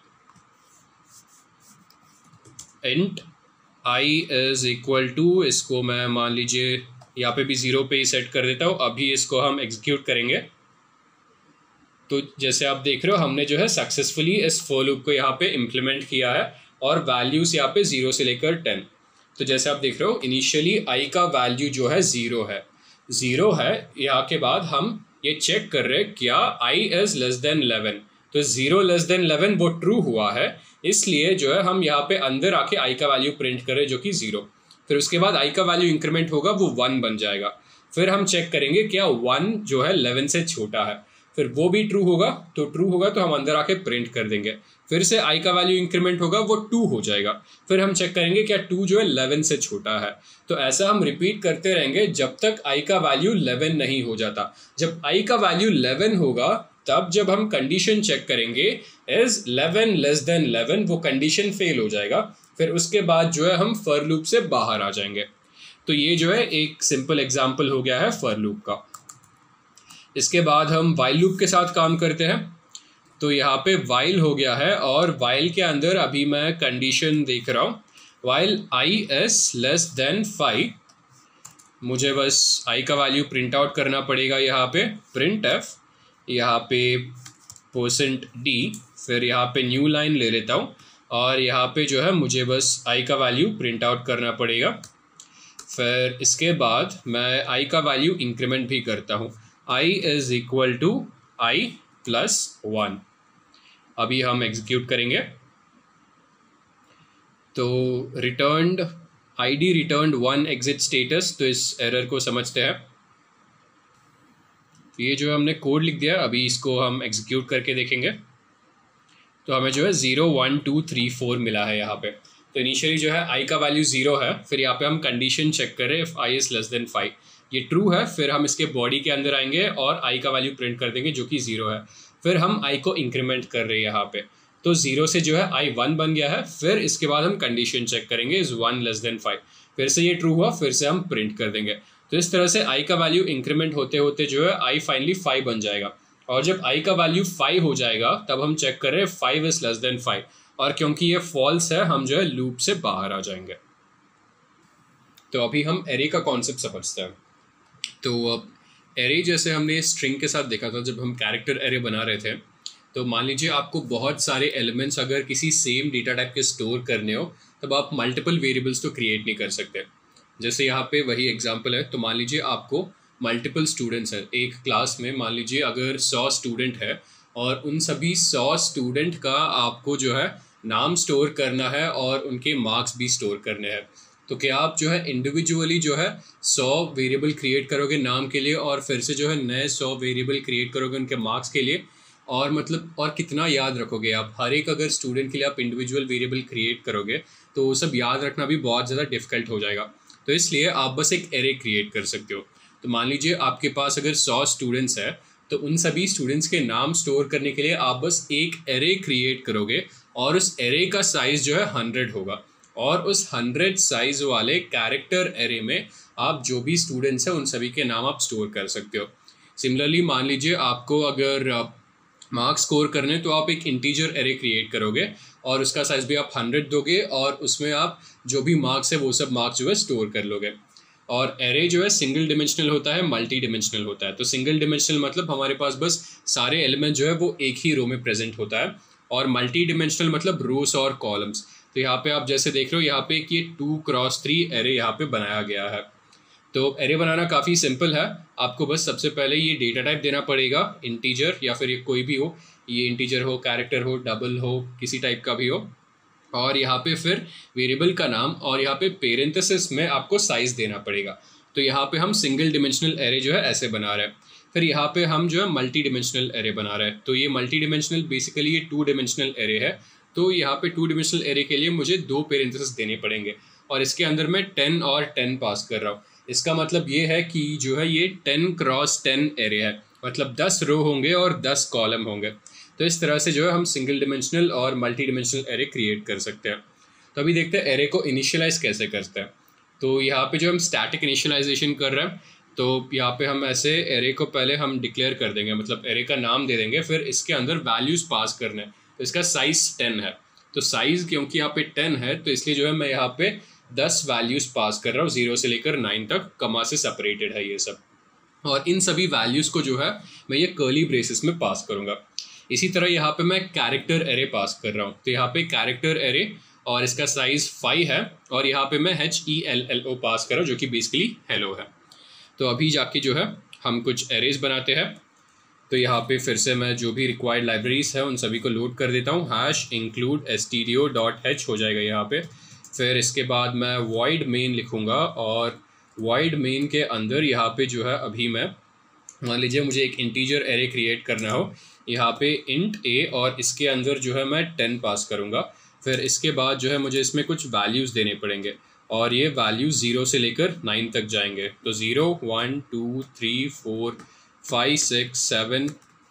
int i is equal to, इसको मैं मान लीजिए यहाँ पे भी ज़ीरो पे ही सेट कर देता हूँ। अभी इसको हम एग्जीक्यूट करेंगे। तो जैसे आप देख रहे हो हमने जो है सक्सेसफुली इस फॉर लूप को यहाँ पे इम्प्लीमेंट किया है, और वैल्यूज़ यहाँ पे ज़ीरो से लेकर टेन। तो जैसे आप देख रहे हो इनिशियली आई का वैल्यू जो है ज़ीरो है, ज़ीरो है। यहाँ के बाद हम ये चेक कर रहे हैं क्या i is less than eleven. तो ज़ीरो लेस देन इलेवन वो ट्रू हुआ है, इसलिए जो है हम यहाँ पे अंदर आके आई का वैल्यू प्रिंट कर रहे हैं जो कि ज़ीरो। फिर उसके बाद आई का वैल्यू इंक्रीमेंट होगा, वो वन बन जाएगा। फिर हम चेक करेंगे क्या वन जो है इलेवन से छोटा है, फिर वो भी ट्रू होगा। तो ट्रू होगा तो हम अंदर आके प्रिंट कर देंगे। फिर से आई का वैल्यू इंक्रीमेंट होगा, वो टू हो जाएगा। फिर हम चेक करेंगे क्या टू जो है इलेवन से छोटा है। तो ऐसा हम रिपीट करते रहेंगे जब तक आई का वैल्यू इलेवन नहीं हो जाता। जब आई का वैल्यू इलेवन होगा तब जब हम कंडीशन चेक करेंगे is eleven less than eleven, वो कंडीशन फेल हो जाएगा। फिर उसके बाद जो है हम फॉर लूप से बाहर आ जाएंगे। तो ये जो है एक सिंपल एग्जांपल हो गया है फॉर लूप का। इसके बाद हम वाइल लूप के साथ काम करते हैं। तो यहाँ पे वाइल हो गया है, और वाइल के अंदर अभी मैं कंडीशन देख रहा हूँ, while i is less than five. मुझे बस आई का वैल्यू प्रिंट आउट करना पड़ेगा। यहाँ पे प्रिंट एफ, यहाँ पे परसेंट डी, फिर यहाँ पे न्यू लाइन ले लेता हूँ, और यहाँ पे जो है मुझे बस आई का वैल्यू प्रिंट आउट करना पड़ेगा। फिर इसके बाद मैं आई का वैल्यू इंक्रीमेंट भी करता हूँ, i is equal to i plus one. अभी हम एग्जीक्यूट करेंगे। तो returned i d returned one exit status. तो इस एरर को समझते हैं। तो ये जो हमने कोड लिख दिया, अभी इसको हम एग्जीक्यूट करके देखेंगे। तो हमें जो है zero one two three four मिला है यहाँ पे। तो इनिशियली जो है आई का वैल्यू ज़ीरो है, फिर यहाँ पे हम कंडीशन चेक करें if i is less than five, ये ट्रू है। फिर हम इसके बॉडी के अंदर आएंगे और आई का वैल्यू प्रिंट कर देंगे जो कि ज़ीरो है। फिर हम आई को इंक्रीमेंट कर रहे हैं यहाँ पे, तो ज़ीरो से जो है आई वन बन गया है। फिर इसके बाद हम कंडीशन चेक करेंगे is one less than five, फिर से ये ट्रू हुआ, फिर से हम प्रिंट कर देंगे। तो इस तरह से आई का वैल्यू इंक्रीमेंट होते होते जो है आई फाइनली फाइव बन जाएगा। और जब आई का वैल्यू फाइव हो जाएगा तब हम चेक कर रहे हैं five is less than five, और क्योंकि ये फॉल्स है हम जो है लूप से बाहर आ जाएंगे। तो अभी हम एरे का कॉन्सेप्ट समझते हैं। तो अब एरे जैसे हमने स्ट्रिंग के साथ देखा था, जब हम कैरेक्टर एरे बना रहे थे, तो मान लीजिए आपको बहुत सारे एलिमेंट्स अगर किसी सेम डेटा टाइप के स्टोर करने हो तब आप मल्टीपल वेरिएबल्स तो क्रिएट नहीं कर सकते। जैसे यहाँ पे वही एग्जांपल है। तो मान लीजिए आपको मल्टीपल स्टूडेंट्स हैं एक क्लास में, मान लीजिए अगर सौ स्टूडेंट है और उन सभी सौ स्टूडेंट का आपको जो है नाम स्टोर करना है और उनके मार्क्स भी स्टोर करने हैं। तो क्या आप जो है इंडिविजुअली जो है सौ वेरिएबल क्रिएट करोगे नाम के लिए, और फिर से जो है नए सौ वेरिएबल क्रिएट करोगे उनके मार्क्स के लिए, और मतलब और कितना याद रखोगे आप? हर एक अगर स्टूडेंट के लिए आप इंडिविजुअल वेरिएबल क्रिएट करोगे तो वो सब याद रखना भी बहुत ज़्यादा डिफिकल्ट हो जाएगा। तो इसलिए आप बस एक एरे क्रिएट कर सकते हो। तो मान लीजिए आपके पास अगर सौ स्टूडेंट्स है तो उन सभी स्टूडेंट्स के नाम स्टोर करने के लिए आप बस एक एरे क्रिएट करोगे, और उस एरे का साइज़ जो है हंड्रेड होगा, और उस हंड्रेड साइज़ वाले कैरेक्टर एरे में आप जो भी स्टूडेंट्स हैं उन सभी के नाम आप स्टोर कर सकते हो। सिमिलरली मान लीजिए आपको अगर मार्क्स स्कोर करने तो आप एक इंटीजर एरे क्रिएट करोगे और उसका साइज भी आप हंड्रेड दोगे और उसमें आप जो भी मार्क्स है वो सब मार्क्स जो है स्टोर कर लोगे। और एरे जो है सिंगल डिमेंशनल होता है, मल्टी डिमेंशनल होता है। तो सिंगल डिमेंशनल मतलब हमारे पास बस सारे एलिमेंट जो है वो एक ही रो में प्रेजेंट होता है, और मल्टी डिमेंशनल मतलब रोस और कॉलम्स। तो यहाँ पे आप जैसे देख रहे हो यहाँ पे एक ये टू क्रॉस थ्री एरे यहाँ पे बनाया गया है। तो एरे बनाना काफ़ी सिंपल है। आपको बस सबसे पहले ये डेटा टाइप देना पड़ेगा, इंटीजर या फिर ये कोई भी हो, ये इंटीजर हो, कैरेक्टर हो, डबल हो, किसी टाइप का भी हो। और यहाँ पे फिर वेरिएबल का नाम, और यहाँ पे पेरेंथेसिस में आपको साइज देना पड़ेगा। तो यहाँ पे हम सिंगल डिमेंशनल एरे जो है ऐसे बना रहे हैं। फिर यहाँ पे हम जो है मल्टी डिमेंशनल एरे बना रहे हैं। तो ये मल्टी डिमेंशनल बेसिकली ये टू डिमेंशनल एरे है। तो यहाँ पे टू डिमेंशनल एरे के लिए मुझे दो पेरेंथेसिस देने पड़ेंगे, और इसके अंदर मैं टेन और टेन पास कर रहा हूँ। इसका मतलब ये है कि जो है ये टेन क्रॉस टेन एरे है, मतलब दस रो होंगे और दस कॉलम होंगे। तो इस तरह से जो है हम सिंगल डिमेंशनल और मल्टी डिमेंशनल एरे क्रिएट कर सकते हैं। तो अभी देखते हैं एरे को इनिशियलाइज कैसे करते हैं। तो यहाँ पे जो हम स्टैटिक इनिशियलाइजेशन कर रहे हैं, तो यहाँ पे हम ऐसे एरे को पहले हम डिक्लेयर कर देंगे, मतलब एरे का नाम दे देंगे, फिर इसके अंदर वैल्यूज़ पास करने हैं। तो इसका साइज़ टेन है, तो साइज़ क्योंकि यहाँ पे टेन है तो इसलिए जो है मैं यहाँ पे दस वैल्यूज़ पास कर रहा हूँ, जीरो से लेकर नाइन तक, कमा से सेपरेटेड है ये सब। और इन सभी वैल्यूज़ को जो है मैं ये कर्ली ब्रेसेस में पास करूँगा। इसी तरह यहाँ पे मैं कैरेक्टर एरे पास कर रहा हूँ। तो यहाँ पे कैरेक्टर एरे और इसका साइज़ फाइव है, और यहाँ पे मैं H E L L O pass कर रहा हूँ जो कि बेसिकली हेलो है। तो अभी जाके जो है हम कुछ एरेज बनाते हैं। तो यहाँ पे फिर से मैं जो भी रिक्वायर्ड लाइब्रेरीज है उन सभी को लोड कर देता हूँ। Hash include S T D O dot dot h जाएगा यहाँ पे। फिर इसके बाद मैं वॉइड मेन लिखूँगा, और वॉइड मेन के अंदर यहाँ पे जो है अभी मैं मान लीजिए मुझे एक इंटीजर एरे क्रिएट करना हो, यहाँ पे इंट ए, और इसके अंदर जो है मैं टेन पास करूँगा। फिर इसके बाद जो है मुझे इसमें कुछ वैल्यूज़ देने पड़ेंगे, और ये वैल्यूज़ ज़ीरो से लेकर नाइन तक जाएंगे। तो zero one two three four five six seven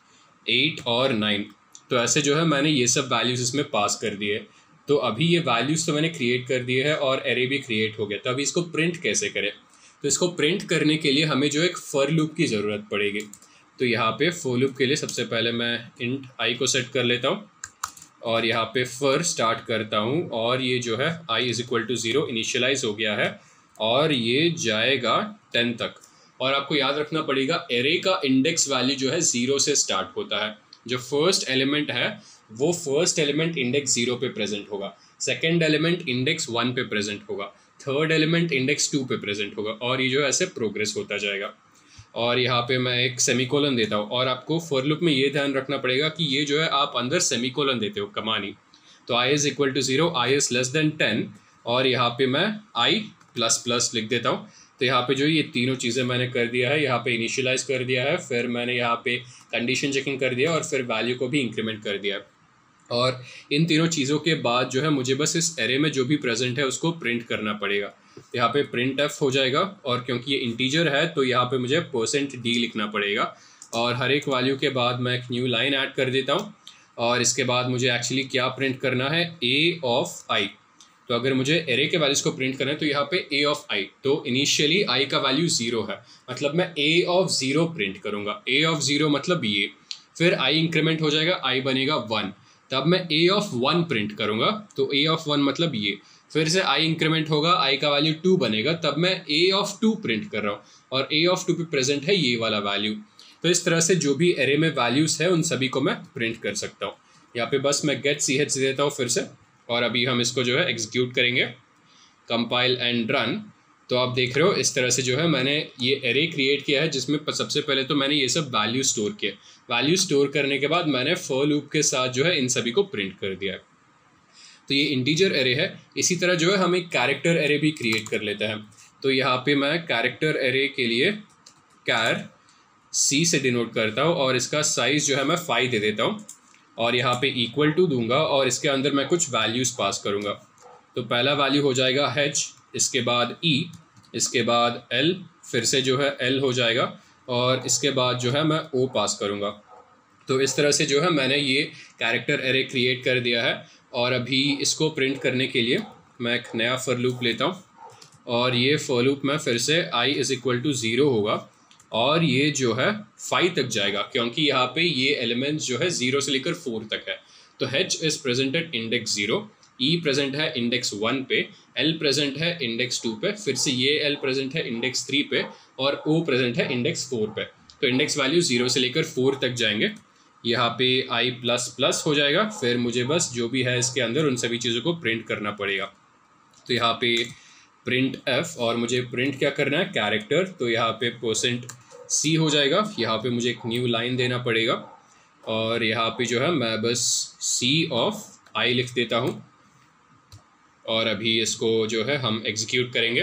eight और नाइन। तो ऐसे जो है मैंने ये सब वैल्यूज़ इसमें पास कर दिए। तो अभी ये वैल्यूज़ तो मैंने क्रिएट कर दिए हैं और एरे भी क्रिएट हो गया। तो अभी इसको प्रिंट कैसे करें? तो इसको प्रिंट करने के लिए हमें जो एक फॉर लूप की ज़रूरत पड़ेगी। तो यहाँ पे फॉर लूप के लिए सबसे पहले मैं इंट आई को सेट कर लेता हूँ, और यहाँ पे फॉर स्टार्ट करता हूँ, और ये जो है i is equal to zero initialize हो गया है, और ये जाएगा टेन तक। और आपको याद रखना पड़ेगा एरे का इंडेक्स वैल्यू जो है ज़ीरो से स्टार्ट होता है। जो फर्स्ट एलिमेंट है वो फर्स्ट एलिमेंट इंडेक्स ज़ीरो पे प्रेजेंट होगा, सेकेंड एलिमेंट इंडेक्स वन पे प्रेजेंट होगा, थर्ड एलिमेंट इंडेक्स टू पे प्रेजेंट होगा, और ये जो ऐसे प्रोग्रेस होता जाएगा। और यहाँ पे मैं एक सेमीकोलन देता हूँ, और आपको फॉर लूप में ये ध्यान रखना पड़ेगा कि ये जो है आप अंदर सेमीकोलन देते हो कमानी। तो i is equal to zero, i is less than ten, और यहाँ पे मैं आई प्लस प्लस लिख देता हूँ। तो यहाँ पे जो ये तीनों चीज़ें मैंने कर दिया है, यहाँ पे इनिशियलाइज कर दिया है, फिर मैंने यहाँ पे कंडीशन चेकिंग कर दिया, और फिर वैल्यू को भी इंक्रीमेंट कर दिया। और इन तीनों चीज़ों के बाद जो है मुझे बस इस एरे में जो भी प्रेजेंट है उसको प्रिंट करना पड़ेगा। यहाँ पे प्रिंट एफ हो जाएगा, और क्योंकि ये इंटीजर है तो यहाँ पे मुझे परसेंट डी लिखना पड़ेगा, और हर एक वैल्यू के बाद मैं एक न्यू लाइन ऐड कर देता हूँ। और इसके बाद मुझे एक्चुअली क्या प्रिंट करना है, ए ऑफ आई। तो अगर मुझे एरे के वैल्यूज़ को प्रिंट करना है तो यहाँ पे ए ऑफ आई, तो इनिशियली आई का वैल्यू ज़ीरो है, मतलब मैं ए ऑफ ज़ीरो प्रिंट करूँगा। ए ऑफ ज़ीरो मतलब ये, फिर आई इंक्रीमेंट हो जाएगा, आई बनेगा वन, तब मैं ए ऑफ वन प्रिंट करूँगा। तो ए ऑफ वन मतलब ये, फिर से आई इंक्रीमेंट होगा, आई का वैल्यू टू बनेगा, तब मैं ए ऑफ टू प्रिंट कर रहा हूँ, और ए ऑफ टू पे प्रेजेंट है ये वाला वैल्यू। तो इस तरह से जो भी एरे में वैल्यूज़ है उन सभी को मैं प्रिंट कर सकता हूँ। यहाँ पे बस मैं गेट सी एच देता हूँ फिर से, और अभी हम इसको जो है एग्जीक्यूट करेंगे, कंपाइल एंड रन। तो आप देख रहे हो इस तरह से जो है मैंने ये एरे क्रिएट किया है, जिसमें सबसे पहले तो मैंने ये सब वैल्यू स्टोर किया। वैल्यू स्टोर करने के बाद मैंने फॉर लूप के साथ जो है इन सभी को प्रिंट कर दिया है। तो ये इंटीजर एरे है। इसी तरह जो है हम एक कैरेक्टर एरे भी क्रिएट कर लेते हैं। तो यहाँ पे मैं कैरेक्टर एरे के लिए कैर सी से डिनोट करता हूँ, और इसका साइज़ जो है मैं फाइव दे देता हूँ, और यहाँ पे इक्वल टू दूंगा, और इसके अंदर मैं कुछ वैल्यूज़ पास करूँगा। तो पहला वैल्यू हो जाएगा एच, इसके बाद ई, इसके बाद एल, फिर से जो है एल हो जाएगा, और इसके बाद जो है मैं ओ पास करूँगा। तो इस तरह से जो है मैंने ये कैरेक्टर एरे क्रिएट कर दिया है। और अभी इसको प्रिंट करने के लिए मैं एक नया फॉर लूप लेता हूँ, और ये फॉर लूप में फिर से i is equal to zero होगा, और ये जो है फाइव तक जाएगा, क्योंकि यहाँ पे ये एलिमेंट्स जो है जीरो से लेकर फोर तक है। तो H is present at index zero, E present है इंडेक्स वन पे, L प्रेजेंट है इंडेक्स टू पे, फिर से ये L प्रेजेंट है इंडेक्स थ्री पे, और O प्रेजेंट है इंडेक्स फोर पे। तो इंडेक्स वैल्यू जीरो से लेकर फोर तक जाएंगे। यहाँ पे आई प्लस प्लस हो जाएगा, फिर मुझे बस जो भी है इसके अंदर उन सभी चीज़ों को प्रिंट करना पड़ेगा। तो यहाँ पे प्रिंट एफ, और मुझे प्रिंट क्या करना है, कैरेक्टर। तो यहाँ पे परसेंट सी हो जाएगा। यहाँ पे मुझे एक न्यू लाइन देना पड़ेगा, और यहाँ पे जो है मैं बस सी ऑफ आई लिख देता हूँ, और अभी इसको जो है हम एग्जीक्यूट करेंगे।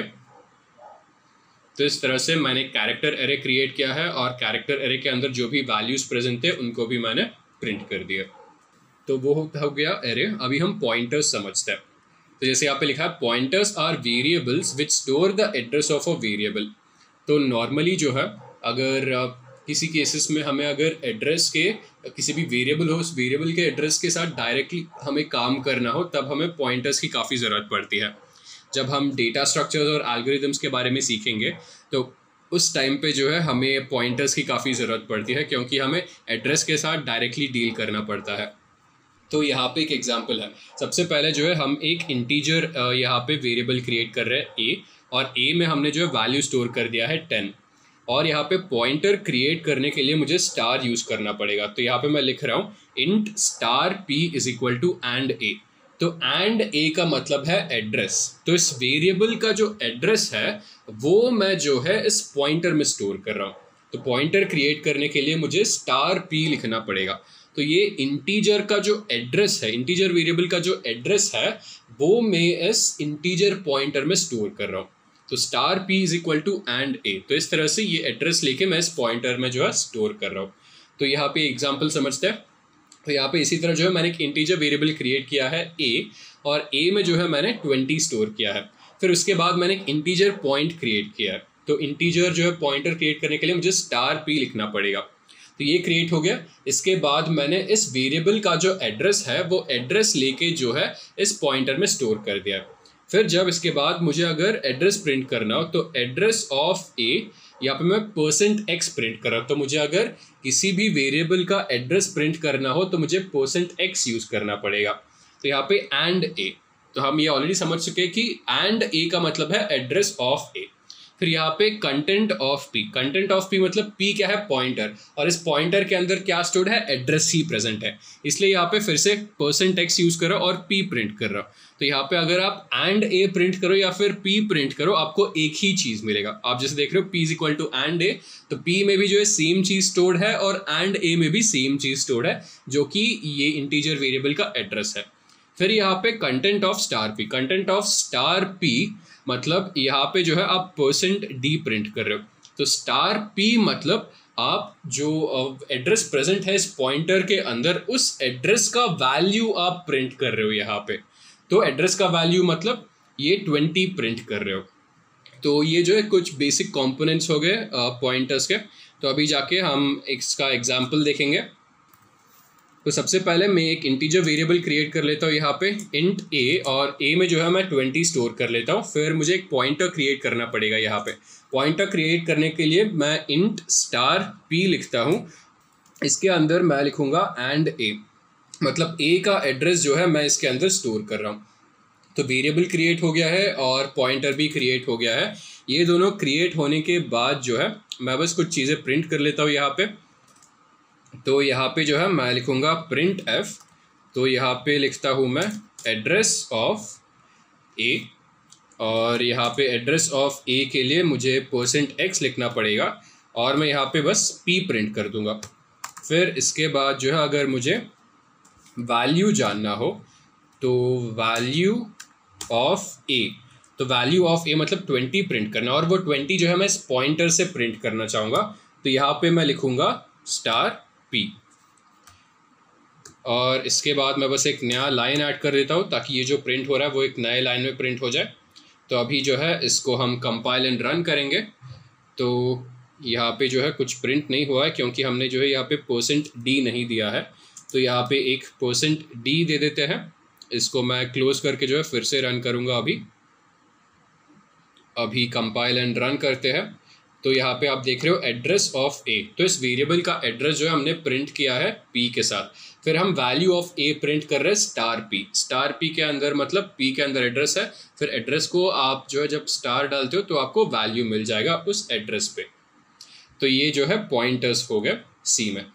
तो इस तरह से मैंने कैरेक्टर एरे क्रिएट किया है, और कैरेक्टर एरे के अंदर जो भी वैल्यूज़ प्रेजेंट थे उनको भी मैंने प्रिंट कर दिया। तो वो हो गया एरे। अभी हम पॉइंटर्स समझते हैं। तो जैसे यहाँ पे लिखा है, pointers are variables which store the address of a variable. तो नॉर्मली जो है, अगर किसी केसेस में हमें अगर एड्रेस के किसी भी वेरिएबल हो, उस वेरिएबल के एड्रेस के साथ डायरेक्टली हमें काम करना हो, तब हमें पॉइंटर्स की काफ़ी ज़रूरत पड़ती है। जब हम डेटा स्ट्रक्चर्स और एल्गोरिदम्स के बारे में सीखेंगे तो उस टाइम पे जो है हमें पॉइंटर्स की काफ़ी ज़रूरत पड़ती है, क्योंकि हमें एड्रेस के साथ डायरेक्टली डील करना पड़ता है। तो यहाँ पे एक एग्जांपल है। सबसे पहले जो है हम एक इंटीजर यहाँ पे वेरिएबल क्रिएट कर रहे हैं ए, और ए में हमने जो है वैल्यू स्टोर कर दिया है टेन, और यहाँ पे पॉइंटर क्रिएट करने के लिए मुझे स्टार यूज़ करना पड़ेगा। तो यहाँ पे मैं लिख रहा हूँ int star p is equal to and a. तो एंड ए का मतलब है एड्रेस। तो इस वेरिएबल का जो एड्रेस है वो मैं जो है इस पॉइंटर में स्टोर कर रहा हूँ। तो पॉइंटर क्रिएट करने के लिए मुझे स्टार पी लिखना पड़ेगा। तो ये इंटीजर का जो एड्रेस है, इंटीजर वेरिएबल का जो एड्रेस है, वो मैं इस इंटीजर पॉइंटर में स्टोर कर रहा हूँ। तो star p is equal to and a. तो इस तरह से ये एड्रेस लेके मैं इस पॉइंटर में जो है स्टोर कर रहा हूँ। तो यहाँ पे एग्जाम्पल समझते हैं। तो यहाँ पे इसी तरह जो है मैंने एक इंटीजर वेरिएबल क्रिएट किया है ए, और ए में जो है मैंने ट्वेंटी स्टोर किया है। फिर उसके बाद मैंने एक इंटीजर पॉइंट क्रिएट किया है। तो इंटीजर जो है पॉइंटर क्रिएट करने के लिए मुझे स्टार पी लिखना पड़ेगा। तो ये क्रिएट हो गया। इसके बाद मैंने इस वेरिएबल का जो एड्रेस है वो एड्रेस लेके जो है इस पॉइंटर में स्टोर कर दिया। फिर जब इसके बाद मुझे अगर एड्रेस प्रिंट करना हो तो एड्रेस ऑफ ए, यहाँ पे मैं परसेंट एक्स प्रिंट कर रहा हूँ। तो मुझे अगर किसी भी वेरिएबल का एड्रेस प्रिंट करना हो तो मुझे परसेंट एक्स यूज़ करना पड़ेगा। तो यहाँ पे एंड ए, तो हम ये ऑलरेडी समझ चुके हैं कि एंड ए का मतलब है एड्रेस ऑफ ए। फिर यहाँ पे content of p, content of p मतलब पी क्या है, पॉइंटर, और इस पॉइंटर के अंदर क्या स्टोर्ड है, एड्रेस ही प्रेजेंट है। इसलिए यहाँ पे फिर से परसेंट एक्स यूज करो और पी प्रिंट कर रहा हूँ। तो यहाँ पे अगर आप एंड ए प्रिंट करो या फिर पी प्रिंट करो, आपको एक ही चीज मिलेगा। आप जैसे देख रहे हो p is equal to and a, तो पी में भी जो है सेम चीज स्टोर्ड है और एंड ए में भी सेम चीज स्टोर्ड है, जो कि ये इंटीजर वेरिएबल का एड्रेस है। फिर यहाँ पे content of star p, content of star p मतलब यहाँ पे जो है आप परसेंट डी प्रिंट कर रहे हो। तो स्टार पी मतलब आप जो एड्रेस प्रेजेंट है इस पॉइंटर के अंदर, उस एड्रेस का वैल्यू आप प्रिंट कर रहे हो यहाँ पे। तो एड्रेस का वैल्यू मतलब ये ट्वेंटी प्रिंट कर रहे हो। तो ये जो है कुछ बेसिक कंपोनेंट्स हो गए पॉइंटर्स के। तो अभी जाके हम इसका एग्जांपल देखेंगे। तो सबसे पहले मैं एक इंटीजर वेरिएबल क्रिएट कर लेता हूँ यहाँ पे इंट ए, और ए में जो है मैं ट्वेंटी स्टोर कर लेता हूँ। फिर मुझे एक पॉइंटर क्रिएट करना पड़ेगा। यहाँ पे पॉइंटर क्रिएट करने के लिए मैं इंट स्टार पी लिखता हूँ। इसके अंदर मैं लिखूँगा एंड ए, मतलब ए का एड्रेस जो है मैं इसके अंदर स्टोर कर रहा हूँ। तो वेरिएबल क्रिएट हो गया है और पॉइंटर भी क्रिएट हो गया है। ये दोनों क्रिएट होने के बाद जो है मैं बस कुछ चीज़ें प्रिंट कर लेता हूँ यहाँ पे। तो यहाँ पे जो है मैं लिखूँगा प्रिंट एफ। तो यहाँ पे लिखता हूँ मैं एड्रेस ऑफ ए, और यहाँ पे एड्रेस ऑफ ए के लिए मुझे परसेंट एक्स लिखना पड़ेगा, और मैं यहाँ पे बस पी प्रिंट कर दूँगा। फिर इसके बाद जो है अगर मुझे वैल्यू जानना हो तो वैल्यू ऑफ ए, तो वैल्यू ऑफ ए मतलब ट्वेंटी प्रिंट करना, और वो ट्वेंटी जो है मैं इस पॉइंटर से प्रिंट करना चाहूँगा। तो यहाँ पे मैं लिखूँगा स्टार पी, और इसके बाद मैं बस एक नया लाइन ऐड कर देता हूँ ताकि ये जो प्रिंट हो रहा है वो एक नए लाइन में प्रिंट हो जाए। तो अभी जो है इसको हम कंपाइल एंड रन करेंगे। तो यहाँ पे जो है कुछ प्रिंट नहीं हुआ है क्योंकि हमने जो है यहाँ पे परसेंट डी नहीं दिया है। तो यहाँ पे एक परसेंट डी दे देते हैं। इसको मैं क्लोज करके जो है फिर से रन करूँगा। अभी अभी कंपाइल एंड रन करते हैं। तो यहाँ पे आप देख रहे हो एड्रेस ऑफ ए, तो इस वेरिएबल का एड्रेस जो है हमने प्रिंट किया है पी के साथ। फिर हम वैल्यू ऑफ ए प्रिंट कर रहे हैं स्टार पी, स्टार पी के अंदर मतलब पी के अंदर एड्रेस है, फिर एड्रेस को आप जो है जब स्टार डालते हो तो आपको वैल्यू मिल जाएगा उस एड्रेस पे। तो ये जो है पॉइंटर्स हो गए सी में।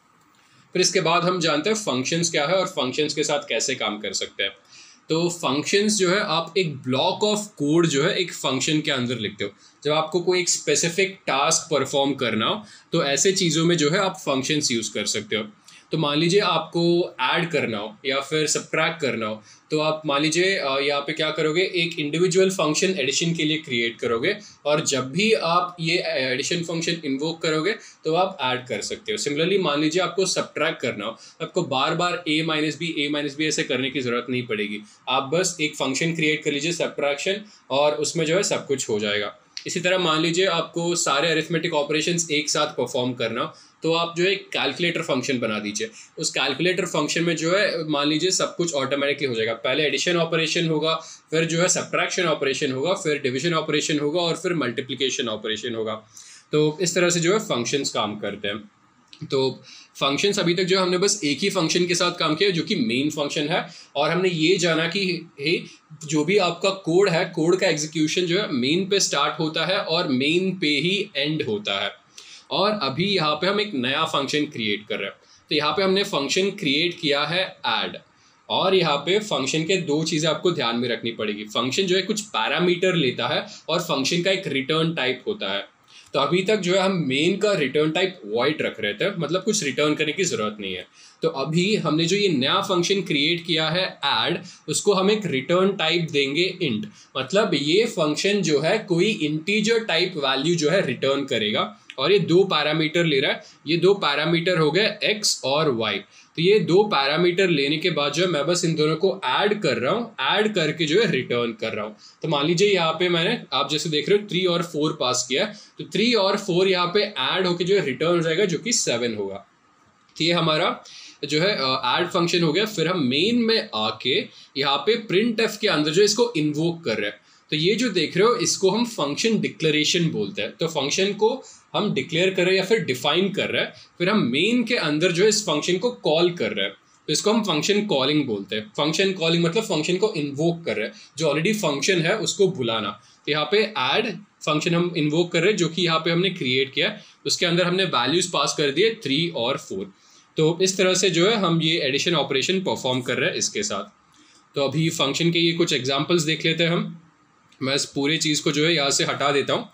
फिर इसके बाद हम जानते हैं फंक्शंस क्या है और फंक्शंस के साथ कैसे काम कर सकते हैं। तो फंक्शंस जो है आप एक ब्लॉक ऑफ कोड जो है एक फंक्शन के अंदर लिखते हो। जब आपको कोई एक स्पेसिफिक टास्क परफॉर्म करना हो तो ऐसे चीज़ों में जो है आप फंक्शंस यूज़ कर सकते हो। तो मान लीजिए आपको ऐड करना हो या फिर सब्ट्रैक्ट करना हो, तो आप मान लीजिए यहाँ पे क्या करोगे, एक इंडिविजुअल फंक्शन एडिशन के लिए क्रिएट करोगे और जब भी आप ये एडिशन फंक्शन इन्वोक करोगे तो आप ऐड कर सकते हो। सिमिलरली मान लीजिए आपको सब्ट्रैक्ट करना हो, आपको बार बार a minus b a minus b ऐसे करने की ज़रूरत नहीं पड़ेगी। आप बस एक फंक्शन क्रिएट कर लीजिए सब्ट्रैक्शन और उसमें जो है सब कुछ हो जाएगा। इसी तरह मान लीजिए आपको सारे अरिथमेटिक ऑपरेशंस एक साथ परफॉर्म करना हो, तो आप जो है एक कैलकुलेटर फंक्शन बना दीजिए। उस कैलकुलेटर फंक्शन में जो है मान लीजिए सब कुछ ऑटोमेटिकली हो जाएगा। पहले एडिशन ऑपरेशन होगा, फिर जो है सब्ट्रैक्शन ऑपरेशन होगा, फिर डिवीजन ऑपरेशन होगा और फिर मल्टीप्लिकेशन ऑपरेशन होगा। तो इस तरह से जो है फंक्शंस काम करते हैं। तो फंक्शंस अभी तक जो हमने बस एक ही फंक्शन के साथ काम किया जो कि मेन फंक्शन है, और हमने ये जाना कि हे जो भी आपका कोड है, कोड का एग्जीक्यूशन जो है मेन पे स्टार्ट होता है और मेन पे ही एंड होता है। और अभी यहाँ पे हम एक नया फंक्शन क्रिएट कर रहे हैं। तो यहाँ पे हमने फंक्शन क्रिएट किया है ऐड, और यहाँ पे फंक्शन के दो चीज़ें आपको ध्यान में रखनी पड़ेगी। फंक्शन जो है कुछ पैरामीटर लेता है और फंक्शन का एक रिटर्न टाइप होता है। तो अभी तक जो है हम मेन का रिटर्न टाइप वॉइड रख रहे थे, मतलब कुछ रिटर्न करने की ज़रूरत नहीं है। तो अभी हमने जो ये नया फंक्शन क्रिएट किया है ऐड, उसको हम एक रिटर्न टाइप देंगे इंट। मतलब ये फंक्शन जो है कोई इंटीजर टाइप वैल्यू जो है रिटर्न करेगा, और ये दो पैरामीटर ले रहा है। ये दो पैरामीटर हो गए एक्स और वाई। तो ये दो पैरामीटर लेने के बाद जो है मैं बस इन दोनों को ऐड कर रहा हूँ, ऐड करके जो है रिटर्न कर रहा हूँ। तो मान लीजिए यहाँ पे मैंने, आप जैसे देख रहे हो, थ्री और फोर पास किया, तो थ्री और फोर यहाँ पे ऐड होके जो है रिटर्न हो जाएगा, जो कि सेवन होगा। तो ये हमारा जो है ऐड फंक्शन हो गया। फिर हम मेन में आके यहाँ पे प्रिंट एफ के अंदर जो इसको इन्वोक कर रहे हैं। तो ये जो देख रहे हो इसको हम फंक्शन डिक्लेरेशन बोलते हैं। तो फंक्शन को हम डिक्लेयर कर रहे हैं या फिर डिफाइन कर रहे हैं, फिर हम मेन के अंदर जो है इस फंक्शन को कॉल कर रहे हैं, तो इसको हम फंक्शन कॉलिंग बोलते हैं। फंक्शन कॉलिंग मतलब फंक्शन को इन्वोक कर रहे हैं, जो ऑलरेडी फंक्शन है उसको बुलाना। तो यहाँ पे ऐड फंक्शन हम इन्वोक कर रहे हैं जो कि यहाँ पे हमने क्रिएट किया, उसके अंदर हमने वैल्यूज पास कर दिए थ्री और फोर। तो इस तरह से जो है हम ये एडिशन ऑपरेशन परफॉर्म कर रहे हैं इसके साथ। तो अभी फंक्शन के ये कुछ एग्जाम्पल्स देख लेते हैं हम। मैं इस पूरे चीज़ को जो है यहाँ से हटा देता हूँ।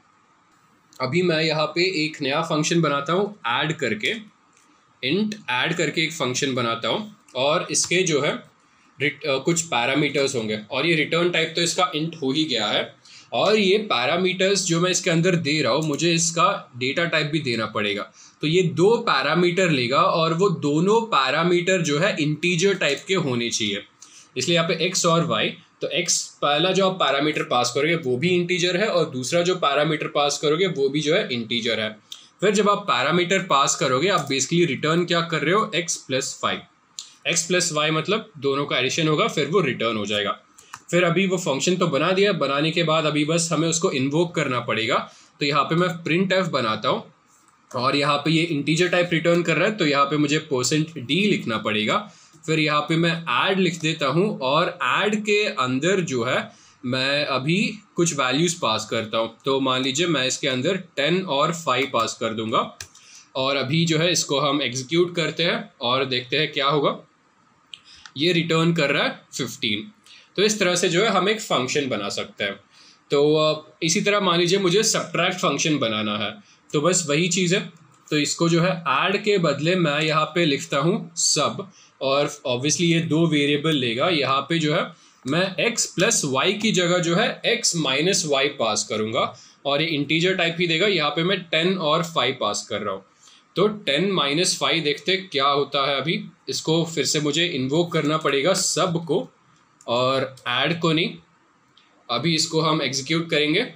अभी मैं यहाँ पे एक नया फंक्शन बनाता हूँ ऐड करके, इंट ऐड करके एक फंक्शन बनाता हूँ, और इसके जो है रिट, uh, कुछ पैरामीटर्स होंगे, और ये रिटर्न टाइप तो इसका इंट हो ही गया है। और ये पैरामीटर्स जो मैं इसके अंदर दे रहा हूँ, मुझे इसका डेटा टाइप भी देना पड़ेगा। तो ये दो पैरामीटर लेगा, और वो दोनों पैरामीटर जो है इंटीजर टाइप के होने चाहिए। इसलिए यहाँ पे एक्स और वाई, तो x पहला जो आप पैरामीटर पास करोगे वो भी इंटीजर है, और दूसरा जो पैरामीटर पास करोगे वो भी जो है इंटीजर है। फिर जब आप पैरामीटर पास करोगे, आप बेसिकली रिटर्न क्या कर रहे हो, x plus five, x plus y मतलब दोनों का एडिशन होगा, फिर वो रिटर्न हो जाएगा। फिर अभी वो फंक्शन तो बना दिया, बनाने के बाद अभी बस हमें उसको इन्वोक करना पड़ेगा। तो यहाँ पे मैं प्रिंट एफ बनाता हूँ, और यहाँ पे ये इंटीजर टाइप रिटर्न कर रहा है, तो यहाँ पे मुझे परसेंट डी लिखना पड़ेगा। फिर यहाँ पे मैं ऐड लिख देता हूँ, और ऐड के अंदर जो है मैं अभी कुछ वैल्यूज़ पास करता हूँ। तो मान लीजिए मैं इसके अंदर टेन और फाइव पास कर दूंगा, और अभी जो है इसको हम एग्जीक्यूट करते हैं और देखते हैं क्या होगा। ये रिटर्न कर रहा है फिफ्टीन। तो इस तरह से जो है हम एक फंक्शन बना सकते हैं। तो इसी तरह मान लीजिए मुझे सब्ट्रैक्ट फंक्शन बनाना है, तो बस वही चीज़ है। तो इसको जो है ऐड के बदले मैं यहाँ पे लिखता हूँ सब, और ऑब्वियसली ये दो वेरिएबल लेगा। यहाँ पे जो है मैं x प्लस वाई की जगह जो है x माइनस वाई पास करूँगा, और ये इंटीजर टाइप ही देगा। यहाँ पे मैं टेन और फाइव पास कर रहा हूँ। तो टेन माइनस फाइव देखते क्या होता है। अभी इसको फिर से मुझे इन्वोक करना पड़ेगा सब को, और ऐड को नहीं। अभी इसको हम एग्जीक्यूट करेंगे।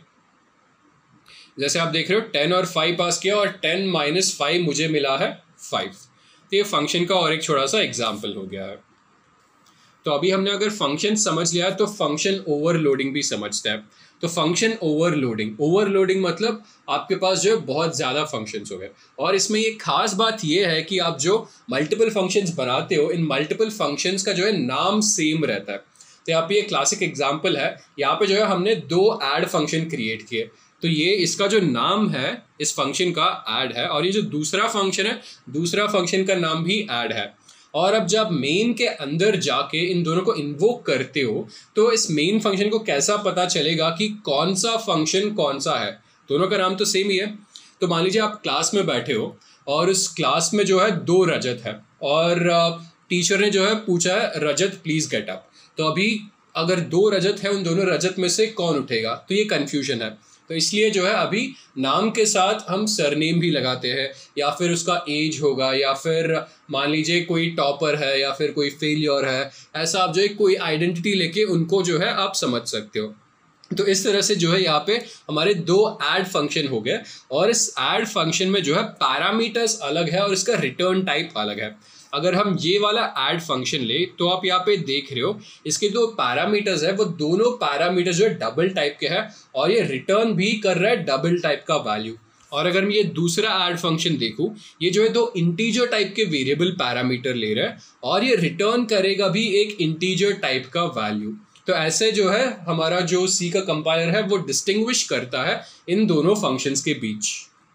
जैसे आप देख रहे हो टेन और फाइव पास किया, और टेन माइनस फाइव मुझे मिला है फाइव। तो ये फंक्शन का और एक छोटा सा एग्जाम्पल हो गया है। तो अभी हमने अगर फंक्शन समझ लिया तो फंक्शन ओवरलोडिंग भी समझता है। तो फंक्शन ओवरलोडिंग, ओवरलोडिंग मतलब आपके पास जो है बहुत ज़्यादा फंक्शंस हो गए, और इसमें ये खास बात ये है कि आप जो मल्टीपल फंक्शंस बनाते हो, इन मल्टीपल फंक्शंस का जो है नाम सेम रहता है। तो यहाँ पे ये क्लासिक एग्जांपल है, यहाँ पे जो है हमने दो ऐड फंक्शन क्रिएट किए, तो ये इसका जो नाम है इस फंक्शन का ऐड है, और ये जो दूसरा फंक्शन है दूसरा फंक्शन का नाम भी ऐड है। और अब जब मेन के अंदर जाके इन दोनों को इन्वोक करते हो तो इस मेन फंक्शन को कैसा पता चलेगा कि कौन सा फंक्शन कौन सा है? दोनों का नाम तो सेम ही है। तो मान लीजिए आप क्लास में बैठे हो और उस क्लास में जो है दो रजत है, और टीचर ने जो है पूछा है रजत प्लीज गेट अप। तो अभी अगर दो रजत है, उन दोनों रजत में से कौन उठेगा? तो ये कन्फ्यूजन है। तो इसलिए जो है अभी नाम के साथ हम सरनेम भी लगाते हैं, या फिर उसका एज होगा, या फिर मान लीजिए कोई टॉपर है या फिर कोई फेलियर है, ऐसा आप जो है कोई आइडेंटिटी लेके उनको जो है आप समझ सकते हो। तो इस तरह से जो है यहाँ पे हमारे दो ऐड फंक्शन हो गए, और इस ऐड फंक्शन में जो है पैरामीटर्स अलग है और इसका रिटर्न टाइप अलग है। अगर हम ये वाला ऐड फंक्शन ले तो आप यहाँ पे देख रहे हो इसके दो पैरामीटर्स है, वो दोनों पैरामीटर्स जो है डबल टाइप के हैं, और ये रिटर्न भी कर रहा है डबल टाइप का वैल्यू। और अगर मैं ये दूसरा ऐड फंक्शन देखूँ, ये जो है दो इंटीजर टाइप के वेरिएबल पैरामीटर ले रहा है, और ये रिटर्न करेगा भी एक इंटीजर टाइप का वैल्यू। तो ऐसे जो है हमारा जो सी का कंपाइलर है वो डिस्टिंग्विश करता है इन दोनों फंक्शंस के बीच।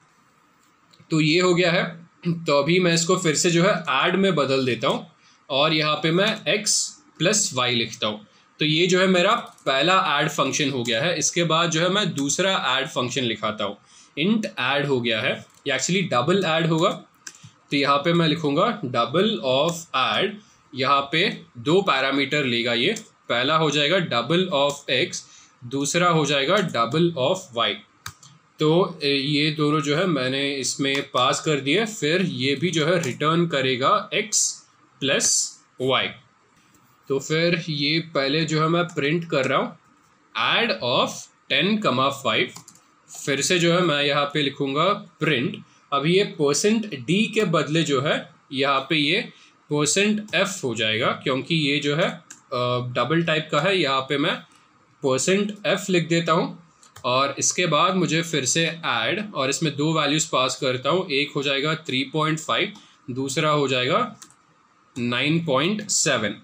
तो ये हो गया है। तो अभी मैं इसको फिर से जो है ऐड में बदल देता हूँ, और यहाँ पे मैं x प्लस वाई लिखता हूँ। तो ये जो है मेरा पहला ऐड फंक्शन हो गया है। इसके बाद जो है मैं दूसरा ऐड फंक्शन लिखाता हूँ, इंट ऐड हो गया है, ये एक्चुअली डबल ऐड होगा। तो यहाँ पे मैं लिखूँगा डबल ऑफ ऐड, यहाँ पे दो पैरामीटर लेगा, ये पहला हो जाएगा डबल ऑफ x, दूसरा हो जाएगा डबल ऑफ y। तो ये दोनों जो है मैंने इसमें पास कर दिए, फिर ये भी जो है रिटर्न करेगा x प्लस वाई। तो फिर ये पहले जो है मैं प्रिंट कर रहा हूँ add of ten comma five, फिर से जो है मैं यहाँ पे लिखूँगा प्रिंट। अभी ये परसेंट डी के बदले जो है यहाँ पे ये परसेंट एफ हो जाएगा, क्योंकि ये जो है डबल टाइप का है। यहाँ पे मैं परसेंट एफ लिख देता हूँ, और इसके बाद मुझे फिर से ऐड, और इसमें दो वैल्यूज़ पास करता हूँ, एक हो जाएगा थ्री पॉइंट फाइव, दूसरा हो जाएगा नाइन पॉइंट सेवन।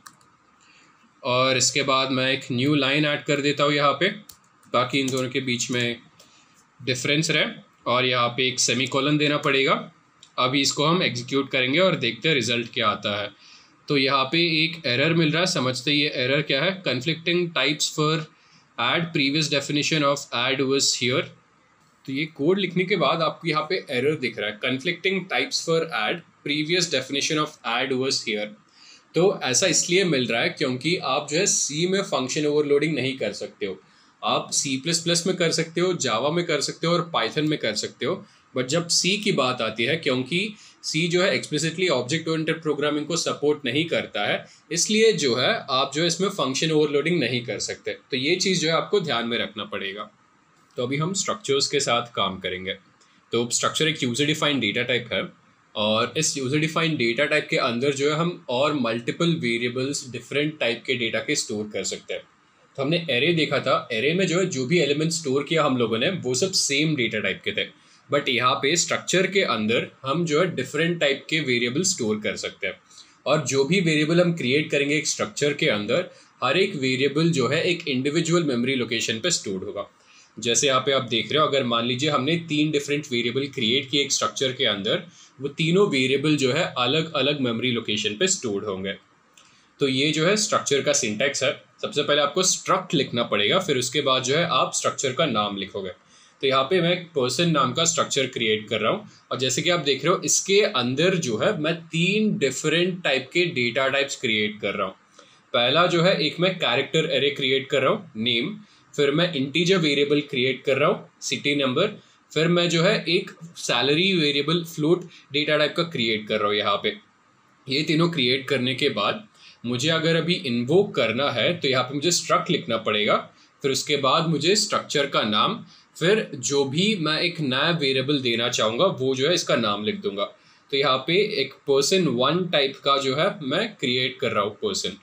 और इसके बाद मैं एक न्यू लाइन ऐड कर देता हूँ यहाँ पे, ताकि इन दोनों के बीच में डिफरेंस रहे, और यहाँ पे एक सेमीकोलन देना पड़ेगा। अभी इसको हम एग्जीक्यूट करेंगे और देखते हैं रिजल्ट क्या आता है। तो यहाँ पे एक एरर मिल रहा है, समझते ये एरर क्या है। Conflicting types for add, previous definition of add was here. तो ये कोड लिखने के बाद आपको यहाँ पे एरर दिख रहा है, conflicting types for add, previous definition of add was here. तो ऐसा इसलिए मिल रहा है क्योंकि आप जो है सी में फंक्शन ओवरलोडिंग नहीं कर सकते हो। आप सी प्लस प्लस में कर सकते हो, जावा में कर सकते हो और पाइथन में कर सकते हो, बट जब सी की बात आती है, क्योंकि सी जो है एक्सप्लिसिटली ऑब्जेक्ट ओरिएंटेड प्रोग्रामिंग को सपोर्ट नहीं करता है, इसलिए जो है आप जो है इसमें फंक्शन ओवरलोडिंग नहीं कर सकते। तो ये चीज़ जो है आपको ध्यान में रखना पड़ेगा। तो अभी हम स्ट्रक्चर्स के साथ काम करेंगे। तो स्ट्रक्चर एक यूजर डिफाइंड डेटा टाइप है, और इस यूजर डिफाइंड डेटा टाइप के अंदर जो है हम और मल्टीपल वेरिएबल्स डिफरेंट टाइप के डेटा के स्टोर कर सकते हैं। तो हमने एरे देखा था, एरे में जो है जो भी एलिमेंट स्टोर किया हम लोगों ने वो सब सेम डेटा टाइप के थे, बट यहाँ पे स्ट्रक्चर के अंदर हम जो है डिफरेंट टाइप के वेरिएबल स्टोर कर सकते हैं। और जो भी वेरिएबल हम क्रिएट करेंगे एक स्ट्रक्चर के अंदर, हर एक वेरिएबल जो है एक इंडिविजुअल मेमोरी लोकेशन पे स्टोर होगा। जैसे यहाँ पे आप देख रहे हो, अगर मान लीजिए हमने तीन डिफरेंट वेरिएबल क्रिएट किए एक स्ट्रक्चर के अंदर, वो तीनों वेरिएबल जो है अलग अलग मेमोरी लोकेशन पे स्टोर होंगे। तो ये जो है स्ट्रक्चर का सिंटैक्स है। सबसे पहले आपको स्ट्रक्ट लिखना पड़ेगा, फिर उसके बाद जो है आप स्ट्रक्चर का नाम लिखोगे। तो यहाँ पे मैं एक पर्सन नाम का स्ट्रक्चर क्रिएट कर रहा हूँ, और जैसे कि आप देख रहे हो इसके अंदर जो है मैं तीन डिफरेंट टाइप के डेटा टाइप्स क्रिएट कर रहा हूँ। पहला जो है एक मैं कैरेक्टर एरे क्रिएट कर रहा हूँ, नेम, फिर मैं इंटीजर वेरिएबल क्रिएट कर रहा हूँ, सिटी नंबर, फिर मैं जो है एक salary variable float data type का क्रिएट कर रहा हूँ यहाँ पे। ये तीनों क्रिएट करने के बाद मुझे अगर अभी इन्वोक करना है तो यहाँ पे मुझे स्ट्रक्ट लिखना पड़ेगा, फिर उसके बाद मुझे स्ट्रक्चर का नाम, फिर जो भी मैं एक नया वेरिएबल देना चाहूँगा वो जो है इसका नाम लिख दूंगा। तो यहाँ पे एक पर्सन वन टाइप का जो है मैं क्रिएट कर रहा हूँ पर्सन।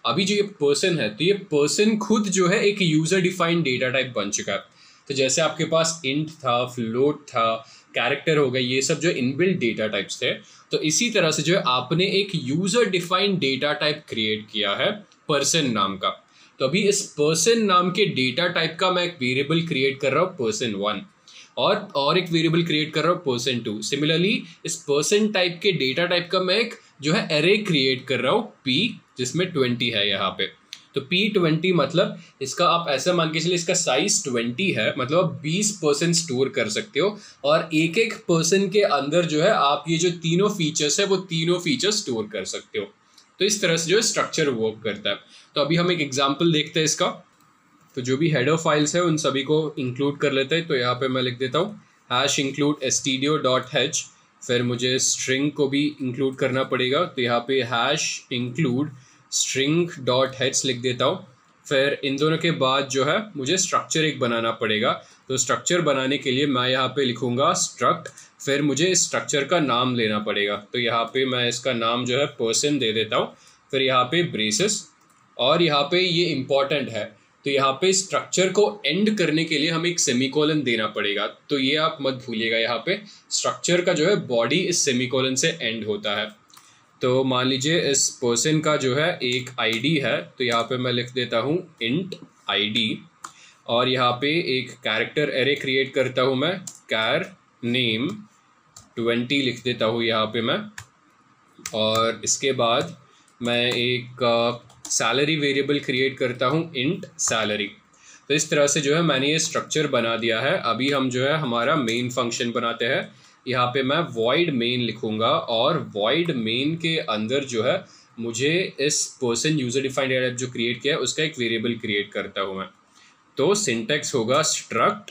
अभी जो ये पर्सन है तो ये पर्सन खुद जो है एक यूजर डिफाइंड डेटा टाइप बन चुका है। तो जैसे आपके पास इंट था, फ्लोट था, कैरेक्टर हो गए, ये सब जो इनबिल्ट डेटा टाइप्स थे, तो इसी तरह से जो है आपने एक user defined data type create किया है पर्सन नाम का। तो अभी इस पर्सन नाम के डेटा टाइप का मैं एक वेरिएबल क्रिएट कर रहा हूँ पर्सन वन, और और एक वेरिएबल क्रिएट कर रहा हूँ पर्सन टू। सिमिलरली इस पर्सन टाइप के डेटा टाइप का मैं एक जो है एरे क्रिएट कर रहा हूँ पी, जिसमें ट्वेंटी है यहाँ पे। तो पी ट्वेंटी मतलब इसका आप ऐसा मान के चलिए इसका साइज ट्वेंटी है, मतलब आप बीस परसेंट स्टोर कर सकते हो, और एक एक पर्सन के अंदर जो है आप ये जो तीनों फीचर्स है वो तीनों फीचर्स स्टोर कर सकते हो। तो इस तरह से जो है स्ट्रक्चर वर्क करता है। तो अभी हम एक एग्जाम्पल देखते हैं इसका। तो जो भी हेडर फाइल्स है उन सभी को इंक्लूड कर लेते हैं। तो यहाँ पे मैं लिख देता हूँ hash include stdio dot h, फिर मुझे स्ट्रिंग को भी इंक्लूड करना पड़ेगा, तो यहाँ पे hash include string dot h लिख देता हूँ। फिर इन दोनों के बाद जो है मुझे स्ट्रक्चर एक बनाना पड़ेगा। तो स्ट्रक्चर बनाने के लिए मैं यहाँ पे लिखूँगा स्ट्रक्ट, फिर मुझे इस स्ट्रक्चर का नाम लेना पड़ेगा। तो यहाँ पे मैं इसका नाम जो है पर्सन दे देता हूँ, फिर यहाँ पे ब्रेसेस, और यहाँ पे ये इम्पॉर्टेंट है, तो यहाँ पे स्ट्रक्चर को एंड करने के लिए हमें एक सेमीकोलन देना पड़ेगा। तो ये आप मत भूलिएगा, यहाँ पे स्ट्रक्चर का जो है बॉडी इस सेमीकोलन से एंड होता है। तो मान लीजिए इस पर्सन का जो है एक आईडी है, तो यहाँ पे मैं लिख देता हूँ इंट आईडी, और यहाँ पे एक कैरेक्टर एरे क्रिएट करता हूँ मैं, कैर नेम ट्वेंटी लिख देता हूँ यहाँ पे मैं, और इसके बाद मैं एक सैलरी वेरिएबल क्रिएट करता हूँ इंट सैलरी। तो इस तरह से जो है मैंने ये स्ट्रक्चर बना दिया है। अभी हम जो है हमारा मेन फंक्शन बनाते हैं। यहाँ पे मैं void मेन लिखूँगा, और void मेन के अंदर जो है मुझे इस person user defined data type जो क्रिएट किया है उसका एक वेरिएबल क्रिएट करता हूँ मैं। तो सिंटेक्स होगा struct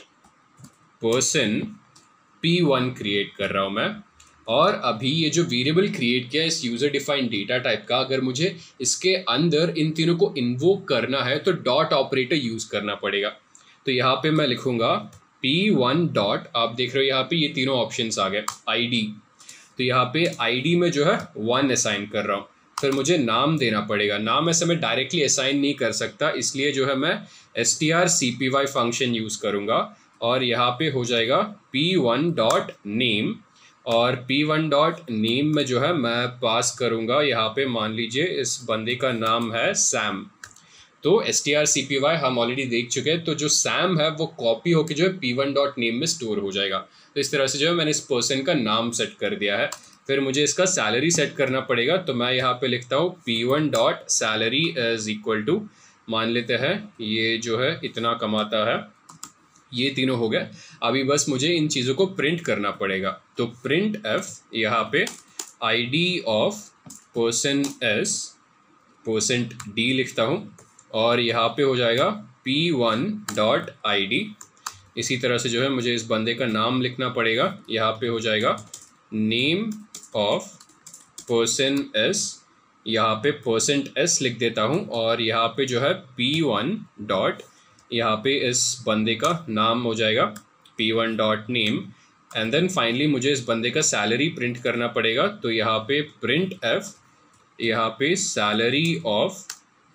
person p one create कर रहा हूँ मैं, और अभी ये जो वेरिएबल क्रिएट किया है इस यूजर डिफाइंड डेटा टाइप का, अगर मुझे इसके अंदर इन तीनों को इन्वोक करना है तो डॉट ऑपरेटर यूज करना पड़ेगा। तो यहाँ पे मैं लिखूंगा पी वन डॉट, आप देख रहे हो यहाँ पे ये तीनों ऑप्शंस आ गए, आईडी। तो यहाँ पे आईडी में जो है वन असाइन कर रहा हूँ, फिर मुझे नाम देना पड़ेगा। नाम ऐसे मैं डायरेक्टली असाइन नहीं कर सकता, इसलिए जो है मैं S T R C P y function use करूंगा, और यहाँ पे हो जाएगा पी वन डॉट नेम, और पी वन डॉट नेम में जो है मैं पास करूंगा यहाँ पे, मान लीजिए इस बंदे का नाम है सैम। तो S T R C P y हम ऑलरेडी देख चुके हैं, तो जो सैम है वो कॉपी होके जो है पी वन डॉट नेम में स्टोर हो जाएगा। तो इस तरह से जो है मैंने इस पर्सन का नाम सेट कर दिया है। फिर मुझे इसका सैलरी सेट करना पड़ेगा, तो मैं यहाँ पे लिखता हूँ p one dot salary is equal to, मान लेते हैं ये जो है इतना कमाता है, ये तीनों हो गए। अभी बस मुझे इन चीज़ों को प्रिंट करना पड़ेगा। तो प्रिंट एफ यहाँ पे ID of person s percent d लिखता हूँ, और यहाँ पे हो जाएगा P one dot i d. इसी तरह से जो है मुझे इस बंदे का नाम लिखना पड़ेगा, यहाँ पे हो जाएगा नेम ऑफ पर्सन एस, यहाँ पे परसेंट एस लिख देता हूँ, और यहाँ पे जो है पी वन डॉट, यहाँ पे इस बंदे का नाम हो जाएगा P one dot name, and then finally मुझे इस बंदे का सैलरी प्रिंट करना पड़ेगा। तो यहाँ पे प्रिंट एफ, यहाँ पे salary of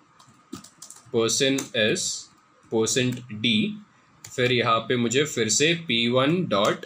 person s percent d, फिर यहाँ पे मुझे फिर से P one dot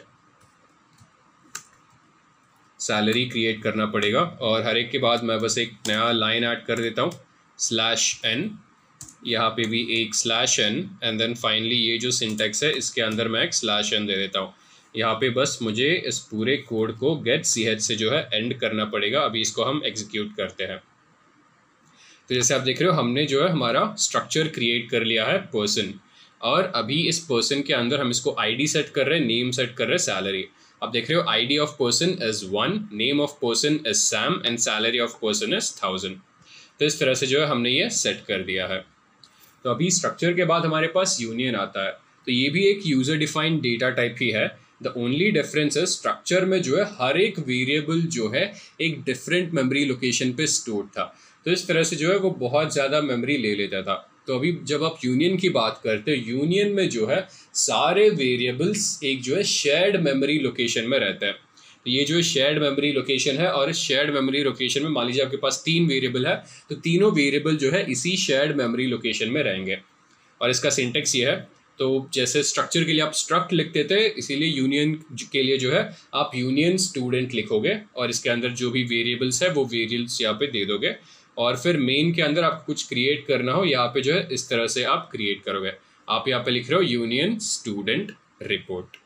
salary create करना पड़ेगा, और हर एक के बाद मैं बस एक नया लाइन ऐड कर देता हूँ स्लैश एन, यहाँ पे भी एक slash n, and then finally ये जो सिंटेक्स है इसके अंदर मैं एक स्लैश एन दे देता हूँ। यहाँ पे बस मुझे इस पूरे कोड को गेट सी एच से जो है एंड करना पड़ेगा। अभी इसको हम एग्जीक्यूट करते हैं। तो जैसे आप देख रहे हो हमने जो है हमारा स्ट्रक्चर क्रिएट कर लिया है पर्सन, और अभी इस पर्सन के अंदर हम इसको आईडी सेट कर रहे हैं, नेम सेट कर रहे हैं, सैलरी। आप देख रहे हो ID of person is one, name of person is Sam, and salary of person is thousand. तो इस तरह से जो है हमने ये सेट कर दिया है। तो अभी स्ट्रक्चर के बाद हमारे पास यूनियन आता है, तो ये भी एक यूजर डिफाइंड डेटा टाइप ही है। द ओनली डिफरेंस है स्ट्रक्चर में जो है हर एक वेरिएबल जो है एक डिफरेंट मेमोरी लोकेशन पे स्टोर था, तो इस तरह से जो है वो बहुत ज़्यादा मेमोरी ले लेता था। तो अभी जब आप यूनियन की बात करते हो, यूनियन में जो है सारे वेरिएबल्स एक जो है शेयर्ड मेमोरी लोकेशन में रहते हैं। तो ये जो शेयर्ड मेमोरी लोकेशन है, और इस शेयर्ड मेमोरी लोकेशन में मान लीजिए आपके पास तीन वेरिएबल है, तो तीनों वेरिएबल जो है इसी शेयर्ड मेमोरी लोकेशन में रहेंगे। और इसका सिंटेक्स ये है, तो जैसे स्ट्रक्चर के लिए आप स्ट्रक्ट लिखते थे, इसीलिए यूनियन के लिए जो है आप यूनियन स्टूडेंट लिखोगे और इसके अंदर जो भी वेरिएबल्स है वो वेरिएबल्स यहाँ पे दे दोगे। और फिर मेन के अंदर आपको कुछ क्रिएट करना हो, यहाँ पे जो है इस तरह से आप क्रिएट करोगे। आप यहाँ पे लिख रहे हो यूनियन स्टूडेंट रिपोर्ट।